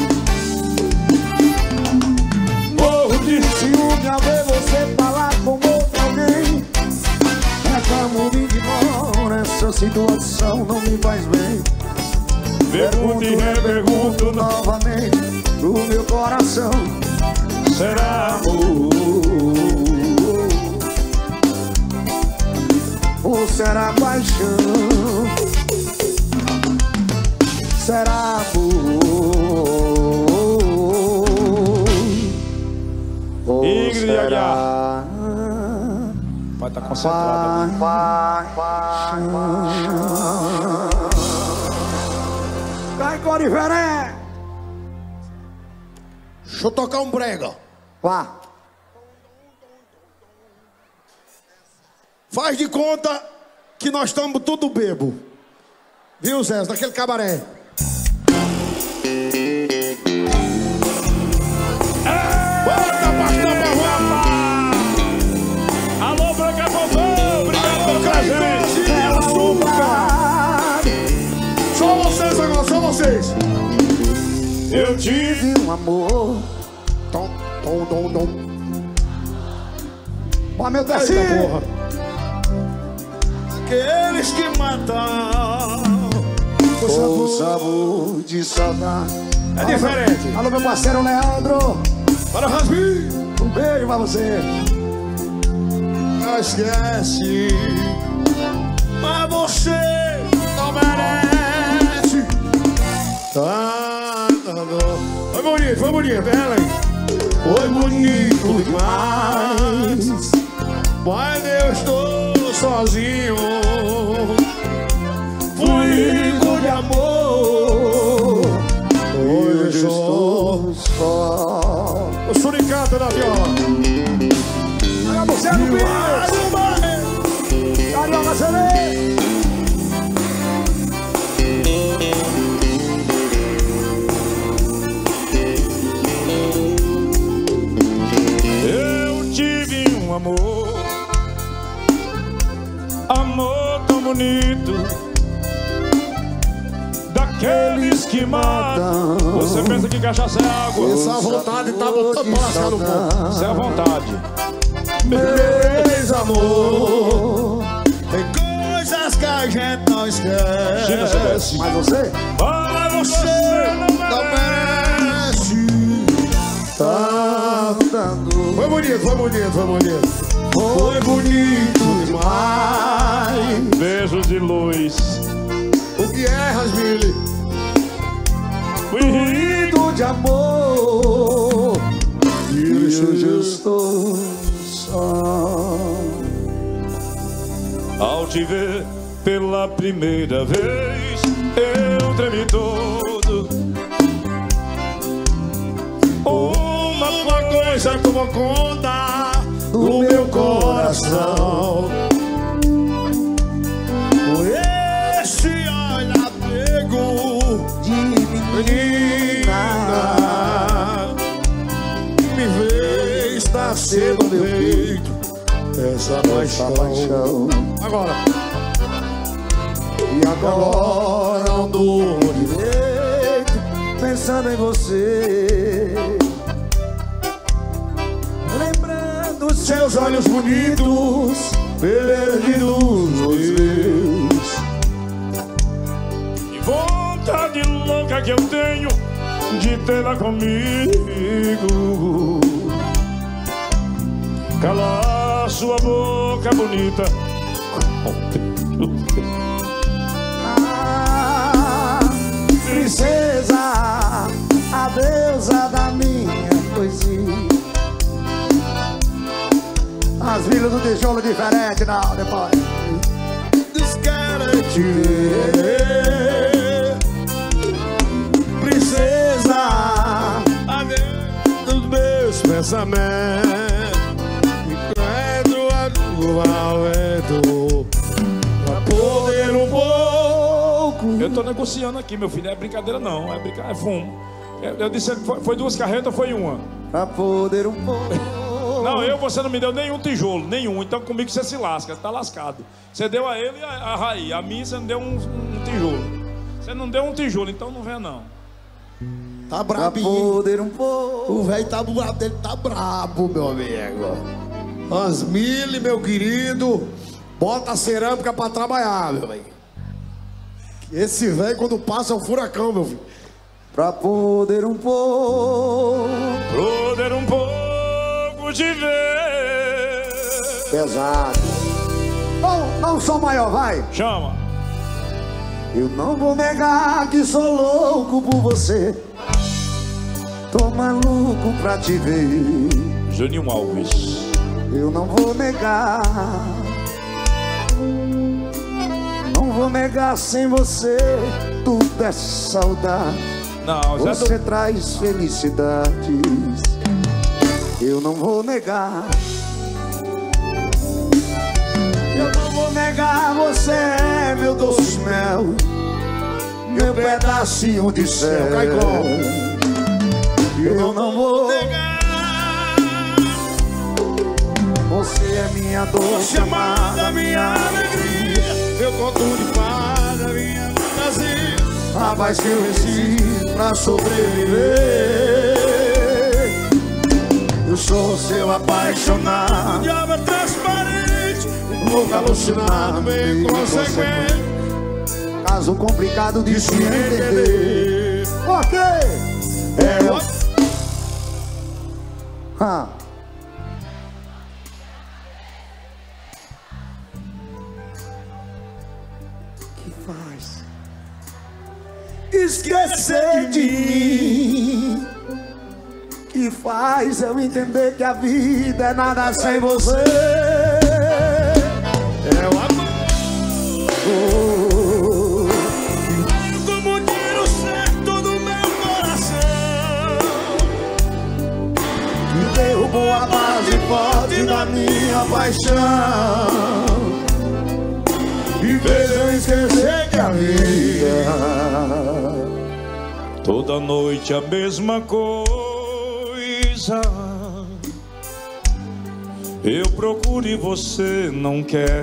Speaker 3: Morro de ciúme ao ver você falar com outro alguém. Reclamo e ignoro essa situação, não me faz bem.
Speaker 1: Pergunto e repergunto
Speaker 3: novamente pro meu coração.
Speaker 1: será amor
Speaker 3: ou será paixão? Será amor ou
Speaker 1: Ingrid
Speaker 3: será
Speaker 1: Aguiar. Vai estar concentrado.
Speaker 3: paixão? Cai, Coriveré!
Speaker 2: Deixa eu tocar um brega.
Speaker 3: Vá.
Speaker 2: Faz de conta que nós estamos tudo bebo. Viu, Zé? Daquele cabaré. Bota bastão pra rua!
Speaker 1: Alô, Branca Popô! Obrigado pelo presente!
Speaker 2: Só vocês agora, só vocês!
Speaker 3: Eu tive um amor.
Speaker 2: Tom, tom, tom, tom.
Speaker 3: Ó, meu Deus, porra.
Speaker 2: Aqueles que matam
Speaker 3: O sabor, sabor de saudade.
Speaker 2: é diferente.
Speaker 3: Alô, meu parceiro Leandro.
Speaker 2: Para Rasbi,
Speaker 3: Um beijo pra você.
Speaker 2: não esquece. Mas você não merece. Tá, tá, tá. Foi bonito, foi bonito, Helen. Foi bonito demais. Mas eu estou sozinho. Fui rico de amor. Hoje eu estou
Speaker 3: só.
Speaker 2: o suricato da viola.
Speaker 3: Olha você no bicho. Carioca Celê.
Speaker 1: Eu tive um amor, amor tão bonito, daqueles que matam. Você pensa que cachaça é água?
Speaker 2: Essa vontade tá botando pra lascar no corpo.
Speaker 1: Isso é a vontade.
Speaker 2: Meu amor, tem coisas que a gente não
Speaker 1: Chega, você
Speaker 2: esquece.
Speaker 1: desce.
Speaker 3: Mas você?
Speaker 1: Mas você não
Speaker 2: Não
Speaker 1: merece.
Speaker 2: merece.
Speaker 3: Tá dando.
Speaker 2: Foi bonito, foi bonito, foi bonito. Foi bonito demais.
Speaker 1: Beijos de luz.
Speaker 2: O que é, Rasmili?
Speaker 1: Fui rico.
Speaker 3: Ruído de amor.
Speaker 2: Isso,
Speaker 3: Hoje eu
Speaker 2: Jesus.
Speaker 3: estou só.
Speaker 1: Ao te ver pela primeira vez, eu tremi todo.
Speaker 2: Uma coisa tomou conta do meu coração. Com esse olhar pego
Speaker 3: De
Speaker 2: menina, me vê nascer no meu peito essa paixão.
Speaker 3: paixão.
Speaker 2: Agora,
Speaker 3: E agora não durmo direito, pensando em você. Lembrando
Speaker 2: seus olhos bonitos, perdidos nos meus.
Speaker 1: Que vontade louca que eu tenho de tê-la comigo. Calar sua boca bonita.
Speaker 3: Ah, princesa, a deusa da minha poesia. As vilas do tijolo diferente, não, depois.
Speaker 2: Desquero te ver, princesa, a dentro dos meus pensamentos. Enquadro a tua vento pra poder um pouco.
Speaker 1: Eu tô negociando aqui, meu filho. É brincadeira, não. É brincadeira, é fumo. Eu, eu disse que foi, foi duas carretas ou foi uma?
Speaker 3: Pra poder um pouco.
Speaker 1: Não, eu você não me deu nenhum tijolo, nenhum. Então comigo você se lasca, você tá lascado. Você deu a ele e a, a Raí. A mim você não deu um, um tijolo. Você não deu um tijolo, então não vem não.
Speaker 2: Tá
Speaker 3: Pra
Speaker 2: brabinho.
Speaker 3: poder um pouco.
Speaker 2: O velho tá brabo dele, tá brabo, meu amigo. Rasmili, meu querido, bota a cerâmica pra trabalhar, meu velho. Esse velho, quando passa, é um furacão, meu filho.
Speaker 3: Pra poder um pouco.
Speaker 1: Poder um pouco te ver.
Speaker 3: Pesado. Não, não sou maior, vai.
Speaker 1: Chama.
Speaker 3: Eu não vou negar que sou louco por você. Tô maluco pra te ver.
Speaker 1: Juninho Alves.
Speaker 3: Eu não vou negar. Não vou negar, sem você tudo é saudade.
Speaker 1: Não, Zé
Speaker 3: Você
Speaker 1: do...
Speaker 3: traz felicidades. Eu não vou negar. Eu negar, você é meu doce mel, meu pedacinho de céu. Eu não vou negar, você é minha doce amada, minha alegria,
Speaker 2: meu conto de fada, minha fantasia,
Speaker 3: a paz que eu preciso pra sobreviver. Eu sou seu apaixonado,
Speaker 2: diabo é transparente,
Speaker 3: louco alucinado,
Speaker 2: bem consequente,
Speaker 3: caso complicado de se entender. Ok, é eu. Ah. Que faz esquecer de mim, que faz eu entender que a vida é nada sem você.
Speaker 2: É o amor,
Speaker 3: Oh,
Speaker 2: como um tiro certo no meu coração,
Speaker 3: que derrubou a base forte da minha paixão, e fez eu esquecer que a vida
Speaker 1: Toda noite a mesma coisa. Eu procuro e você não quer.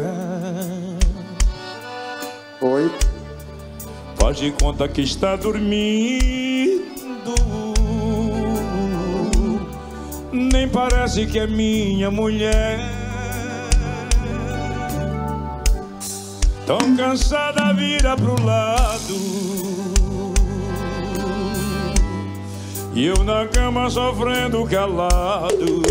Speaker 3: Oi?
Speaker 1: Faz de conta que está dormindo, nem parece que é minha mulher. Tão cansada, vira pro lado, e eu na cama sofrendo calado.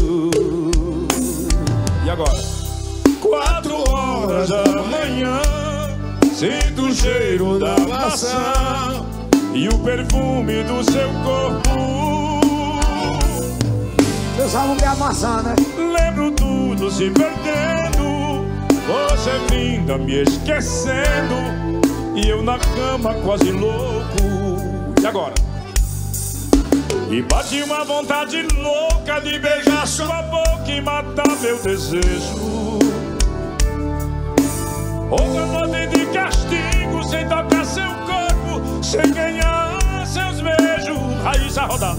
Speaker 1: E agora? Quatro horas da manhã, sinto o cheiro da maçã e o perfume do seu corpo.
Speaker 3: Vocês falam que é a maçã, né?
Speaker 1: Lembro tudo se perdendo, você vinda me esquecendo, e eu na cama quase louco. E agora? E bate uma vontade louca de beijar sua boca e matar meu desejo. Outra noite de castigo, sem tocar seu corpo, sem ganhar seus beijos. Raíssa, rodar.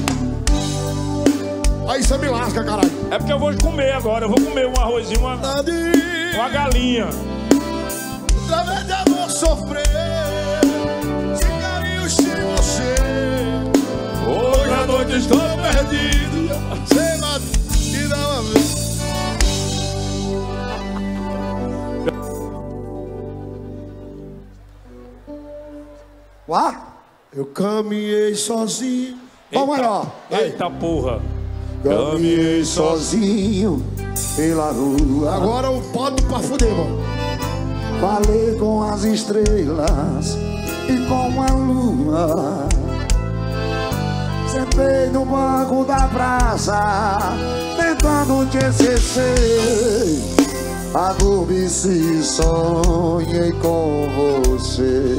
Speaker 2: aí você me lasca, caralho.
Speaker 1: É porque eu vou comer agora, eu vou comer um arrozinho, uma, uma galinha.
Speaker 2: Através de amor sofrer, sem carinho, sem você.
Speaker 1: Hoje à noite estou perdido.
Speaker 2: Você bate e dá uma vez.
Speaker 3: Uá?
Speaker 2: Eu caminhei sozinho.
Speaker 3: Vamos melhor.
Speaker 1: Eita porra.
Speaker 3: Caminhei sozinho pela rua.
Speaker 2: Agora o pode pra fuder, mano.
Speaker 3: Falei com as estrelas e com a lua. Sentei no banco da praça, tentando te esquecer. Adormeci, sonhei com você.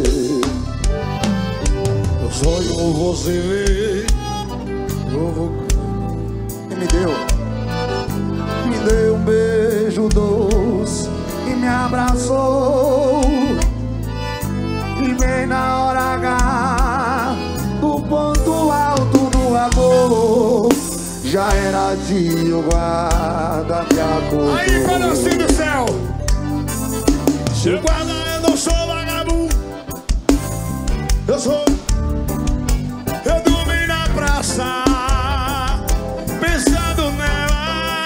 Speaker 2: Eu sonho com você. Eu vou...
Speaker 3: E me deu, me deu um beijo doce e me abraçou. E bem na hora H do ponto alto do amor, já era dia, o guarda me acordou.
Speaker 2: Aí, pedacinho do céu. Seu guarda, eu não sou vagabundo. Eu sou. Eu dormi na praça, pensando nela.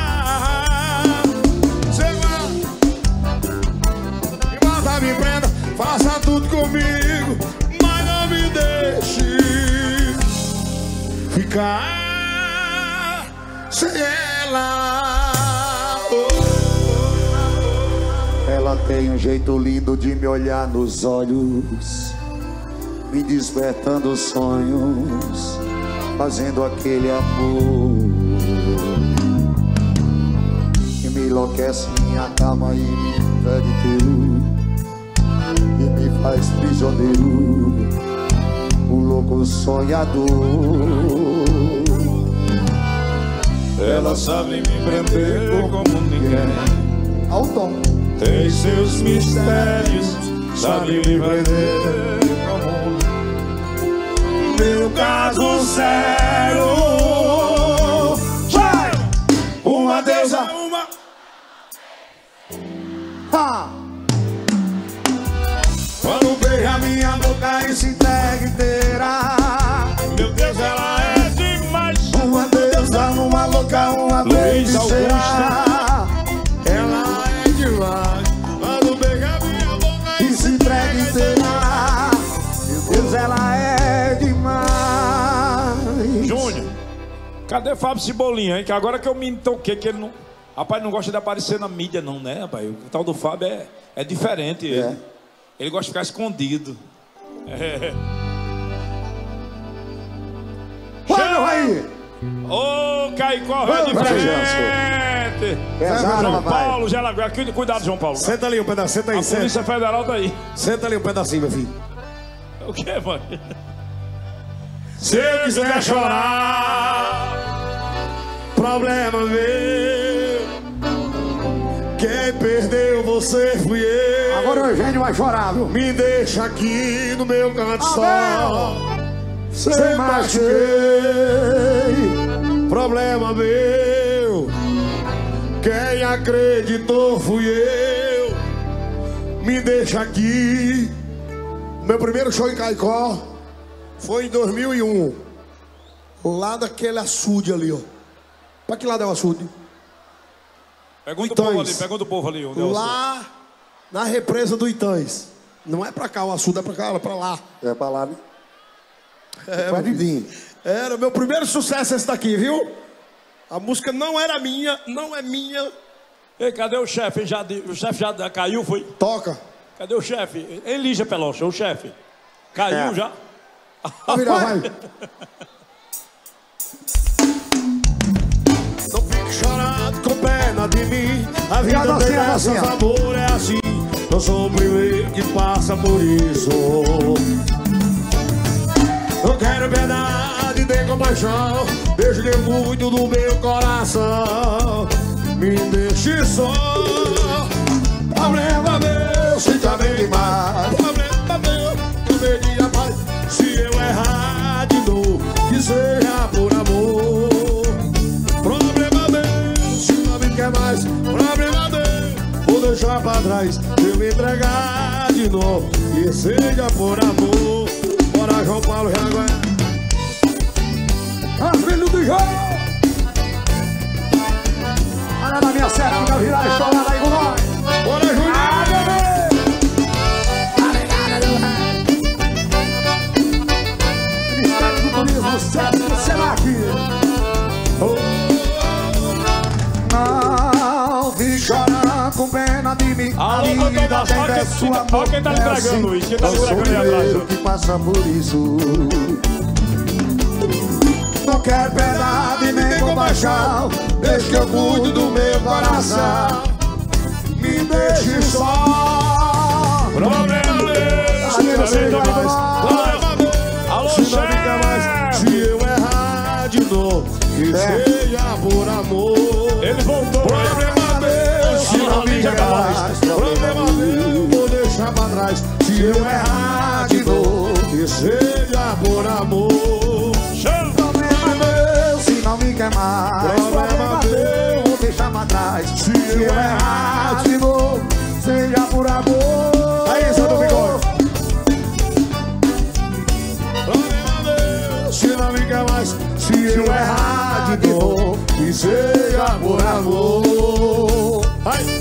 Speaker 2: Seu guarda, me mata, me prenda, faça tudo comigo, mas não me deixe ficar sem ela.
Speaker 3: Ela tem um jeito lindo de me olhar nos olhos, me despertando sonhos, fazendo aquele amor que me enlouquece minha cama e me pede teu, e me faz prisioneiro, o louco sonhador.
Speaker 1: Ela sabe me prender como ninguém.
Speaker 3: Ao tom.
Speaker 1: tem seus mistérios, sabe me prender como meu caso sério. Vai! Uma deusa, uma...
Speaker 3: Ah. Quando beija minha boca e se entrega inteira,
Speaker 1: meu Deus, ela é demais.
Speaker 3: uma deusa, uma louca, uma feiticeira.
Speaker 2: Ela é demais. Quando beija minha boca
Speaker 3: E se entrega inteira, meu Deus, ela é demais.
Speaker 1: Júnior, cadê Fábio Cebolinha, hein? Que agora que eu me toquei que ele não... Rapaz, não gosta de aparecer na mídia não, né, rapaz? O tal do Fábio é, é diferente.
Speaker 3: É.
Speaker 1: Ele. ele gosta de ficar escondido. É.
Speaker 3: Olha aí!
Speaker 1: Ô, Caicó, é
Speaker 3: Vamos,
Speaker 1: diferente.
Speaker 3: Pesado,
Speaker 1: João
Speaker 3: papai.
Speaker 1: Paulo, Gelaguá, cuidado, João Paulo.
Speaker 2: Senta ali um pedacinho, senta aí,
Speaker 1: A
Speaker 2: senta.
Speaker 1: Polícia Federal tá aí.
Speaker 2: Senta ali um pedacinho, meu filho.
Speaker 1: O que, mãe?
Speaker 2: Se eu quiser chorar, problema meu. Quem perdeu você fui eu.
Speaker 3: Agora o Eugênio vai chorar, viu?
Speaker 2: Me deixa aqui no meu canto só.
Speaker 3: Sem machuquei.
Speaker 2: Problema meu. Quem acreditou fui eu. Me deixa aqui. Meu primeiro show em Caicó foi em dois mil e um. Lá daquele açude ali, ó. Pra que lado é o açude?
Speaker 1: Pergunta o
Speaker 2: Itães.
Speaker 1: povo ali, pergunta o povo ali. Onde é o
Speaker 2: Lá na represa do Itães. Não é pra cá o açude, é pra cá, é pra lá.
Speaker 3: É pra lá, né?
Speaker 2: É,
Speaker 3: Pode vir.
Speaker 2: Era o meu primeiro sucesso esse daqui, viu? A música não era minha, não é minha.
Speaker 1: Ei, cadê o chefe? Já, o chefe já caiu, foi?
Speaker 2: Toca.
Speaker 1: Cadê o chefe? Elija Pelocha, o chefe. Caiu
Speaker 3: É.
Speaker 1: já?
Speaker 2: Vai virar, vai. Não fique chorando com pena de mim. A vida
Speaker 3: Obrigado,
Speaker 2: tem
Speaker 3: assim,
Speaker 2: graças,
Speaker 3: assim, ó.
Speaker 2: amor é assim. Eu sou o primeiro que passa por isso. Não quero piedade, nem compaixão. Deixe de muito do meu coração. Me deixe só. Problema meu, se tá bem demais. Problema meu, eu perdi a paz. Se eu errar de novo, que seja por amor. Problema meu, se não me quer mais. Problema meu, vou deixar pra trás. Se eu me entregar de novo, que seja por amor. Bora, João Paulo, Reagué.
Speaker 3: As filhos do João! Olha na minha serra, fica virar estourada aí com nós!
Speaker 2: Bora, Juninho!
Speaker 3: Ah, bebê! Ministério do Turismo, Sesc, Senac! Não fique chorando com pena de mim.
Speaker 1: Alô,
Speaker 3: A
Speaker 1: doutor
Speaker 3: vida
Speaker 1: das
Speaker 3: tem
Speaker 1: Facas,
Speaker 3: desse amor.
Speaker 1: olha quem tá lhe
Speaker 3: é
Speaker 1: entregando
Speaker 3: assim.
Speaker 1: isso, quem tá lhe
Speaker 3: Eu sou
Speaker 1: entregando aí atrás,
Speaker 3: primeiro
Speaker 1: ó.
Speaker 3: que passa por isso. Não quero piedade nem compaixão. Deixa que eu cuido do meu coração. Me deixe só.
Speaker 1: Problema meu.
Speaker 3: A vida seja mais.
Speaker 2: Problema meu,
Speaker 1: Alô,
Speaker 2: se não me quer mais.
Speaker 1: chefe.
Speaker 2: Se eu errar de novo, que
Speaker 3: É.
Speaker 2: seja por amor.
Speaker 1: Ele voltou.
Speaker 2: Problema meu, se não me quer mais. Problema meu, vou deixar pra trás. Se eu errar de novo, que seja por amor.
Speaker 1: Chama.
Speaker 3: Problema meu, se não me quer mais.
Speaker 2: Problema meu,
Speaker 3: vou deixar pra trás.
Speaker 2: se eu errar
Speaker 3: de novo, seja por amor.
Speaker 2: Aí, Santo Bigode. Problema meu, se não me quer mais. Se eu errar de novo, que seja por amor. Ai.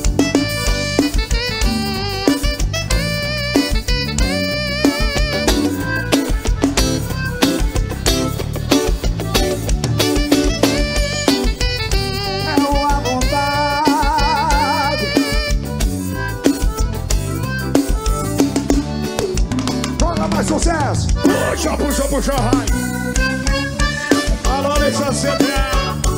Speaker 3: É uma vontade. Joga mais sucesso.
Speaker 2: Puxa, puxa, puxa, vai. Alô, deixa C D A.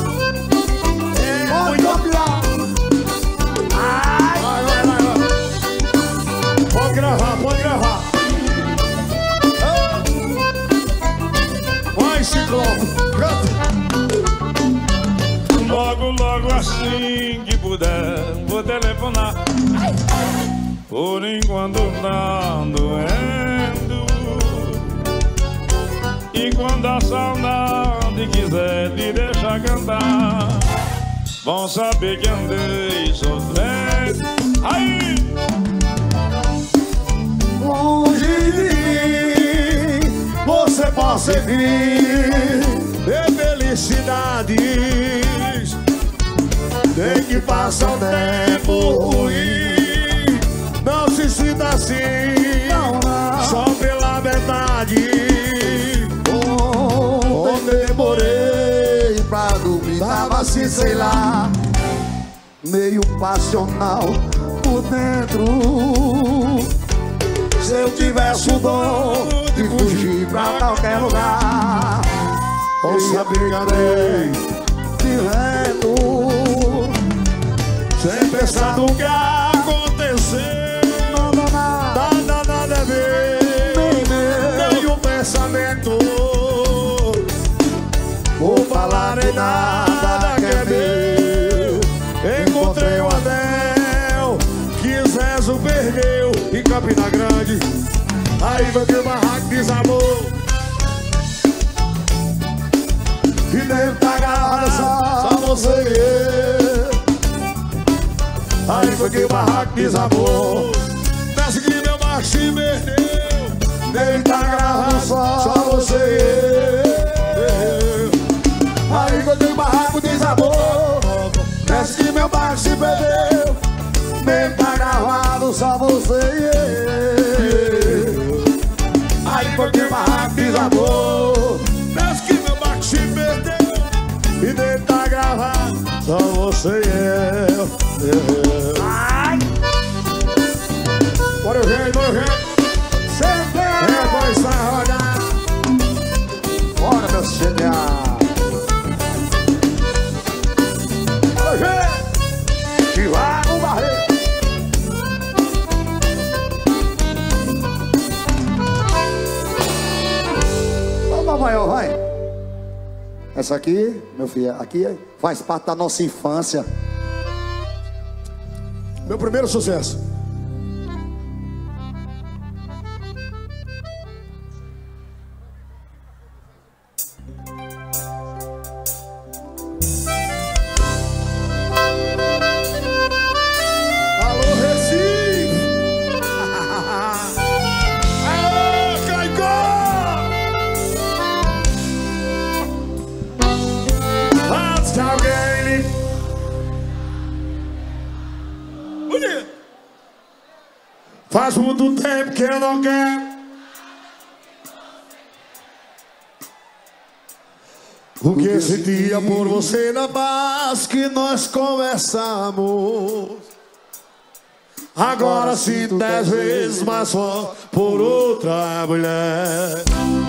Speaker 3: Pode copiar. Ai,
Speaker 2: Vai, vai, vai, vai. Pode gravar, pode gravar. Vai, Ciclope, canta.
Speaker 1: Logo, logo assim que puder, vou telefonar. por enquanto tá doendo. E quando a saudade quiser te deixar cantar, vão saber que andei sofrendo. Aí!
Speaker 3: Longe de mim, você pode seguir
Speaker 2: de felicidades. Tem que passar o tempo ruim. Não se sinta assim,
Speaker 3: não, não.
Speaker 2: Só pela verdade.
Speaker 3: Ontem demorei pra dormir, tava assim, sei lá, meio passional por dentro. Se eu tivesse o dom de fugir pra qualquer lugar, ou saber que andei vivendo
Speaker 2: sem pensar no que aconteceu.
Speaker 3: Nada, nada,
Speaker 2: nada, nada a ver,
Speaker 3: nem meu,
Speaker 2: nem o pensamento.
Speaker 3: vou falar em nada que é meu.
Speaker 2: Encontrei o anel que Zezo perdeu em Campina Grande. Aí foi que o barraco desabou.
Speaker 3: E dentro da garrafa só,
Speaker 2: só você e eu. Aí foi que o barraco desabou. Desce que meu barco se perdeu.
Speaker 3: dentro da garrafa só,
Speaker 2: Só você e eu.
Speaker 3: aí foi que o barraco desabou. Desce que meu barco se perdeu. Dentro da garrafa só você e eu. Aí foi que o barraco desabou.
Speaker 2: Desce que meu barco se perdeu. E dentro da garrafa só você e eu.
Speaker 3: Ai,
Speaker 2: Bora o rei, bora o rei.
Speaker 3: sempre
Speaker 2: É, vai estar rodar.
Speaker 3: bora, meu chegar. Tiago Barreto. Vamos, maior, vai. Essa aqui, meu filho, aqui faz parte da nossa infância.
Speaker 2: Meu primeiro sucesso. Alô, Recife! Aê, Caicó! Antes de alguém. Bonito! Faz muito tempo que eu não quero. O que sentia por você na paz que nós conversamos. Agora sinto dez vezes mais forte por outra mulher.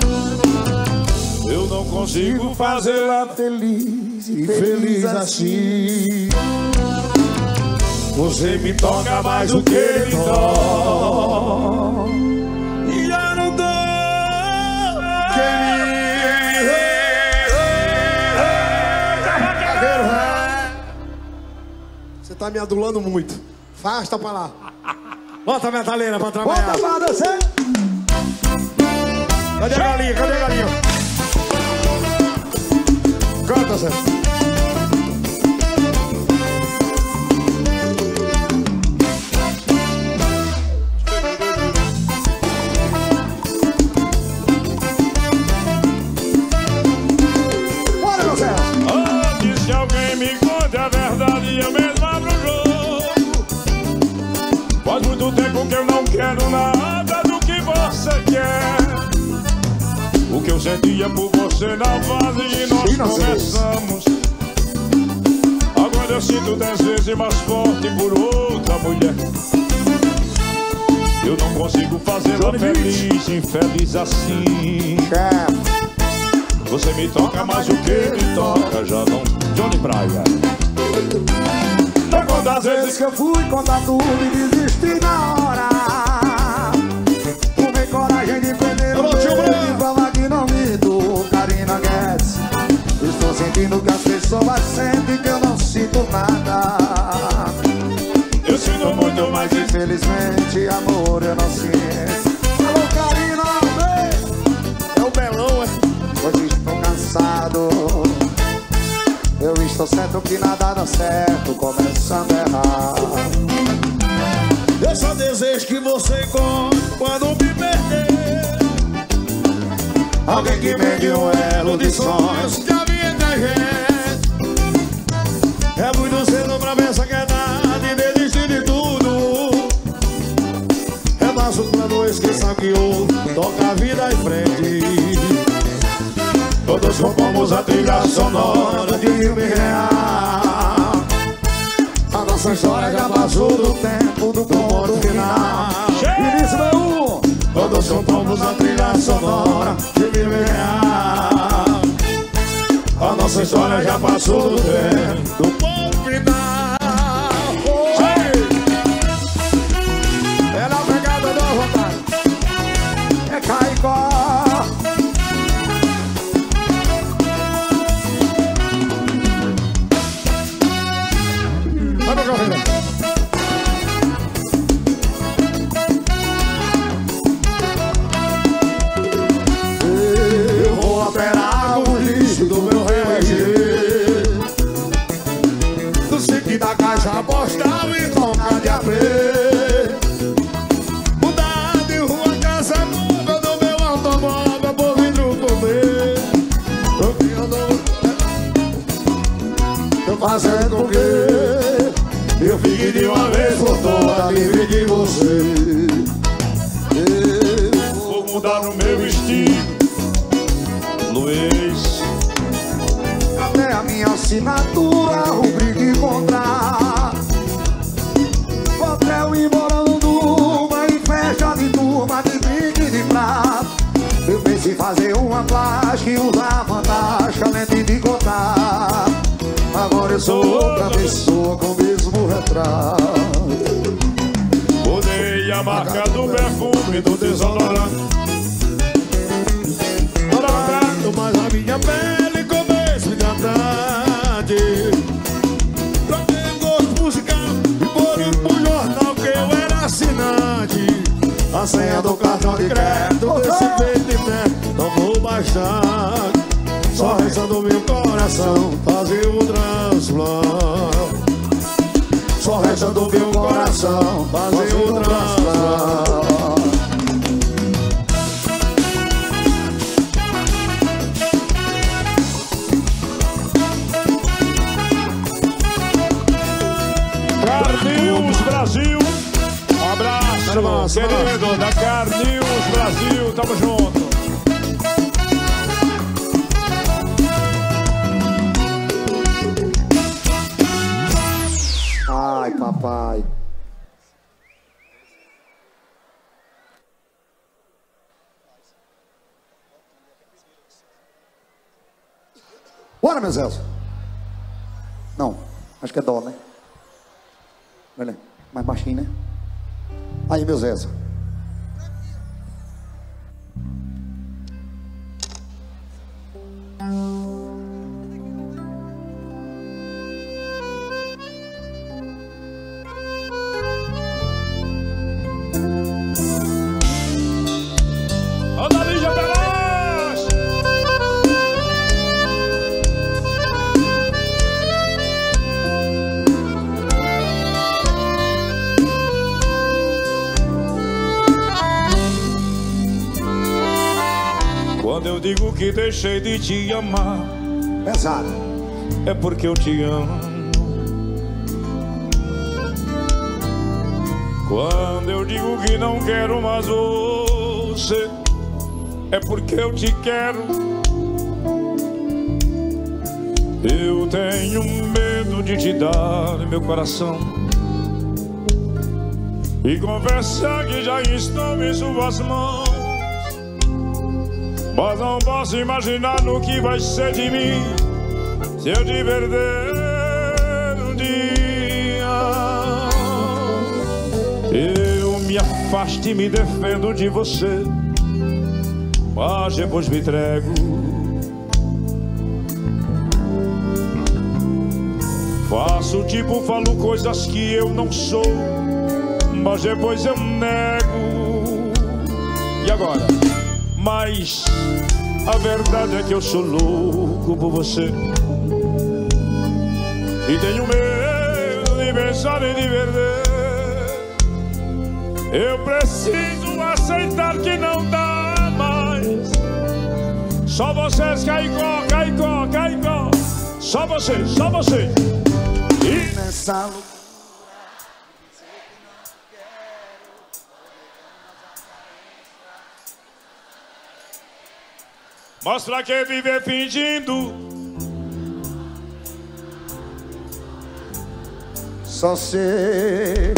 Speaker 1: Eu não consigo fazê-la
Speaker 3: Feliz e
Speaker 2: E feliz assim. Você me toca mais do que ele toca. E eu não dou quem Você tá me adulando muito. Afasta pra lá. Bota a metaleira pra trabalhar.
Speaker 3: Bota pra descer.
Speaker 2: Cadê a galinha? Cadê a galinha? Canta, Zé.
Speaker 3: Bora, meu Zé.
Speaker 1: antes que alguém me conte a verdade. Eu mesmo abro o jogo. Faz muito tempo que eu não quero nada do que você quer. O que eu sentia por você na fase e nós
Speaker 3: E nós
Speaker 1: começamos. Agora eu sinto dez vezes mais forte por outra mulher. Eu não consigo fazê-la feliz, infeliz assim.
Speaker 3: Chefe.
Speaker 1: Você me toca mais do que me toca, já não... Johnny Praia. Não conta às
Speaker 3: Vezes
Speaker 1: vezes
Speaker 3: que eu fui contar tudo e desisti na hora. Tomei coragem de perder o
Speaker 2: Alô, tio
Speaker 3: beijo
Speaker 2: Branco.
Speaker 3: e falar que não me dou. Karina Guedes. Estou sentindo que as pessoas sentem que eu não sinto nada.
Speaker 1: eu sinto muito mais.
Speaker 3: Infelizmente que nada dá certo, começando a errar.
Speaker 2: Eu só desejo que você encontre quando me perder alguém que mede um elo de sonhos que havia entre a gente. É muito cedo pra pensar que é nada e desistir de tudo. Rebaixo quando esqueça que eu toco a vida em frente. Todos compomos a trilha sonora de filme real. A nossa história já passou do tempo do ponto final. Início da um. Todos compomos a trilha sonora de filme real. A nossa história já passou do tempo do ponto final.
Speaker 3: É na pegada da vontade. É Caicó.
Speaker 2: Vai pra cá,
Speaker 3: Eu vou operar o lixo do meu R G,
Speaker 2: do sítio da caixa postal e tocar de A P. Mudar de rua, casa nova do meu automóvel por vidro comer.
Speaker 3: tô fazendo com que eu fique de uma vez por toda livre de você.
Speaker 1: Eu vou mudar o meu estilo, Luiz.
Speaker 3: Até a minha assinatura, rubrica encontrar. Hotel e Moranduba, em festa de turma, de drink de prato. Eu pensei em fazer uma plástica e usar fantástica, lente de contato. Agora eu sou outra pessoa com o mesmo retrato.
Speaker 1: Mudei a marca do perfume, do desodorante.
Speaker 2: Adorado, mas a minha pele começa hidratante. Troquei gosto musical e por um pro jornal que eu era assinante. A senha do cartão de crédito desse investimento não vou baixar. Só resta do meu coração fazer o transplante. Só resta do meu coração fazer o transplante.
Speaker 1: Carnews Brasil, um abraço,
Speaker 2: Nossa,
Speaker 1: querido, nossa. Da Carnews Brasil, tamo junto.
Speaker 3: Ai, papai. Bora, meu Zé. Não, acho que é dó, né? Olha, mais baixinho, né? Aí, meu Zé.
Speaker 1: Anda, Lígia Pelas! Quando eu digo que deixei de te amar,
Speaker 3: Pesado.
Speaker 1: é porque eu te amo. Quando eu digo que não quero mais você, é porque eu te quero. Eu tenho medo de te dar meu coração e confessar que já estou em suas mãos. Mas não posso imaginar no que vai ser de mim se eu te perder um dia. Eu me afasto e me defendo de você, mas depois me entrego. Faço tipo, falo coisas que eu não sou, mas depois eu nego. E agora? Mas a verdade é que eu sou louco por você. e tenho medo de beijar e de perder. Eu preciso aceitar que não dá mais. Só vocês, Caicó, Caicó, Caicó. Só vocês, só vocês. E
Speaker 3: nessa loucura.
Speaker 1: Mostra que viver fingindo.
Speaker 3: Só sei.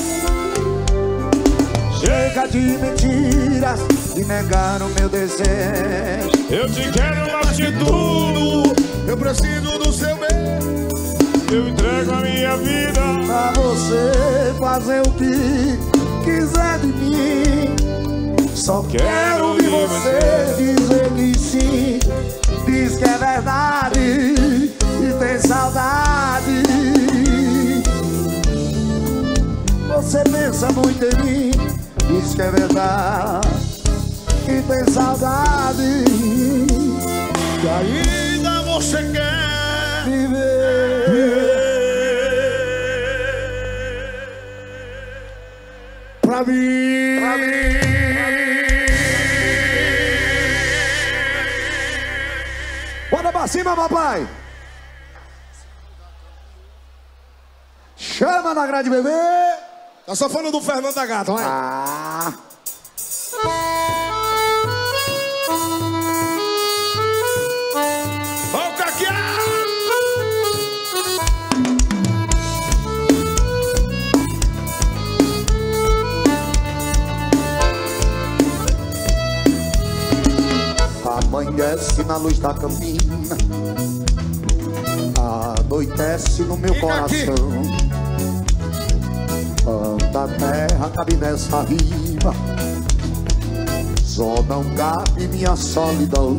Speaker 3: Chega de mentiras e negar o meu desejo.
Speaker 1: Eu te quero mais de tudo.
Speaker 2: Eu preciso do seu bem.
Speaker 1: Eu entrego a minha vida
Speaker 3: pra você fazer o que quiser de mim. Só quero ouvir você dizer que sim. Diz que é verdade e tem saudade. Você pensa muito em mim. Diz que é verdade e tem saudade.
Speaker 2: E ainda você quer
Speaker 3: viver,
Speaker 2: viver pra mim, pra mim.
Speaker 3: Bora pra cima, papai. Chama na grade, bebê.
Speaker 2: Tá só falando do Fernando da Gata, vai.
Speaker 3: Ah.
Speaker 2: Vamos caquear.
Speaker 3: Amanhece na luz da campina, anoitece no meu
Speaker 2: Fica
Speaker 3: coração. Aqui. Quanta terra cabe nessa riba, só não cabe minha solidão.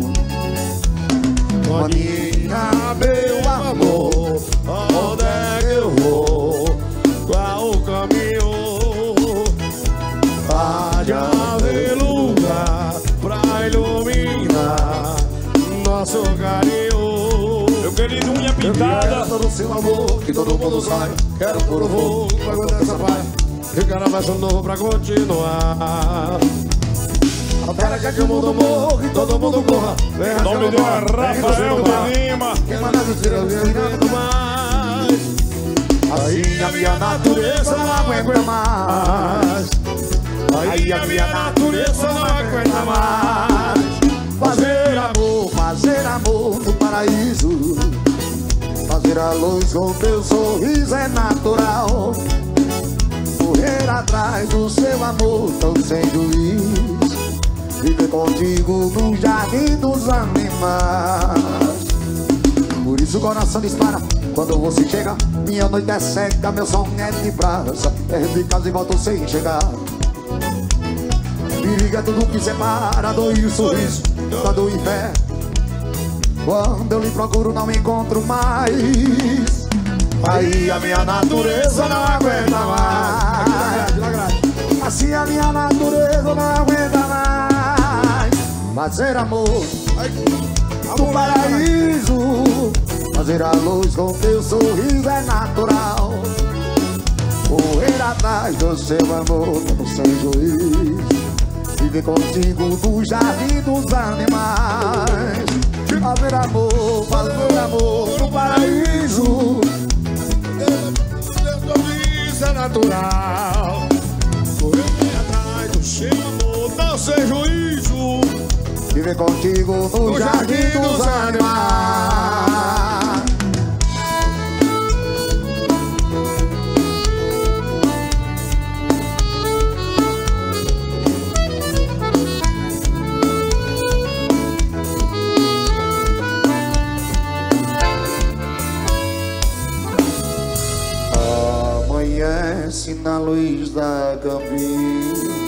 Speaker 2: Maninha, meu amor, onde é que eu vou? Qual o caminho? Pode haver lugar pra iluminar nosso carinho.
Speaker 1: Meu querido unha pintada.
Speaker 3: Eu quero seu amor, que todo mundo sai. Quero pôr o fogo pra aguentar essa paz.
Speaker 2: E quero mais um novo pra continuar.
Speaker 3: A terra quer que o mundo morra e todo mundo corra.
Speaker 1: O nome dele é Rafael de Lima.
Speaker 3: Quem manda nos tira o virando mais. Assim a minha natureza não aguenta mais. Aí a minha natureza não aguenta mais. Fazer amor, fazer amor no paraíso. Fazer a luz com teu sorriso é natural. Correr atrás do seu amor tão sem juiz. Viver contigo no jardim dos animais. Por isso o coração dispara quando você chega. Minha noite é seca, meu som é de praça. É de casa e volto sem chegar. Perigo é tudo que separa, dor e o sorriso da do inferno. Quando eu lhe procuro não me encontro mais. Aí a minha natureza não aguenta mais. Assim a minha natureza não aguenta mais. Fazer amor no paraíso. Fazer a luz com teu sorriso é natural. Correr atrás do seu amor sem juízo. Viver contigo no jardim dos animais. Fazer amor, fazer amor no paraíso.
Speaker 2: Isso é natural. Correr atrás do seu amor, não sem juízo.
Speaker 3: Viver contigo no, no jardim, jardim dos, dos animais. Amanhece na luz da campina.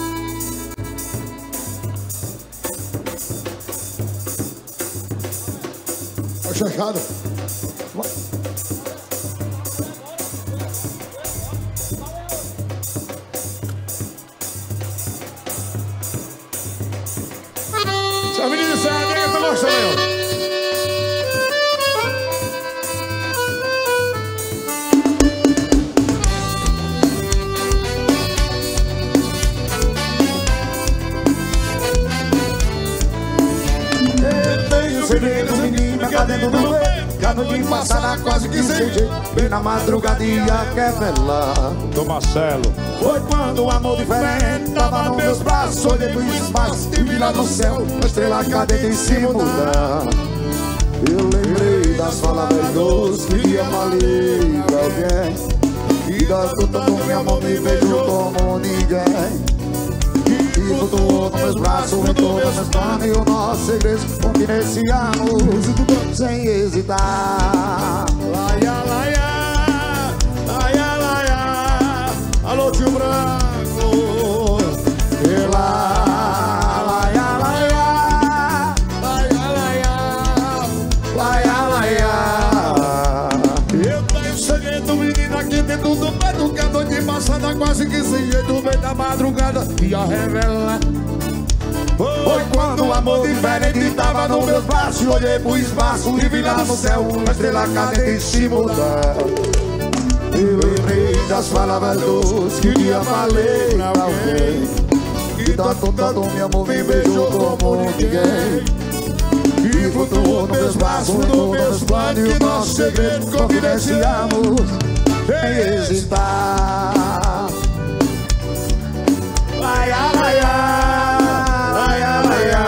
Speaker 2: Chachado. Essa menina essa nega tá gostando aí, ó.
Speaker 3: dentro do peito, que a noite passada quase que sem jeito. Bem na madrugadinha quer velar.
Speaker 1: Do Marcelo.
Speaker 3: Foi quando o amor diferente tava nos meus braços. Olhei pro espaço e vi lá no céu a estrela cadente em se mudar. Eu lembrei das palavras doces que dia falei pra alguém, e da fruta do meu amor me beijou como ninguém. E flutuou nos meus braços, entrou nos meus planos, e o nosso segredo confidenciamos sem hesitar.
Speaker 2: Laia, laia, laia, laia. Alô, tio Branco.
Speaker 3: Ela, laia, laia,
Speaker 2: Laia, laia.
Speaker 3: laia, laia.
Speaker 2: Eu tenho segredo, menina, aqui dentro do peito, que a noite passada quase que sem jeito, bem da madrugada ia revelar.
Speaker 3: Foi quando o amor diferente tava nos meus braços. Olhei pro espaço e vi lá no céu uma estrela cadente se mudar. Eu lembrei das palavras doces que um dia falei pra alguém, e tanto, tanto meu amor me beijou como ninguém. E flutuou nos meus braços, nos meus planos, e o nosso segredo confidenciamos sem hesitar. Laia, laia, laia, laia.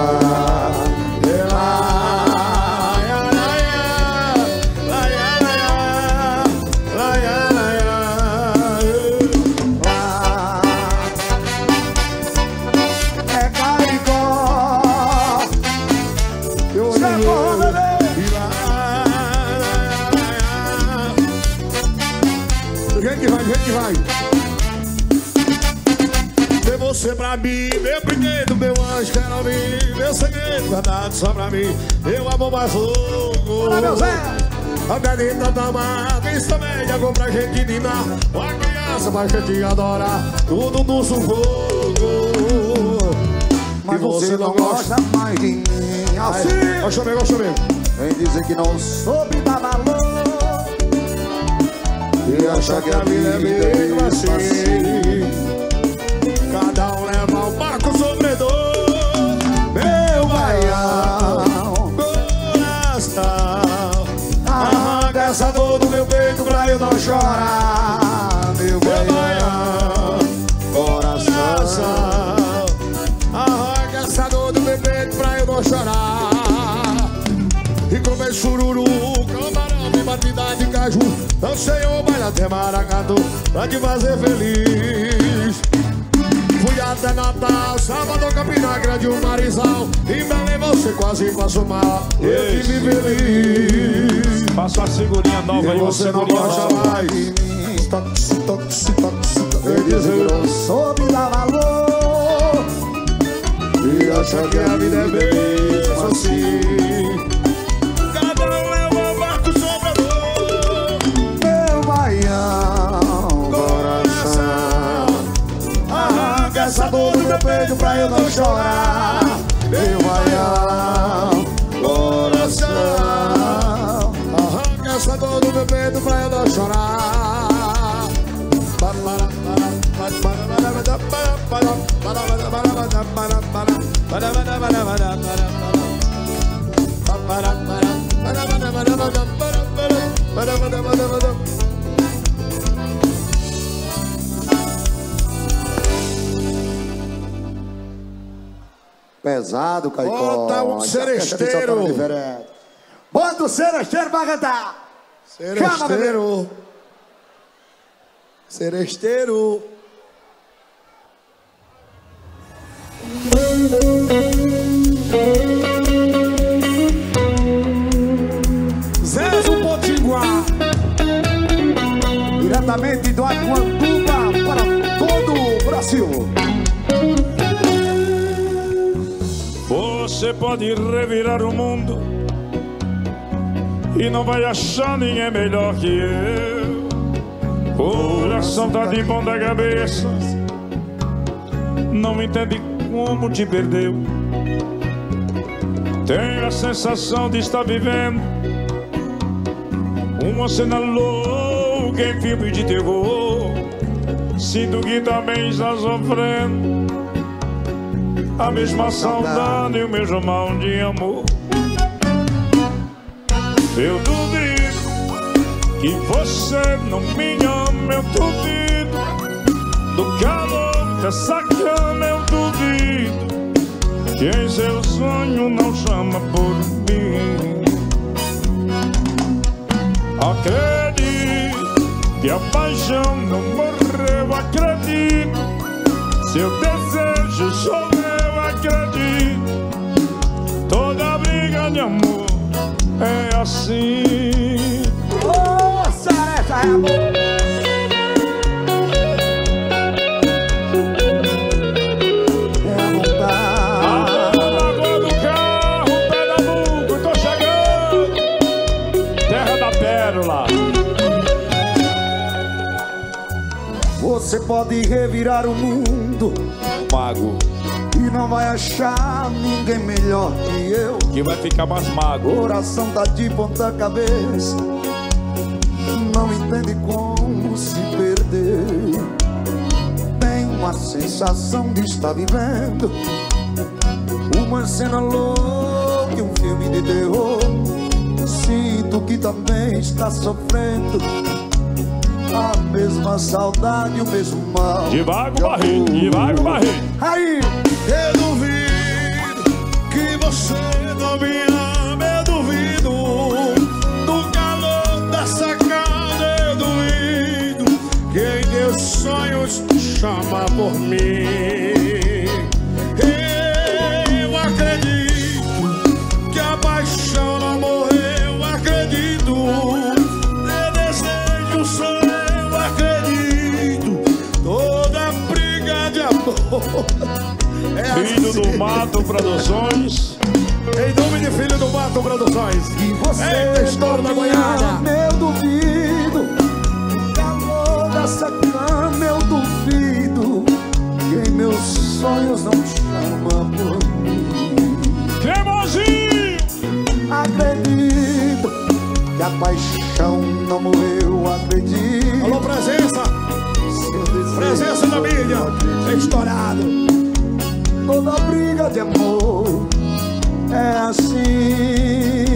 Speaker 2: Você pra mim, meu brinquedo, meu anjo, quero ouvir meu segredo, verdade só pra mim, meu amor mais louco.
Speaker 3: Olá, meu Zé!
Speaker 2: A Benita da Mata, isso também é bom pra gente ninar, uma criança pra gente adorar, tudo no sufoco.
Speaker 3: Mas você, você não gosta mais de mim assim.
Speaker 2: Gosta mesmo, gosta mesmo.
Speaker 3: Vem dizer que não soube dar valor e achar que a vida é mesmo assim.
Speaker 2: Cada um leva um barco sofredor,
Speaker 3: meu baião,
Speaker 2: coração.
Speaker 3: Arranca essa dor do meu peito pra eu não chorar. Meu baião, coração.
Speaker 2: Arranca essa dor do meu peito pra eu não chorar. E comer chururu, camarão, tem batida de caju. Dancei o baile até maracatu pra te fazer feliz. Fui até Natal, sábado, Campina Grande, o Marizal. Em Belém você quase passou mal, eu tive feliz.
Speaker 1: Passa uma segurinha nova aí,
Speaker 3: você não gosta mais de mim. Toxi, toxi, toxi. Eu dizer que não soube dar valor e acha que a vida é mesmo assim.
Speaker 2: Cada um leva um barco sofredor,
Speaker 3: Meu baião, coração. Arranca essa dor do meu peito pra eu não chorar. Meu baião, coração.
Speaker 2: arranca essa dor do meu peito pra eu não chorar.
Speaker 3: Pesado, Caicó.
Speaker 2: Bota um seresteiro.
Speaker 3: Bota o seresteiro pra cantar.
Speaker 2: Seresteiro. Seresteiro. Zezo Potiguar.
Speaker 3: Diretamente do Aguanduba para todo o Brasil.
Speaker 1: Você pode revirar o mundo e não vai achar ninguém melhor que eu. Coração tá de ponta cabeça, não entende como te perdeu. Tem a sensação de estar vivendo uma cena louca em filme de terror. Sinto que também está sofrendo a mesma saudade e o mesmo mal de amor. Eu duvido que você não me ama, eu duvido do calor dessa cama, eu duvido que em seu sonho não chama por mim. Acredito que a paixão não morreu, acredito. Seu desejo sou eu, acredito. Toda briga de amor é assim.
Speaker 3: Ô, Sareta, é amor. Você pode revirar o mundo,
Speaker 1: mago,
Speaker 3: e não vai achar ninguém melhor que eu,
Speaker 1: que vai ficar mais mago.
Speaker 3: O coração tá de ponta cabeça, não entende como se perder. Tem uma sensação de estar vivendo uma cena louca, um filme de terror. Sinto que também está sofrendo a mesma saudade, o mesmo mal.
Speaker 1: Devagar, barriga, devagar, barriga.
Speaker 3: Aí,
Speaker 2: eu duvido que você não me ama, eu duvido do calor dessa casa, eu duvido que em teus sonhos chama por mim. Eu acredito que a paixão não morreu, acredito. Meu desejo sou eu, acredito. Toda briga de amor é
Speaker 1: Filho
Speaker 2: assim.
Speaker 1: do Mato Produções.
Speaker 2: Em nome de Filho do Mato Produções.
Speaker 3: E você
Speaker 2: Eita, estouro da Goiânia.
Speaker 3: eu duvido o calor dessa cama, eu duvido que em meus sonhos não chama por mim.
Speaker 1: Cremosinho!
Speaker 3: Acredito que a paixão não morreu, acredito.
Speaker 2: Alô, presença. Presença da mídia. Estourado.
Speaker 3: Toda briga de amor é assim.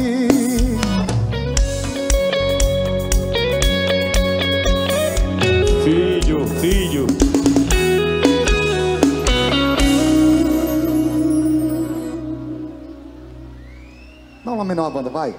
Speaker 1: Filho, filho.
Speaker 3: Dá uma menor banda, vai.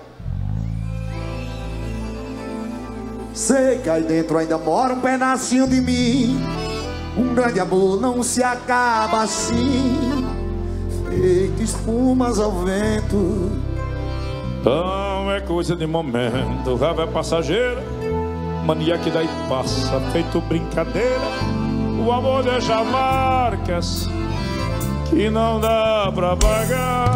Speaker 3: Sei que aí dentro ainda mora um pedacinho de mim. Um grande amor não se acaba assim, feito espumas ao vento.
Speaker 1: Não é coisa de momento, raiva é passageira, mania que daí passa, feito brincadeira. O amor deixa marcas que não dá pra pagar.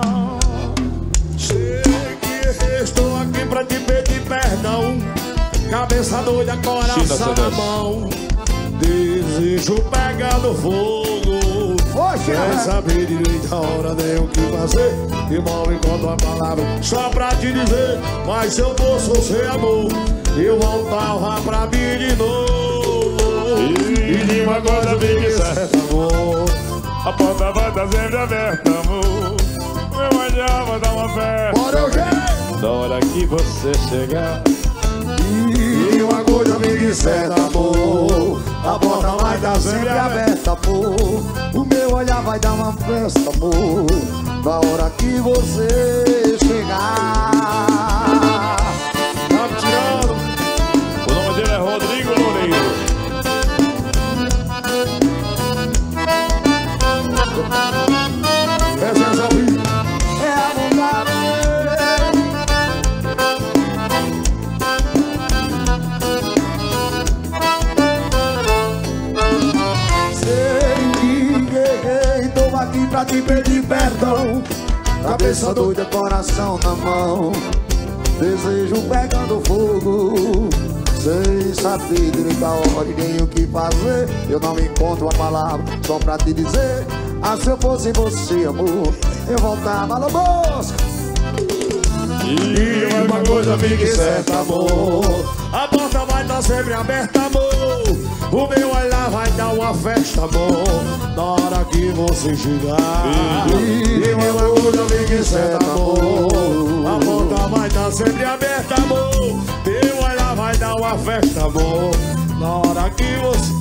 Speaker 2: Sei que estou aqui pra te pedir perdão. Cabeça doida, coração na mão. Desejo pegando fogo. Quer saber direito a hora, nem o que fazer. E mal encontro a palavra só pra te dizer. Mas se eu fosse sem amor, eu voltava pra mim de novo.
Speaker 1: E de uma coisa bem certa,
Speaker 2: amor,
Speaker 1: a porta vai estar sempre aberta, amor. Meu olhar vai dar uma festa.
Speaker 2: bora eu jeito.
Speaker 1: Da hora que você chegar.
Speaker 3: E uma coisa bem certa, amor, a porta vai estar sempre aberta, amor. O meu olhar vai dar uma festa, amor, na hora que você chegar.
Speaker 2: Tá me tirando.
Speaker 1: O nome dele é Rodrigo Loureiro.
Speaker 2: Presença ao vivo.
Speaker 3: É a vontade. Aqui pra te pedir perdão. Cabeça doida, coração na mão. Desejo pegando fogo. Sem saber direito a hora e nem o que fazer. Eu não encontro a palavra só pra te dizer. Ah, se eu fosse você, amor, eu voltava no bosque.
Speaker 2: E uma coisa fique certa, amor, a porta vai estar sempre aberta, amor. O meu olhar vai dar uma festa, amor, na hora que você chegar. E uma coisa fique certa, amor, a porta vai estar sempre aberta, amor. Meu olhar vai dar uma festa, amor, na hora que você...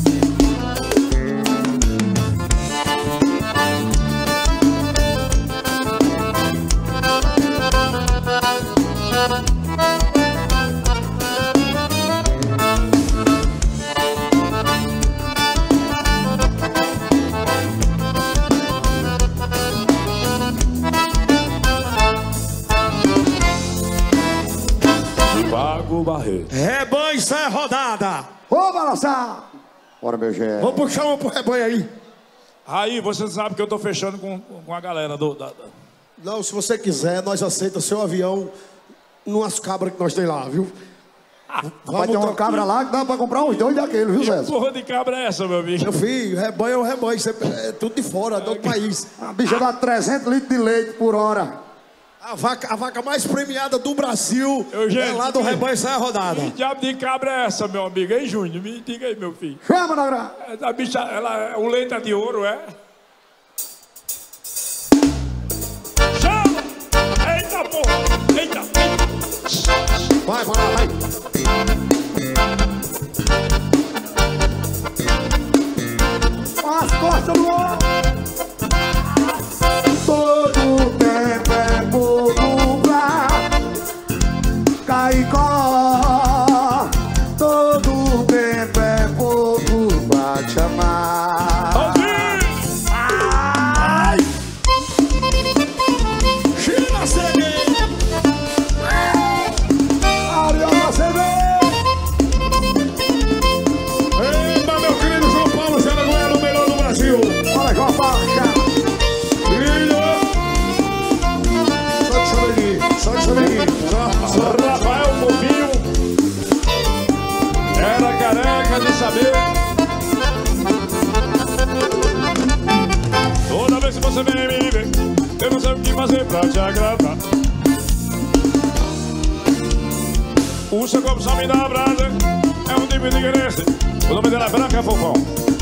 Speaker 1: Vago Barreto.
Speaker 2: Rebanho, isso é rodada.
Speaker 3: Ô, balançar. Bora, meu Gé.
Speaker 2: Vamos puxar uma pro rebanho aí.
Speaker 1: Aí, você sabe que eu tô fechando com, com a galera do... Da, da...
Speaker 2: Não, se você quiser, nós aceitamos seu avião numas cabras que nós tem lá, viu?
Speaker 3: Ah, vai ter uma cabra lá que dá pra comprar uns dois daquele, viu, Zé?
Speaker 1: Que porra de cabra é essa, meu amigo?
Speaker 2: Meu filho, rebanho é um rebanho, isso é, é tudo de fora, do outro país.
Speaker 3: A bicha dá trezentos litros de leite por hora.
Speaker 2: A vaca, a vaca mais premiada do Brasil
Speaker 1: Eu, gente,
Speaker 2: é lá do rebanho, sai a rodada.
Speaker 1: Que diabo de cabra é essa, meu amigo? Hein, Júnior? Me diga aí, meu filho.
Speaker 3: Chama, Negrão.
Speaker 1: A bicha, ela, o leite é de ouro, é? Chama! Eita, porra! Eita, eita!
Speaker 2: Vai, vai, vai.
Speaker 3: As costas do ar. Todo tempo é pouco pra Caicó. Todo tempo é pouco pra te amar.
Speaker 2: Ai! China Cega!
Speaker 3: Ariola C B.
Speaker 2: Eita, meu querido João Paulo, já não era o melhor do Brasil.
Speaker 3: Olha, João Paulo, cara.
Speaker 2: Só de chameguinho, só, só.
Speaker 1: Rafael Bobinho era careca de saber. Toda vez que você vem me ver, eu não sei o que fazer pra te agradar. O seu corpo só me dá brasa, é um tipo de querer. O nome dela é Branca Fofão.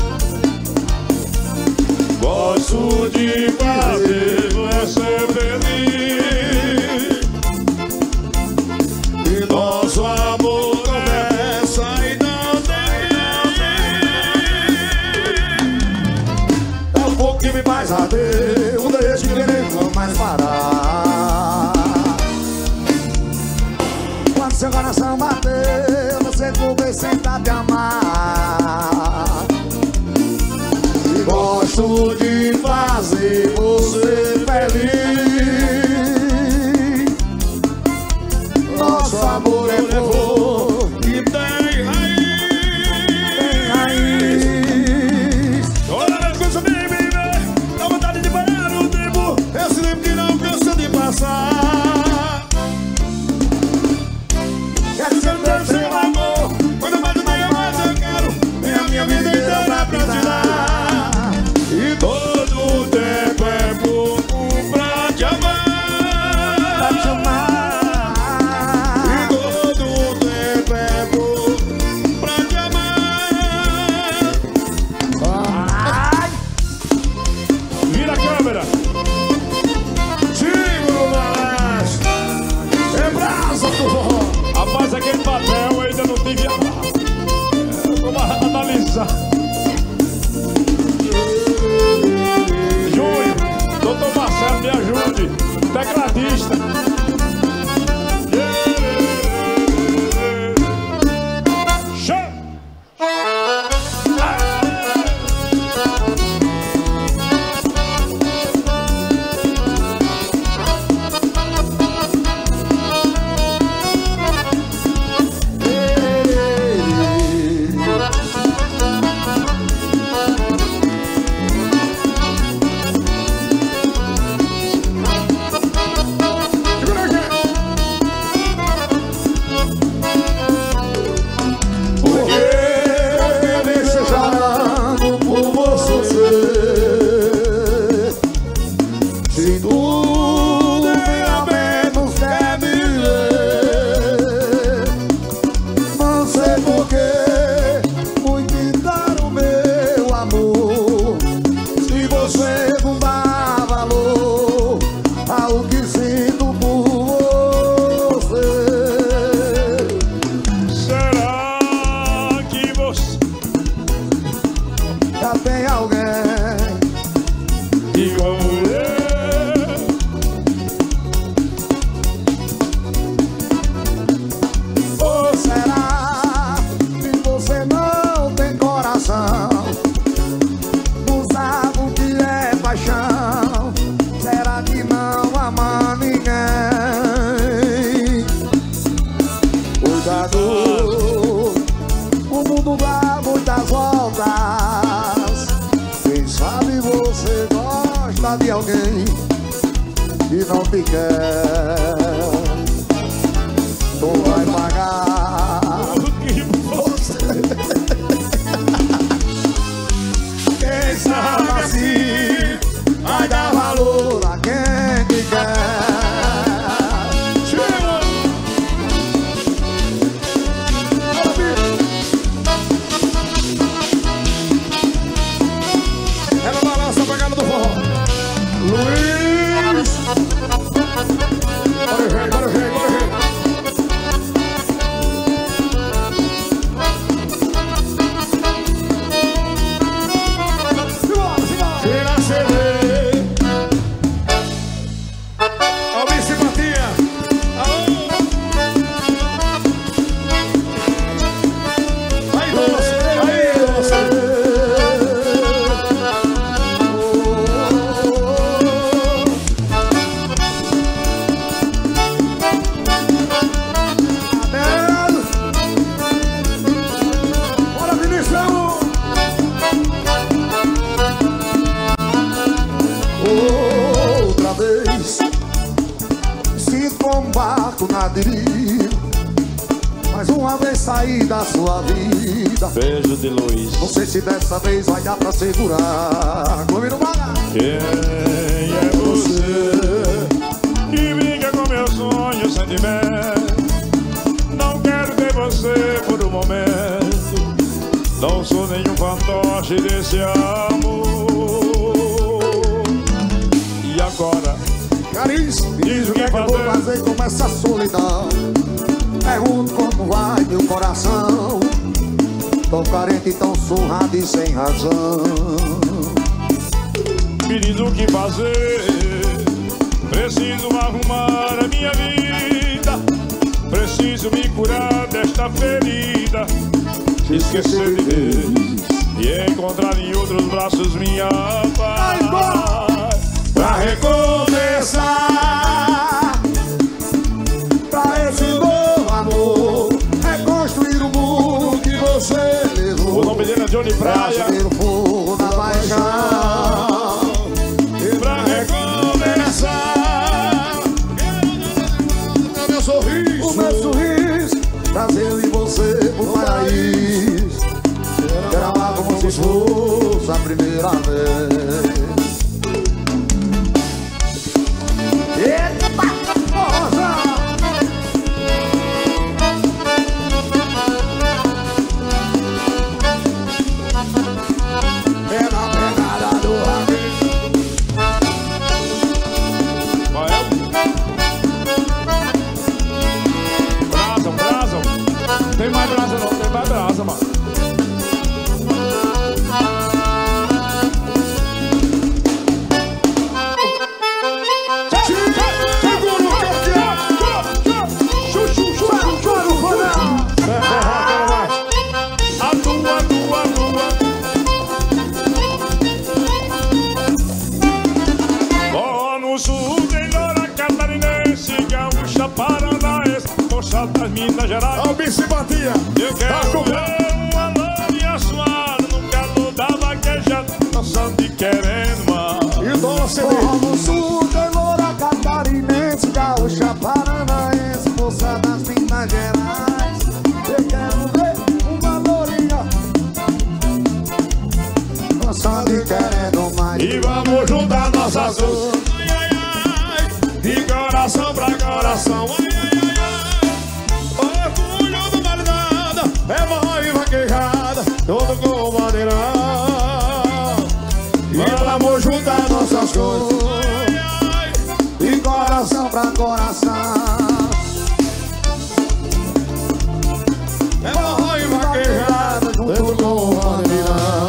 Speaker 1: Gosto de fazer você feliz.
Speaker 2: Nosso amor começa e não tem fim.
Speaker 3: É um pouco que me faz arder. Um desejo que querer não mais parar. Quando seu coração bater, você for ver sentar te amar. E gosto de fazer você feliz. Nosso amor é flor
Speaker 2: E tem raiz.
Speaker 3: tem raiz.
Speaker 2: Toda vez que você vem me ver, dá vontade de parar o tempo. Esse tempo que não cansa de passar.
Speaker 3: Quero
Speaker 2: Você não tem seu amor. Quando mais eu tenho, mais eu quero. É a minha vida inteira pra te dar. E todo tempo é pouco pra te amar.
Speaker 3: pra te amar.
Speaker 1: Vira a câmera.
Speaker 2: Segura o balanço. É brasa, porra.
Speaker 1: Rapaz, aquele papel eu ainda não tive a... Vamos analisar. Júnior, doutor Marcelo, me ajude. Tecladista.
Speaker 3: Se tudo é a menos deve alguém que não te quer. Tu vai pagar. Quem sabe assim vai dar valor a quem te quer.
Speaker 2: Ela balança a pegada do forró. Luiz! Bora o rei, bora o rei, bora o rei. Tira a C D. Albi simpatia. Alô. Aí, doce. Aí, doce. Na deriva, mais uma vez sair da sua vida.
Speaker 1: Beijo de Luiz.
Speaker 3: Não sei se dessa vez vai dar pra segurar. Comigo baga.
Speaker 1: Quem é você que brinca com meus sonhos, sentimento? Não quero ter você por um momento. Não sou nenhum fantoche desse amor. E agora?
Speaker 3: Caríssimo, diz o que é que eu vou fazer com essa solidão. Pergunto como vai meu coração. Tô carente, tão surrado e sem razão.
Speaker 1: Me diz o que fazer. Preciso arrumar a minha vida. Preciso me curar desta ferida. Esquecer de vez e encontrar em outros braços minha paz. Pra recomeçar,
Speaker 3: pra esse novo amor, reconstruir o mundo que você levou.
Speaker 1: O nome dele é Johnny Praia.
Speaker 3: Pra o fogo na paixão.
Speaker 2: E pra recomeçar, meu sorriso,
Speaker 3: o meu sorriso, trazer eu e você pro paraíso. Quero amar como se fosse a primeira vez. Eita, porra! É na pegada do amigo.
Speaker 1: Vai, é? Brasa, brasa. Tem mais brasa não, tem mais brasa, mano. Das Minas Gerais.
Speaker 2: Albi simpatia.
Speaker 1: Eu quero ver uma loirinha suada no calor da vaquejada, dançando e querendo mais.
Speaker 2: E doce
Speaker 3: Forró no sul, tem loura catarinense, gaúcha, paranaense, moça das Minas Gerais. Eu quero ver uma lourinha dançando e querendo mais.
Speaker 2: E vamos juntar nossas duas. Ai, ai, ai. De coração pra coração. Ai, ai, ai, ai. Orgulho do vale nada. É mó e vaquejada. Todo com bandeirão. E vamos juntar nossas coisas. Ai, ai.
Speaker 3: De coração pra coração.
Speaker 2: É mó e vaquejada. Todo com bandeirão.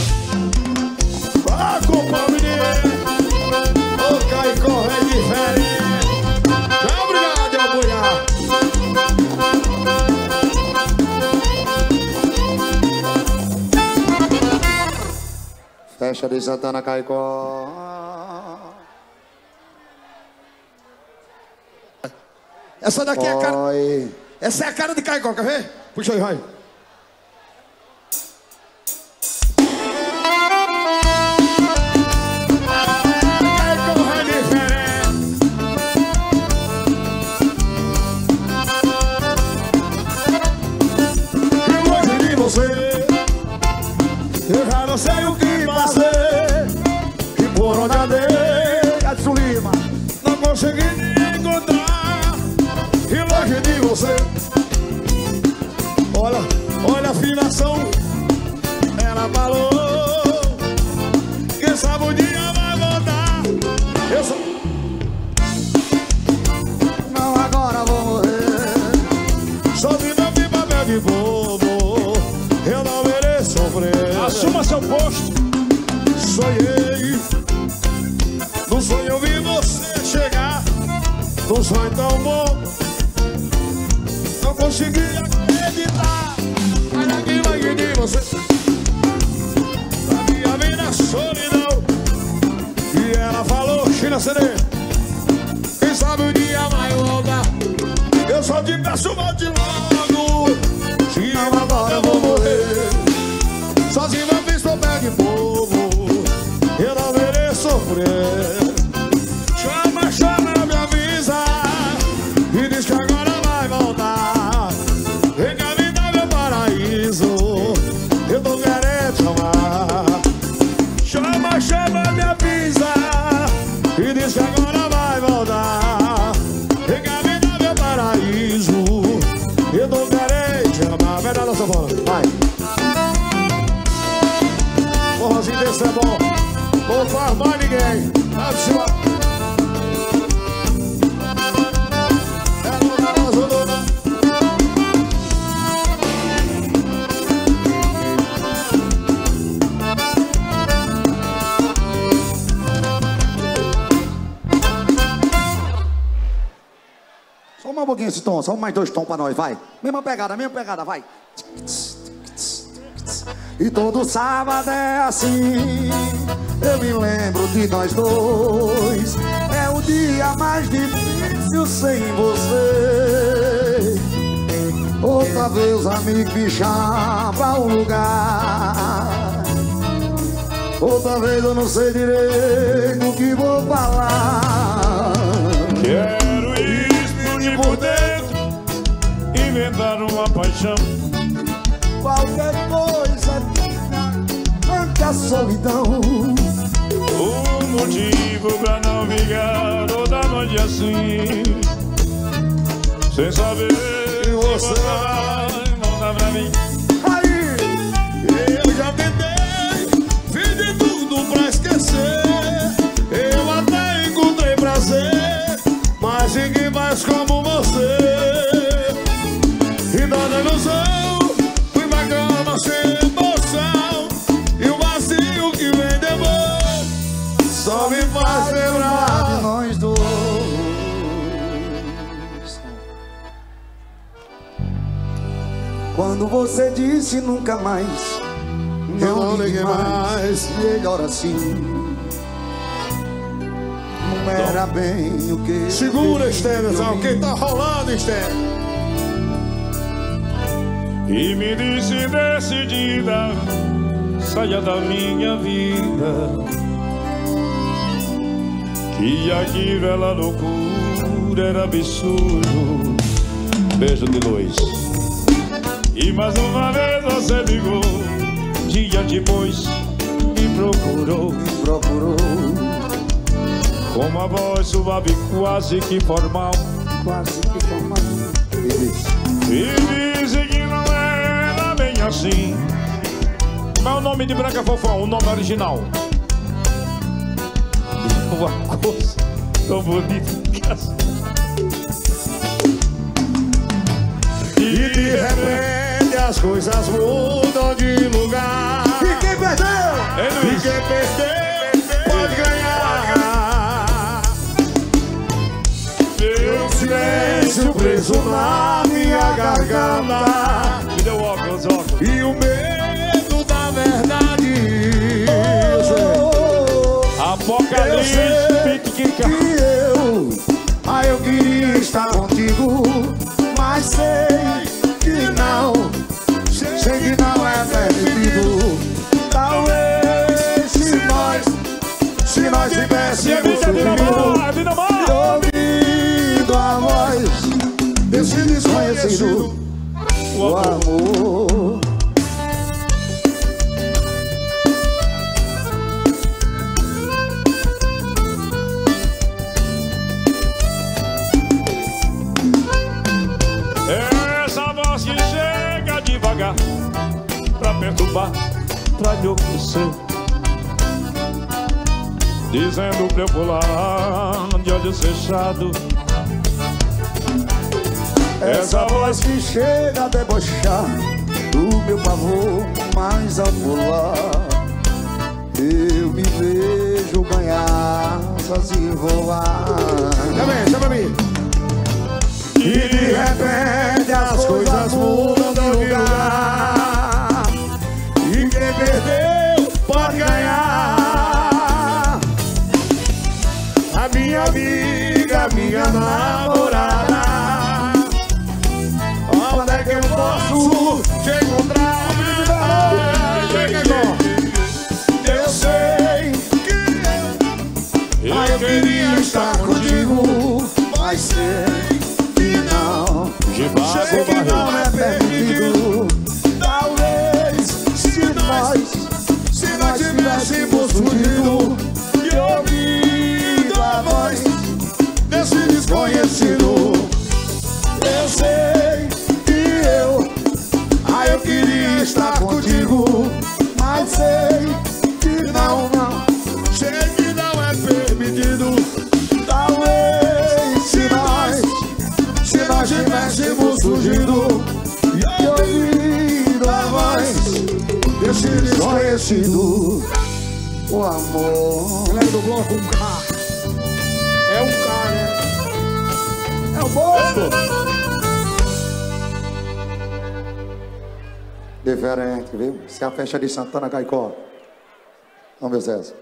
Speaker 2: Ah, culpa menina. O Caicó é diferente. Tchau, obrigado, meu mulher.
Speaker 3: Fecha de Santana, Caicó.
Speaker 2: Essa daqui é a cara.
Speaker 3: Oi.
Speaker 2: Essa é a cara de Caicó, quer ver? Puxa aí, vai. Caicó.
Speaker 3: Edson Lima.
Speaker 2: Não consegui me encontrar e longe de você. Olha, olha a afinação. Ela falou, quem sabe um dia vai voltar. Eu sou...
Speaker 3: Não, agora vou morrer.
Speaker 2: Só de não vir papel de bobo, eu não mereço sofrer.
Speaker 1: Assuma seu posto.
Speaker 2: Sonhei, no sonho eu vi você chegar, num sonho tão bom, não consegui acreditar. Olha aqui, longe de você, a minha vida é solidão. E ela falou, China C D, quem sabe um dia vai voltar. Eu só te peço, volte logo, senão agora eu vou morrer. Sozinho eu fiz papel de bobo, eu não mereço sofrer. Chama, chama, me avisa e diz que agora vai voltar. Vem cá, me dá meu paraíso, eu tô querendo te amar. Chama, chama, me avisa e diz que agora vai voltar. Vem cá, me dá meu paraíso, eu tô querendo te amar. Vai dar nossa bola, vai. Forrozinho desse é bom, não faz mais ninguém. Vai de cima. É dona, nossa dona.
Speaker 3: Só um pouquinho esse tom, só mais dois tons pra nós, vai. Mesma pegada, mesma pegada, vai. E todo sábado é assim, eu me lembro de nós dois. É o dia mais difícil sem você. Outra vez os amigos me chamam pra um lugar. Outra vez eu não sei direito o que vou falar.
Speaker 1: Quero explodir por dentro, inventar uma paixão.
Speaker 3: Qualquer coisa arranca a solidão.
Speaker 1: O motivo pra não ficar toda noite assim, sem saber se você vai voltar pra mim.
Speaker 2: Aí, eu já tentei, fiz de tudo pra esquecer. Eu até encontrei prazer, mas ninguém mais como você. E na ilusão, fui pra cama sem emoção, e o vazio que vem depois só me faz lembrar
Speaker 3: de nós dois. Quando você disse nunca mais,
Speaker 2: eu não liguei mais.
Speaker 3: Melhor assim. Não era bem o que...
Speaker 2: Segura, Estevão, quem tá rolando, Estevão?
Speaker 1: E me disse decidida, saia da minha vida, que aquilo era loucura, era absurdo. Beijo de luz. E mais uma vez você ligou, dia depois me procurou,
Speaker 3: me procurou,
Speaker 1: com uma voz suave, quase que formal,
Speaker 3: quase que formal.
Speaker 1: E disse que não era bem assim. Qual é o nome de Branca Fofão? O nome original? Uma coisa tão bonita.
Speaker 2: E de repente as coisas mudam de lugar.
Speaker 3: E quem perdeu?
Speaker 1: É,
Speaker 2: e quem perdeu pode ganhar. Meu silêncio preso na minha garganta,
Speaker 1: me deu óculos, óculos.
Speaker 2: E o medo da verdade.
Speaker 1: Apocalipse,
Speaker 3: que eu, ah, eu queria estar contigo, mas sei que não, sei que não é permitido. Talvez se nós, se nós tivéssemos ouvido a voz desse desconhecido, o amor.
Speaker 1: devagar, pra perturbar, pra enlouquecer, dizendo pra eu pular de olhos fechados.
Speaker 3: Essa voz que chega a debochar do meu pavor, mas ao pular eu me vejo ganhar, sozinho voar.
Speaker 2: Chama aí, chama aí.
Speaker 3: E de repente as coisas mudam de lugar, e quem perdeu pode ganhar. A minha amiga, minha namorada, onde é que eu posso te encontrar? Eu sei que eu, ah, eu queria estar contigo, mas sei que não, sei que não é permitido. Talvez se nós, se nós tivéssemos fugido e ouvido a voz desse desconhecido. Eu sei que eu, ah, eu queria estar contigo, mas sei que não, não, sei que não é permitido. Talvez se nós, se nós tivéssemos fugido e ouvido a voz desse desconhecido. O amor,
Speaker 2: Galera do bloco, um K. É um K, né?
Speaker 3: é o Bosco. Diferente, viu? Isso é a festa de Santana Caicó. Vamos ver, César.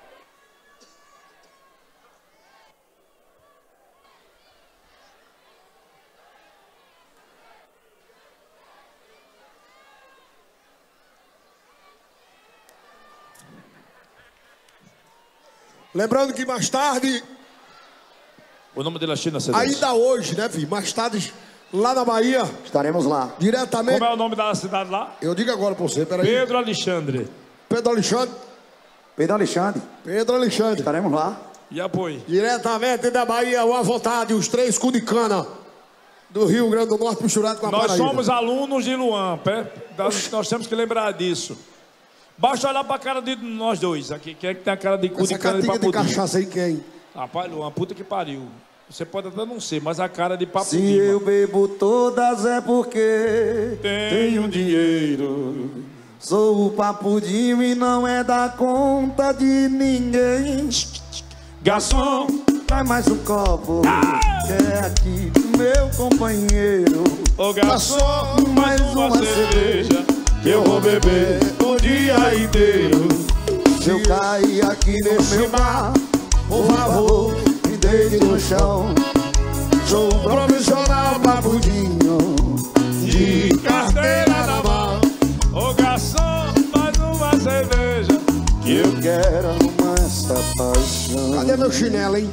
Speaker 2: Lembrando que mais tarde,
Speaker 1: O nome dele é China C Ds.
Speaker 2: ainda hoje, né, filho? Mais tarde, lá na Bahia,
Speaker 3: Estaremos lá.
Speaker 2: diretamente.
Speaker 1: Como é o nome da cidade lá?
Speaker 2: Eu digo agora pra você, peraí.
Speaker 1: Pedro Alexandre.
Speaker 2: Pedro Alexandre.
Speaker 3: Pedro Alexandre,
Speaker 2: Pedro Alexandre.
Speaker 3: estaremos lá.
Speaker 1: E apoio.
Speaker 2: Diretamente da Bahia, o à vontade, os três cu de cana do Rio Grande do Norte misturado com a
Speaker 1: Nós
Speaker 2: Paraíba.
Speaker 1: somos alunos de Luan, pé. Nós, nós temos que lembrar disso. Basta olhar pra cara de nós dois aqui. Quem é que tem a cara de cu
Speaker 2: Essa
Speaker 1: de cana de
Speaker 2: catinga de
Speaker 1: papudim?
Speaker 2: cachaça aí quem?
Speaker 1: Rapaz, Luan, puta que pariu. Você pode até não ser, mas a cara de
Speaker 3: Se
Speaker 1: papudim.
Speaker 3: eu bebo todas é porque
Speaker 1: Tenho dinheiro.
Speaker 3: sou o papudinho e não é da conta de ninguém.
Speaker 1: Garçom,
Speaker 3: Traz mais um copo, que é aqui meu companheiro.
Speaker 1: ô garçom,
Speaker 3: Mais uma cerveja
Speaker 1: que eu vou beber o dia inteiro.
Speaker 3: Se eu cair aqui nesse meu bar, por favor, me deite no chão. Sou um profissional papudinho
Speaker 1: De carteira na mão, ô garçom, mais uma cerveja que eu
Speaker 3: eu quero arrumar essa paixão.
Speaker 2: Cadê meu chinelo, hein?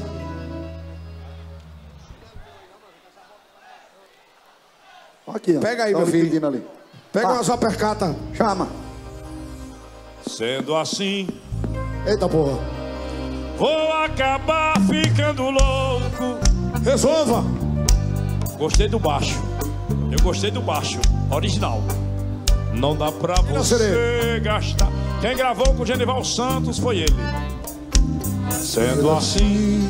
Speaker 3: Aqui, ó.
Speaker 2: Pega aí,
Speaker 3: Tá
Speaker 2: meu
Speaker 3: me
Speaker 2: filho.
Speaker 3: pedindo ali.
Speaker 2: Pega
Speaker 3: Tá.
Speaker 2: umas apercata.
Speaker 3: Chama.
Speaker 1: Sendo assim,
Speaker 2: Eita porra.
Speaker 1: vou acabar ficando louco.
Speaker 2: Resolva.
Speaker 1: Gostei do baixo. Eu gostei do baixo. Original. Não dá pra
Speaker 2: Não,
Speaker 1: você
Speaker 2: Serê.
Speaker 1: gastar. Quem gravou com o Genival Santos foi ele. Sendo assim,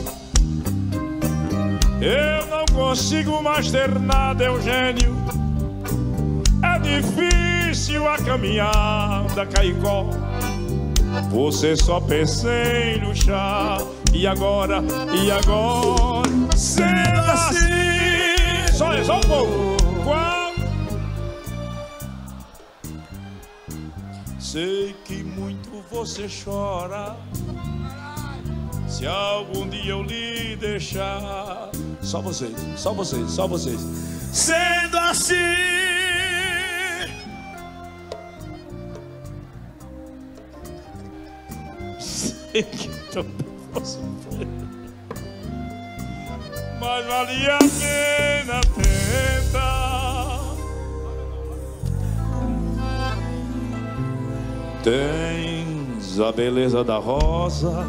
Speaker 1: eu não consigo mais ter nada, Eugênio. É difícil a caminhada, Caicó. Você só pensa em luxar. E agora, e agora, sendo assim, só, só um pouco. Qual? Sei que muito você chora. Se algum dia eu lhe deixar. Só vocês, só vocês, só vocês. Sendo assim, sei que também posso ver, mas vale a pena tentar. Tens a beleza da rosa,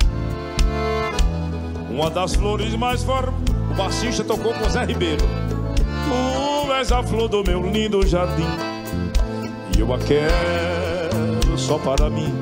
Speaker 1: uma das flores mais fortes. O baixista tocou com Zé Ribeiro. Tu és a flor do meu lindo jardim. eu a quero só para mim.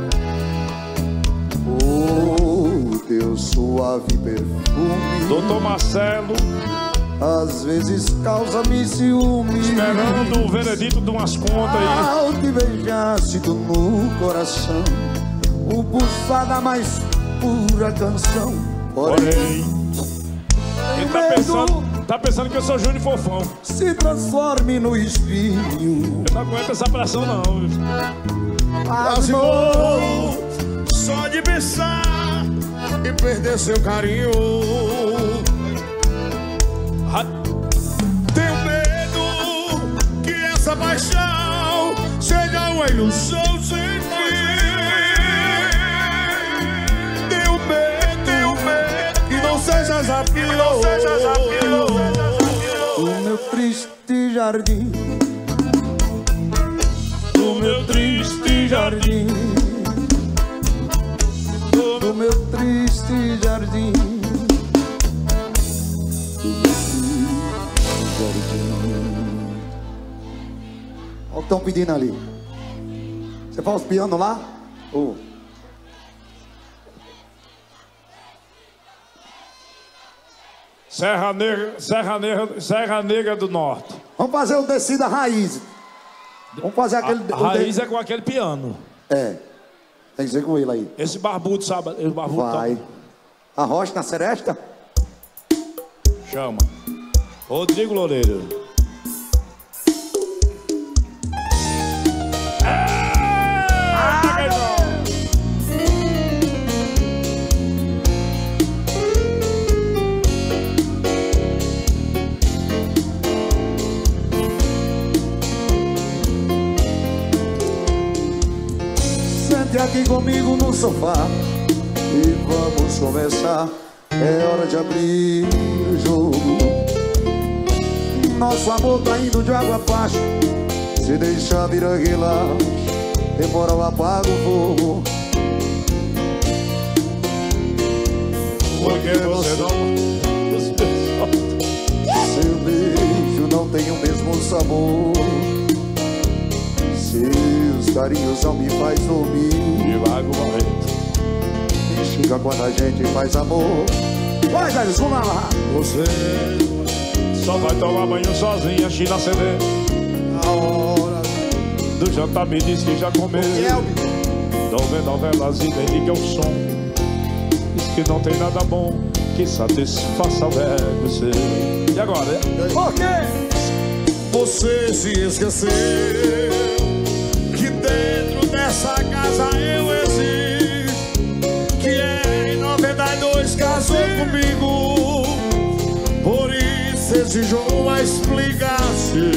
Speaker 3: O teu suave perfume,
Speaker 1: Doutor Marcelo,
Speaker 3: às vezes causa-me ciúme.
Speaker 1: esperando o veredito de umas contas aí.
Speaker 3: Ao te beijaste tu no coração, o pulsar da mais pura canção.
Speaker 1: Porém, ele tá pensando, tá pensando que eu sou Júnior Fofão.
Speaker 3: Se transforme no espinho.
Speaker 1: Eu não aguento essa pressão não.
Speaker 2: Quase morro só de pensar e perder seu carinho. Tenho medo que essa paixão seja uma ilusão sem fim. Tenho medo, tenho medo que não sejas a que não sejas a
Speaker 3: O meu triste jardim,
Speaker 1: Do meu triste jardim,
Speaker 3: do meu triste jardim, do meu triste jardim. Olha o que estão pedindo ali. Você faz os piano lá? Oh.
Speaker 1: Serra Negra, Serra Negra, Serra Negra do Norte.
Speaker 3: Vamos fazer o descida raiz. Vamos fazer aquele.
Speaker 1: A, a
Speaker 3: o
Speaker 1: raiz
Speaker 3: de...
Speaker 1: é com aquele piano.
Speaker 3: É. Tem que ser com ele aí.
Speaker 1: Esse barbudo, sabe? Esse barbudo
Speaker 3: Vai.
Speaker 1: toca.
Speaker 3: A rocha na seresta?
Speaker 1: Chama. Rodrigo Loureiro.
Speaker 3: Sente aqui comigo no sofá e vamos conversar. É hora de abrir o jogo. Nosso amor tá indo de água abaixo. Se deixar vira relaxo, temporal apaga o fogo.
Speaker 1: Porque você não...
Speaker 3: Seu beijo não tem o mesmo sabor. Seus carinhos não me faz dormir.
Speaker 1: Devago, valente.
Speaker 3: Me xinga quando a gente faz amor. Vai, Zé, vamos lá.
Speaker 1: Você só vai tomar banho sozinha, China C D.
Speaker 2: A hora
Speaker 1: Do jantar me diz que já comeu. Não vê novelas e nem liga o som. Diz que não tem nada bom que satisfaça o ego seu. E agora?
Speaker 3: Por quê?
Speaker 2: você se esqueceu que dentro dessa casa eu existo, que em noventa e dois casou comigo. Por isso exijo uma explicação.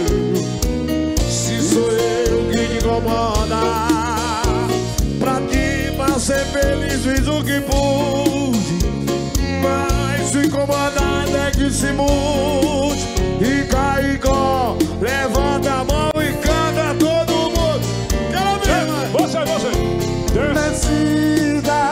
Speaker 2: Se sou eu que te incomoda, pra ti, pra ser feliz, fiz o que pude. Mas o incomodado é que se mude. E Caicó, levanta a mão e canta todo mundo. Quero ver, mais.
Speaker 1: Você, você.
Speaker 3: Decida.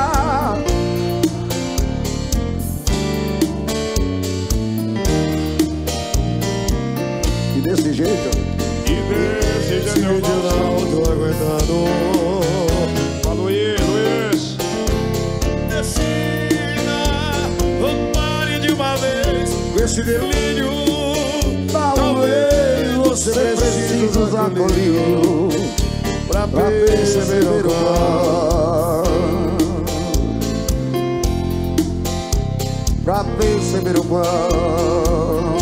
Speaker 3: E desse jeito?
Speaker 1: E desse jeito eu não
Speaker 2: tô aguentando.
Speaker 1: Fala, Luiz, Luiz.
Speaker 2: Decida, ou pare de uma vez com esse delírio. Talvez você precise usar colírio pra perceber o qual,
Speaker 3: Pra perceber o qual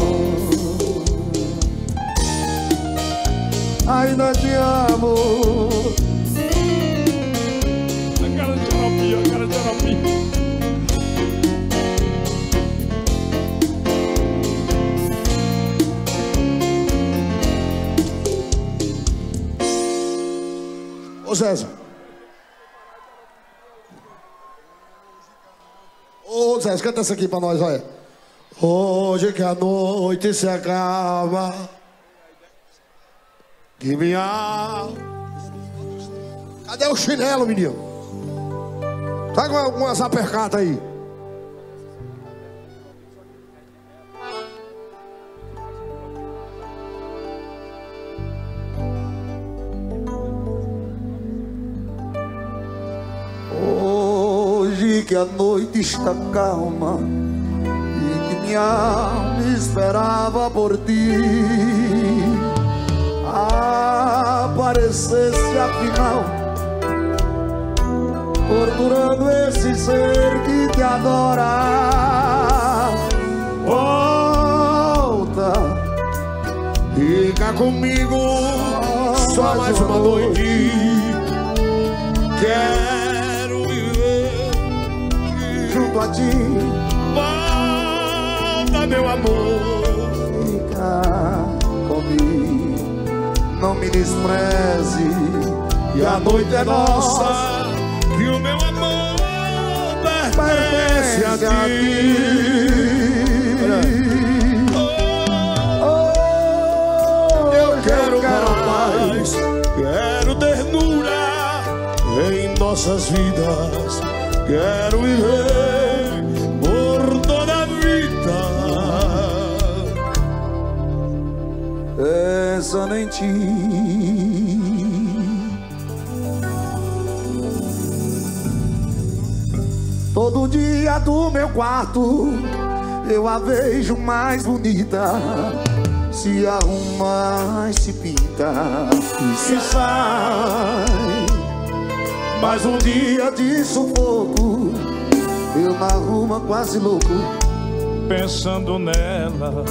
Speaker 3: ainda te amo.
Speaker 1: A cara de terapia, a cara de terapia.
Speaker 2: Ô César. Ô César, canta essa aqui pra nós, olha. Hoje que a noite se acaba, que minha... Cadê o chinelo, menino? Tá com algumas apercatas aí.
Speaker 3: que a noite está calma e que minha alma esperava por ti. Aparecesse afinal, torturando esse ser que te adora. Volta,
Speaker 2: fica comigo só mais uma noite. Quero viver
Speaker 3: junto a ti.
Speaker 2: Volta, meu amor,
Speaker 3: fica comigo, não me despreze.
Speaker 2: E a noite é nossa, e o meu amor pertence a ti. Eu quero paz, quero ternura em nossas vidas. Quero viver por toda a vida
Speaker 3: pensando em ti. Todo dia do meu quarto eu a vejo mais bonita. Se arruma e se pinta e se sai. Mas um dia de sufoco eu na rua quase louco,
Speaker 1: pensando nela.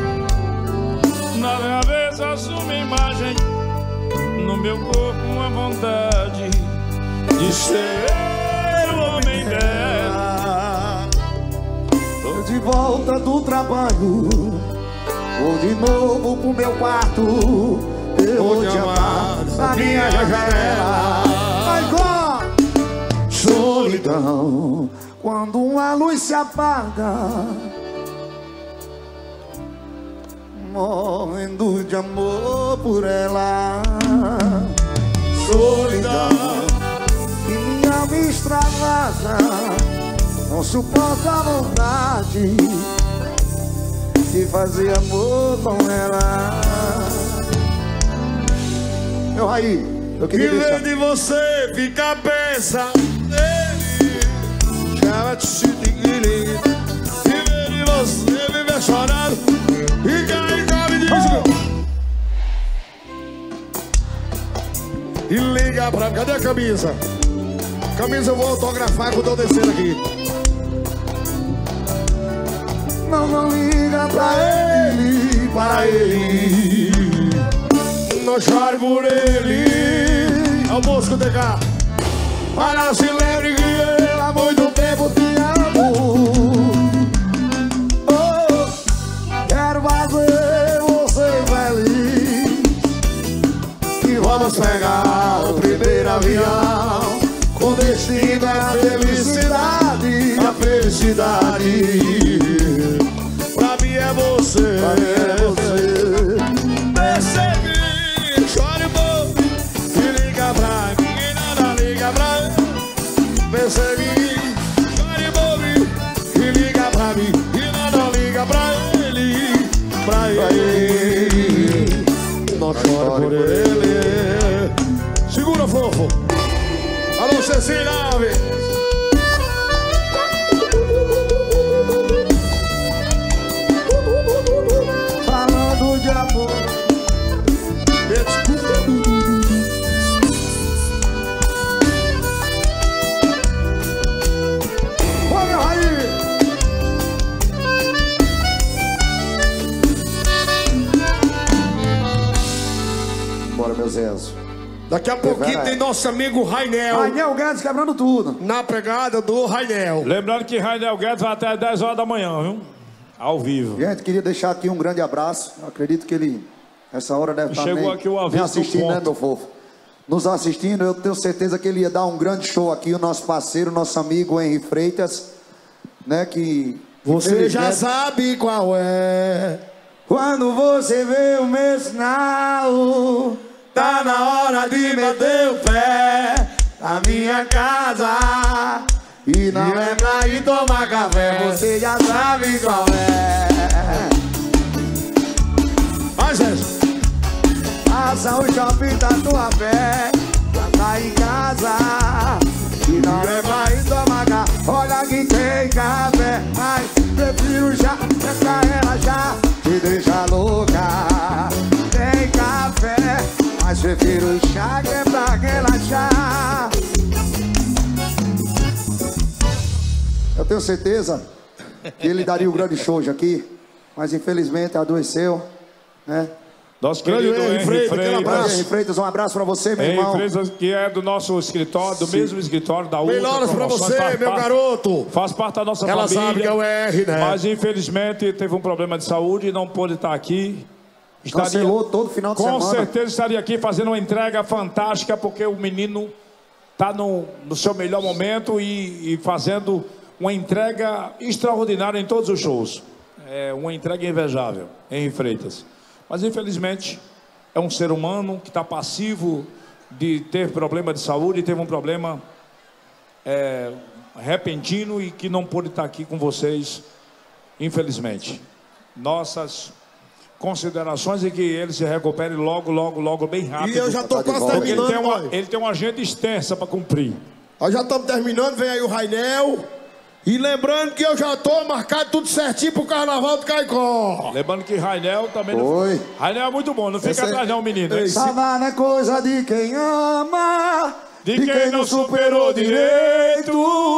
Speaker 1: Na minha cabeça uma imagem, no meu corpo uma vontade de ser o homem dela.
Speaker 3: Tô de volta do trabalho, vou de novo pro meu quarto. Eu vou te amar na minha janela. Agora, solidão, quando uma luz se apaga, morrendo de amor por ela. Solidão, que minha alma extravasa, não suporta a vontade de fazer amor com ela. Meu Raí, eu queria
Speaker 2: viver
Speaker 3: deixar
Speaker 2: de você, fica pensa nele. Chama de viver de você, viver chorando. Fica aí, cara, me diz. E liga pra mim, cadê a camisa? Camisa eu vou autografar quando eu descer aqui.
Speaker 3: Não, não liga pra ele, para ele.
Speaker 2: Não chore por ele. Ao Mosco D K. Para se lembre que eu há muito tempo te amo.
Speaker 3: Oh, quero fazer você feliz.
Speaker 2: E vamos pegar o primeiro avião, com destino à felicidade. A felicidade pra mim é você,
Speaker 3: pra mim é você.
Speaker 2: Percebi, chore um pouco e liga pra mim, e nada liga pra mim. Percebi, chore um pouco e liga pra mim, e nada liga pra ele, pra ele. Não chore por ele. Segura, fofo. Alô, Cecília Alves.
Speaker 3: Falando de amor,
Speaker 2: olha aí.
Speaker 3: bora, meu Zenzo.
Speaker 2: Daqui a pouquinho tem nosso amigo Rainel.
Speaker 3: Rainel Guedes quebrando tudo.
Speaker 2: Na pegada do Rainel.
Speaker 1: Lembrando que Rainel Guedes vai até dez horas da manhã, viu? Ao vivo.
Speaker 3: Gente, queria deixar aqui um grande abraço. Eu acredito que ele, essa hora, deve estar
Speaker 1: Chegou
Speaker 3: nem,
Speaker 1: aqui o
Speaker 3: nem
Speaker 1: aviso
Speaker 3: assistindo,
Speaker 1: do
Speaker 3: né,
Speaker 1: ponto.
Speaker 3: meu fofo? Nos assistindo, eu tenho certeza que ele ia dar um grande show aqui. O nosso parceiro, nosso amigo Henry Freitas, né, que...
Speaker 2: Você já sabe qual é.
Speaker 3: Quando você vê o meu sinal,
Speaker 2: Tá na hora de meter o pé na minha casa.
Speaker 3: e não
Speaker 2: E é pra ir tomar café.
Speaker 3: você já sabe qual é.
Speaker 2: Vai, Zé.
Speaker 3: Passa o shopping da tua pé, já tá em casa, e não é pra ir tomar café. Olha que tem café, mas prefiro já, é pra ela já te deixa louca. Tem café, mas prefiro chá que é pra relaxar. Eu tenho certeza que ele daria um grande show hoje aqui, mas infelizmente adoeceu, né?
Speaker 1: Nosso querido Henri Freitas,
Speaker 3: Freitas. Henri Freitas, um abraço pra você, meu irmão.
Speaker 1: Henri Freitas, que é do nosso escritório, do Sim. mesmo escritório da Ultra.
Speaker 2: Melhoras pra você, meu parte, garoto.
Speaker 1: Faz parte da nossa
Speaker 2: Ela
Speaker 1: família.
Speaker 2: Ela sabe que é o R, né?
Speaker 1: Mas infelizmente teve um problema de saúde e não pôde estar aqui.
Speaker 3: Estaria, Cancelou todo final de
Speaker 1: com
Speaker 3: semana.
Speaker 1: Com certeza estaria aqui fazendo uma entrega fantástica, porque o menino tá no, no seu melhor momento e, e fazendo uma entrega extraordinária em todos os shows. É uma entrega invejável, Henri Freitas. Mas infelizmente é um ser humano que está passivo de ter problema de saúde, teve um problema é, repentino e que não pôde estar aqui com vocês, infelizmente. Nossas considerações e que ele se recupere logo, logo, logo, bem rápido.
Speaker 2: E eu já estou quase terminando.
Speaker 1: Ele tem uma, ele tem uma agenda extensa para cumprir.
Speaker 2: Nós já estamos terminando, vem aí o Rainel. E lembrando que eu já estou marcado tudo certinho pro Carnaval do Caicó.
Speaker 1: Lembrando que Rainel também...
Speaker 3: Oi.
Speaker 1: Não... Rainel é muito bom, não fica Esse... atrás não, menino.
Speaker 3: Amar é coisa de quem ama,
Speaker 1: de, de quem, quem não superou direito.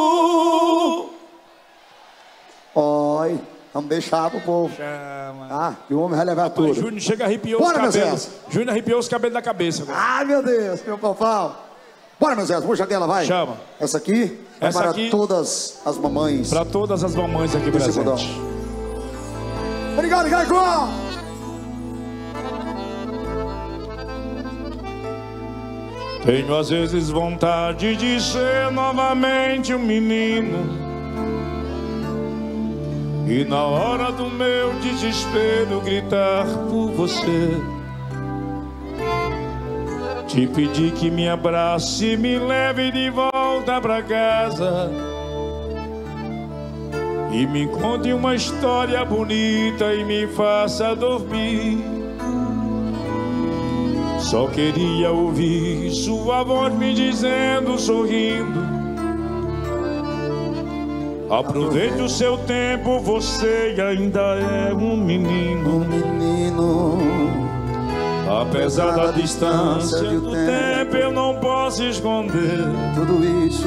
Speaker 3: Oi, vamos deixar pro povo.
Speaker 1: Chama.
Speaker 3: Ah, e o homem vai levar tudo.
Speaker 1: Júnior chega a arrepiar os cabelos. Júnior arrepiou os cabelos da cabeça. Agora.
Speaker 3: Ai, meu Deus, meu papau. Bora, meu Zé, puxa aquela, vai.
Speaker 1: Chama.
Speaker 3: Essa aqui é
Speaker 1: Essa
Speaker 3: para
Speaker 1: aqui,
Speaker 3: todas as mamães.
Speaker 1: Para todas as mamães aqui presentes.
Speaker 3: Obrigado, Caicó.
Speaker 1: Tenho às vezes vontade de ser novamente um menino, e na hora do meu desespero gritar por você, te pedir que me abrace e me leve de volta pra casa e me conte uma história bonita e me faça dormir. Só queria ouvir sua voz me dizendo, sorrindo: aproveite o seu tempo, você ainda é um menino.
Speaker 3: Um menino.
Speaker 1: Apesar da distância do tempo, eu não posso esconder
Speaker 3: tudo isso.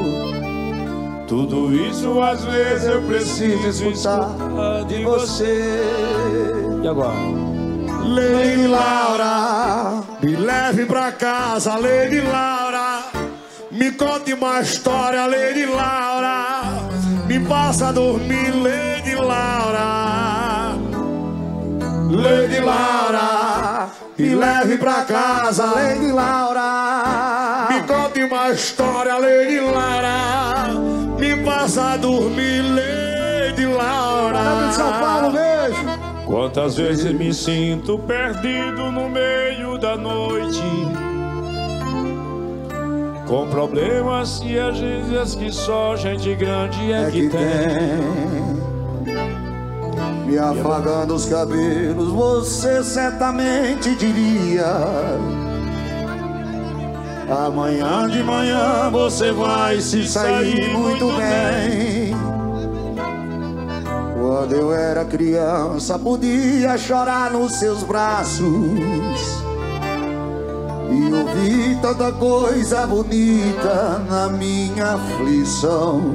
Speaker 1: Tudo isso às vezes eu preciso escutar de você. E agora?
Speaker 2: Lady Laura, me leve pra casa, Lady Laura. Me conte uma história, Lady Laura. Me faça a dormir, Lady Laura. Lady Laura, me leve pra casa, Lady Laura. Me conte uma história, Lady Laura. Me faça dormir, Lady Laura.
Speaker 3: De São Paulo, beijo.
Speaker 1: Quantas vezes me sinto perdido no meio da noite, com problemas e agências que só gente grande é, é que, que tem. tem.
Speaker 3: Me afagando os cabelos, você certamente diria: amanhã de manhã você vai se sair muito bem. Quando eu era criança, podia chorar nos seus braços e ouvir tanta coisa bonita na minha aflição.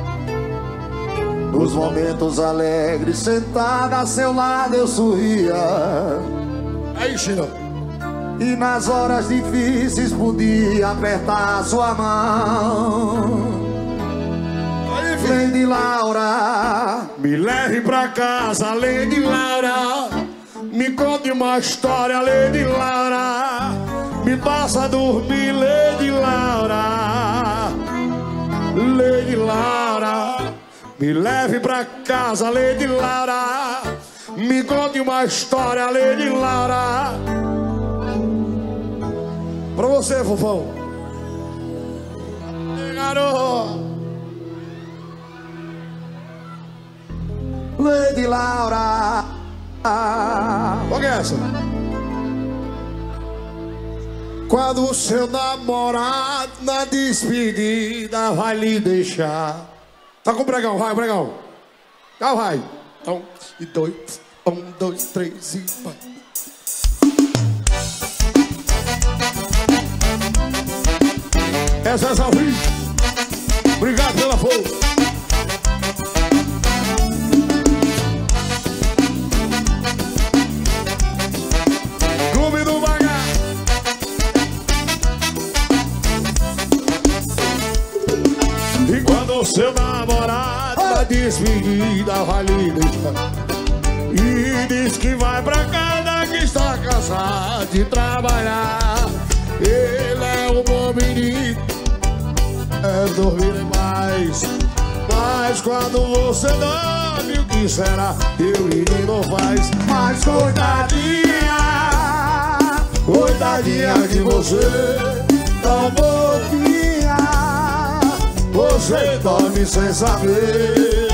Speaker 3: Nos momentos alegres, sentada a seu lado, eu sorria.
Speaker 2: Aí, Chino.
Speaker 3: E nas horas difíceis, podia apertar sua mão. Lady Laura,
Speaker 2: me leve pra casa, Lady Laura. Me conte uma história, Lady Laura. Me faça dormir, Lady Laura. Lady Laura, me leve pra casa, Lady Laura. Me conte uma história, Lady Laura. Pra você, fofão. Garoto.
Speaker 3: Lady Laura.
Speaker 2: Olha essa. Quando o seu namorado na despedida vai lhe deixar, Tá com o pregão, vai, pregão. Tá, vai. Um e dois, um, dois, três e vai. Essa é essa vídeo. Obrigado pela força. Clube do Bagá. E quando o seu namorado tá despedida, vai lhe deixar e diz que vai pra casa, que está cansado de trabalhar. Ele é um bom menino, é dormir demais. Mas quando você dorme, o que será que o menino faz? Mas coitadinha, coitadinha de você, tão bobinha, você dorme sem saber.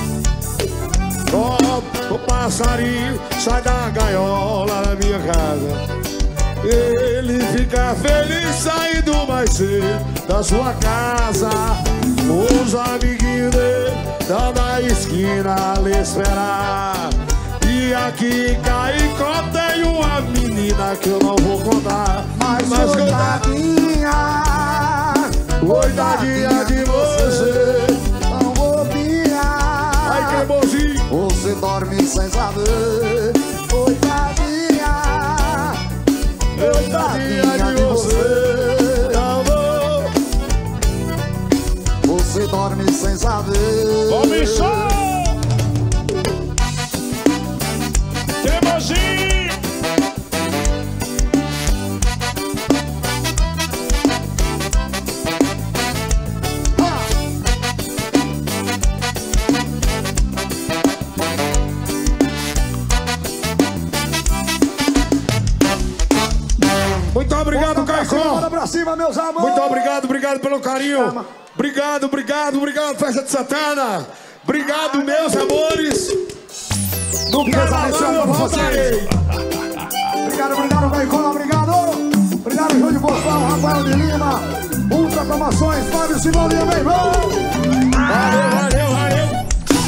Speaker 2: Oh, o passarinho sai da gaiola na minha casa, ele fica feliz saindo mais cedo da sua casa. Os amiguinhos dele estão na esquina a lhe esperar. E aqui em Caicó tem uma menina que eu não vou contar. Mas, Mas coitadinha, coitadinha de você, tão bobinha. Ai, que bonzinho. Você dorme sem saber. Coitadinha, coitadinha de você, amor. Você dorme sem saber. Vamos só! Teimosinho! Muito obrigado, Caicó.
Speaker 3: Bora pra cima, meus amores.
Speaker 2: Muito obrigado, obrigado pelo carinho. Obrigado, obrigado, obrigado, Festa de Santana. Obrigado, meus amores.
Speaker 3: Nunca desapareceu pra vocês. Obrigado, obrigado, Caicó, obrigado. Obrigado, Júlio de Bofão, Rafael de Lima. Ultra Promoções, Fábio Simoninho, meu irmão.
Speaker 2: Valeu, valeu, valeu.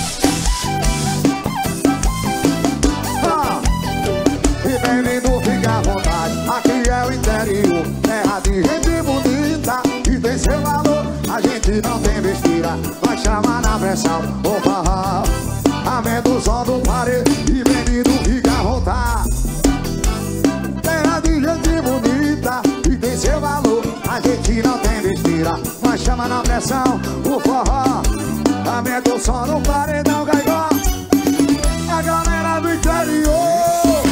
Speaker 3: Ah, e bem-vindo, fica à vontade. Aqui é o interior, terra de gente bonita e tem seu valor. A gente não tem besteira, vai chamar na pressão. Opa, aumenta o som do parede e bem-vindo, fica à vontade. Terra de gente bonita e tem seu valor. A gente não tem besteira, vai chamar na pressão. O forró, aumenta o som do paredão, Caicó. A galera do interior.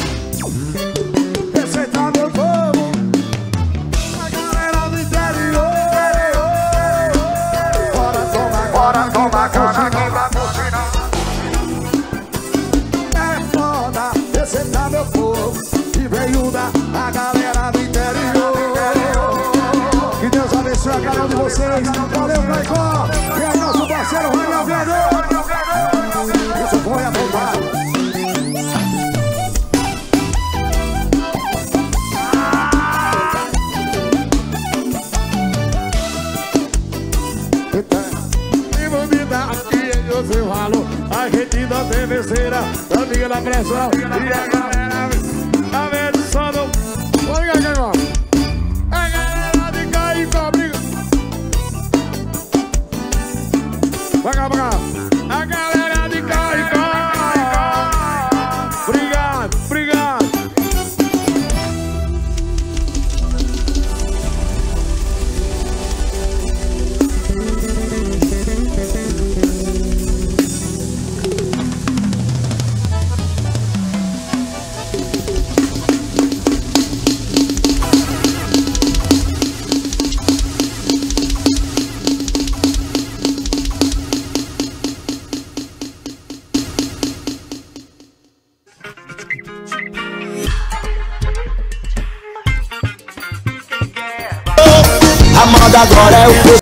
Speaker 3: A galera do interior. Que Deus abençoe a cada um de vocês. Valeu, Caicó. E aí, nosso parceiro Raniel Vendedor. Isso foi a vontade.
Speaker 2: E bonita aqui é o seu valor. A gente não tem besteira, amiga da pressão. E a galera tá vendo só no... Vamos ligar aqui agora. A galera de Caicó, briga. Vai cá, vai cá. A galera de Caicó. Obrigado, obrigado.
Speaker 4: A moda agora é o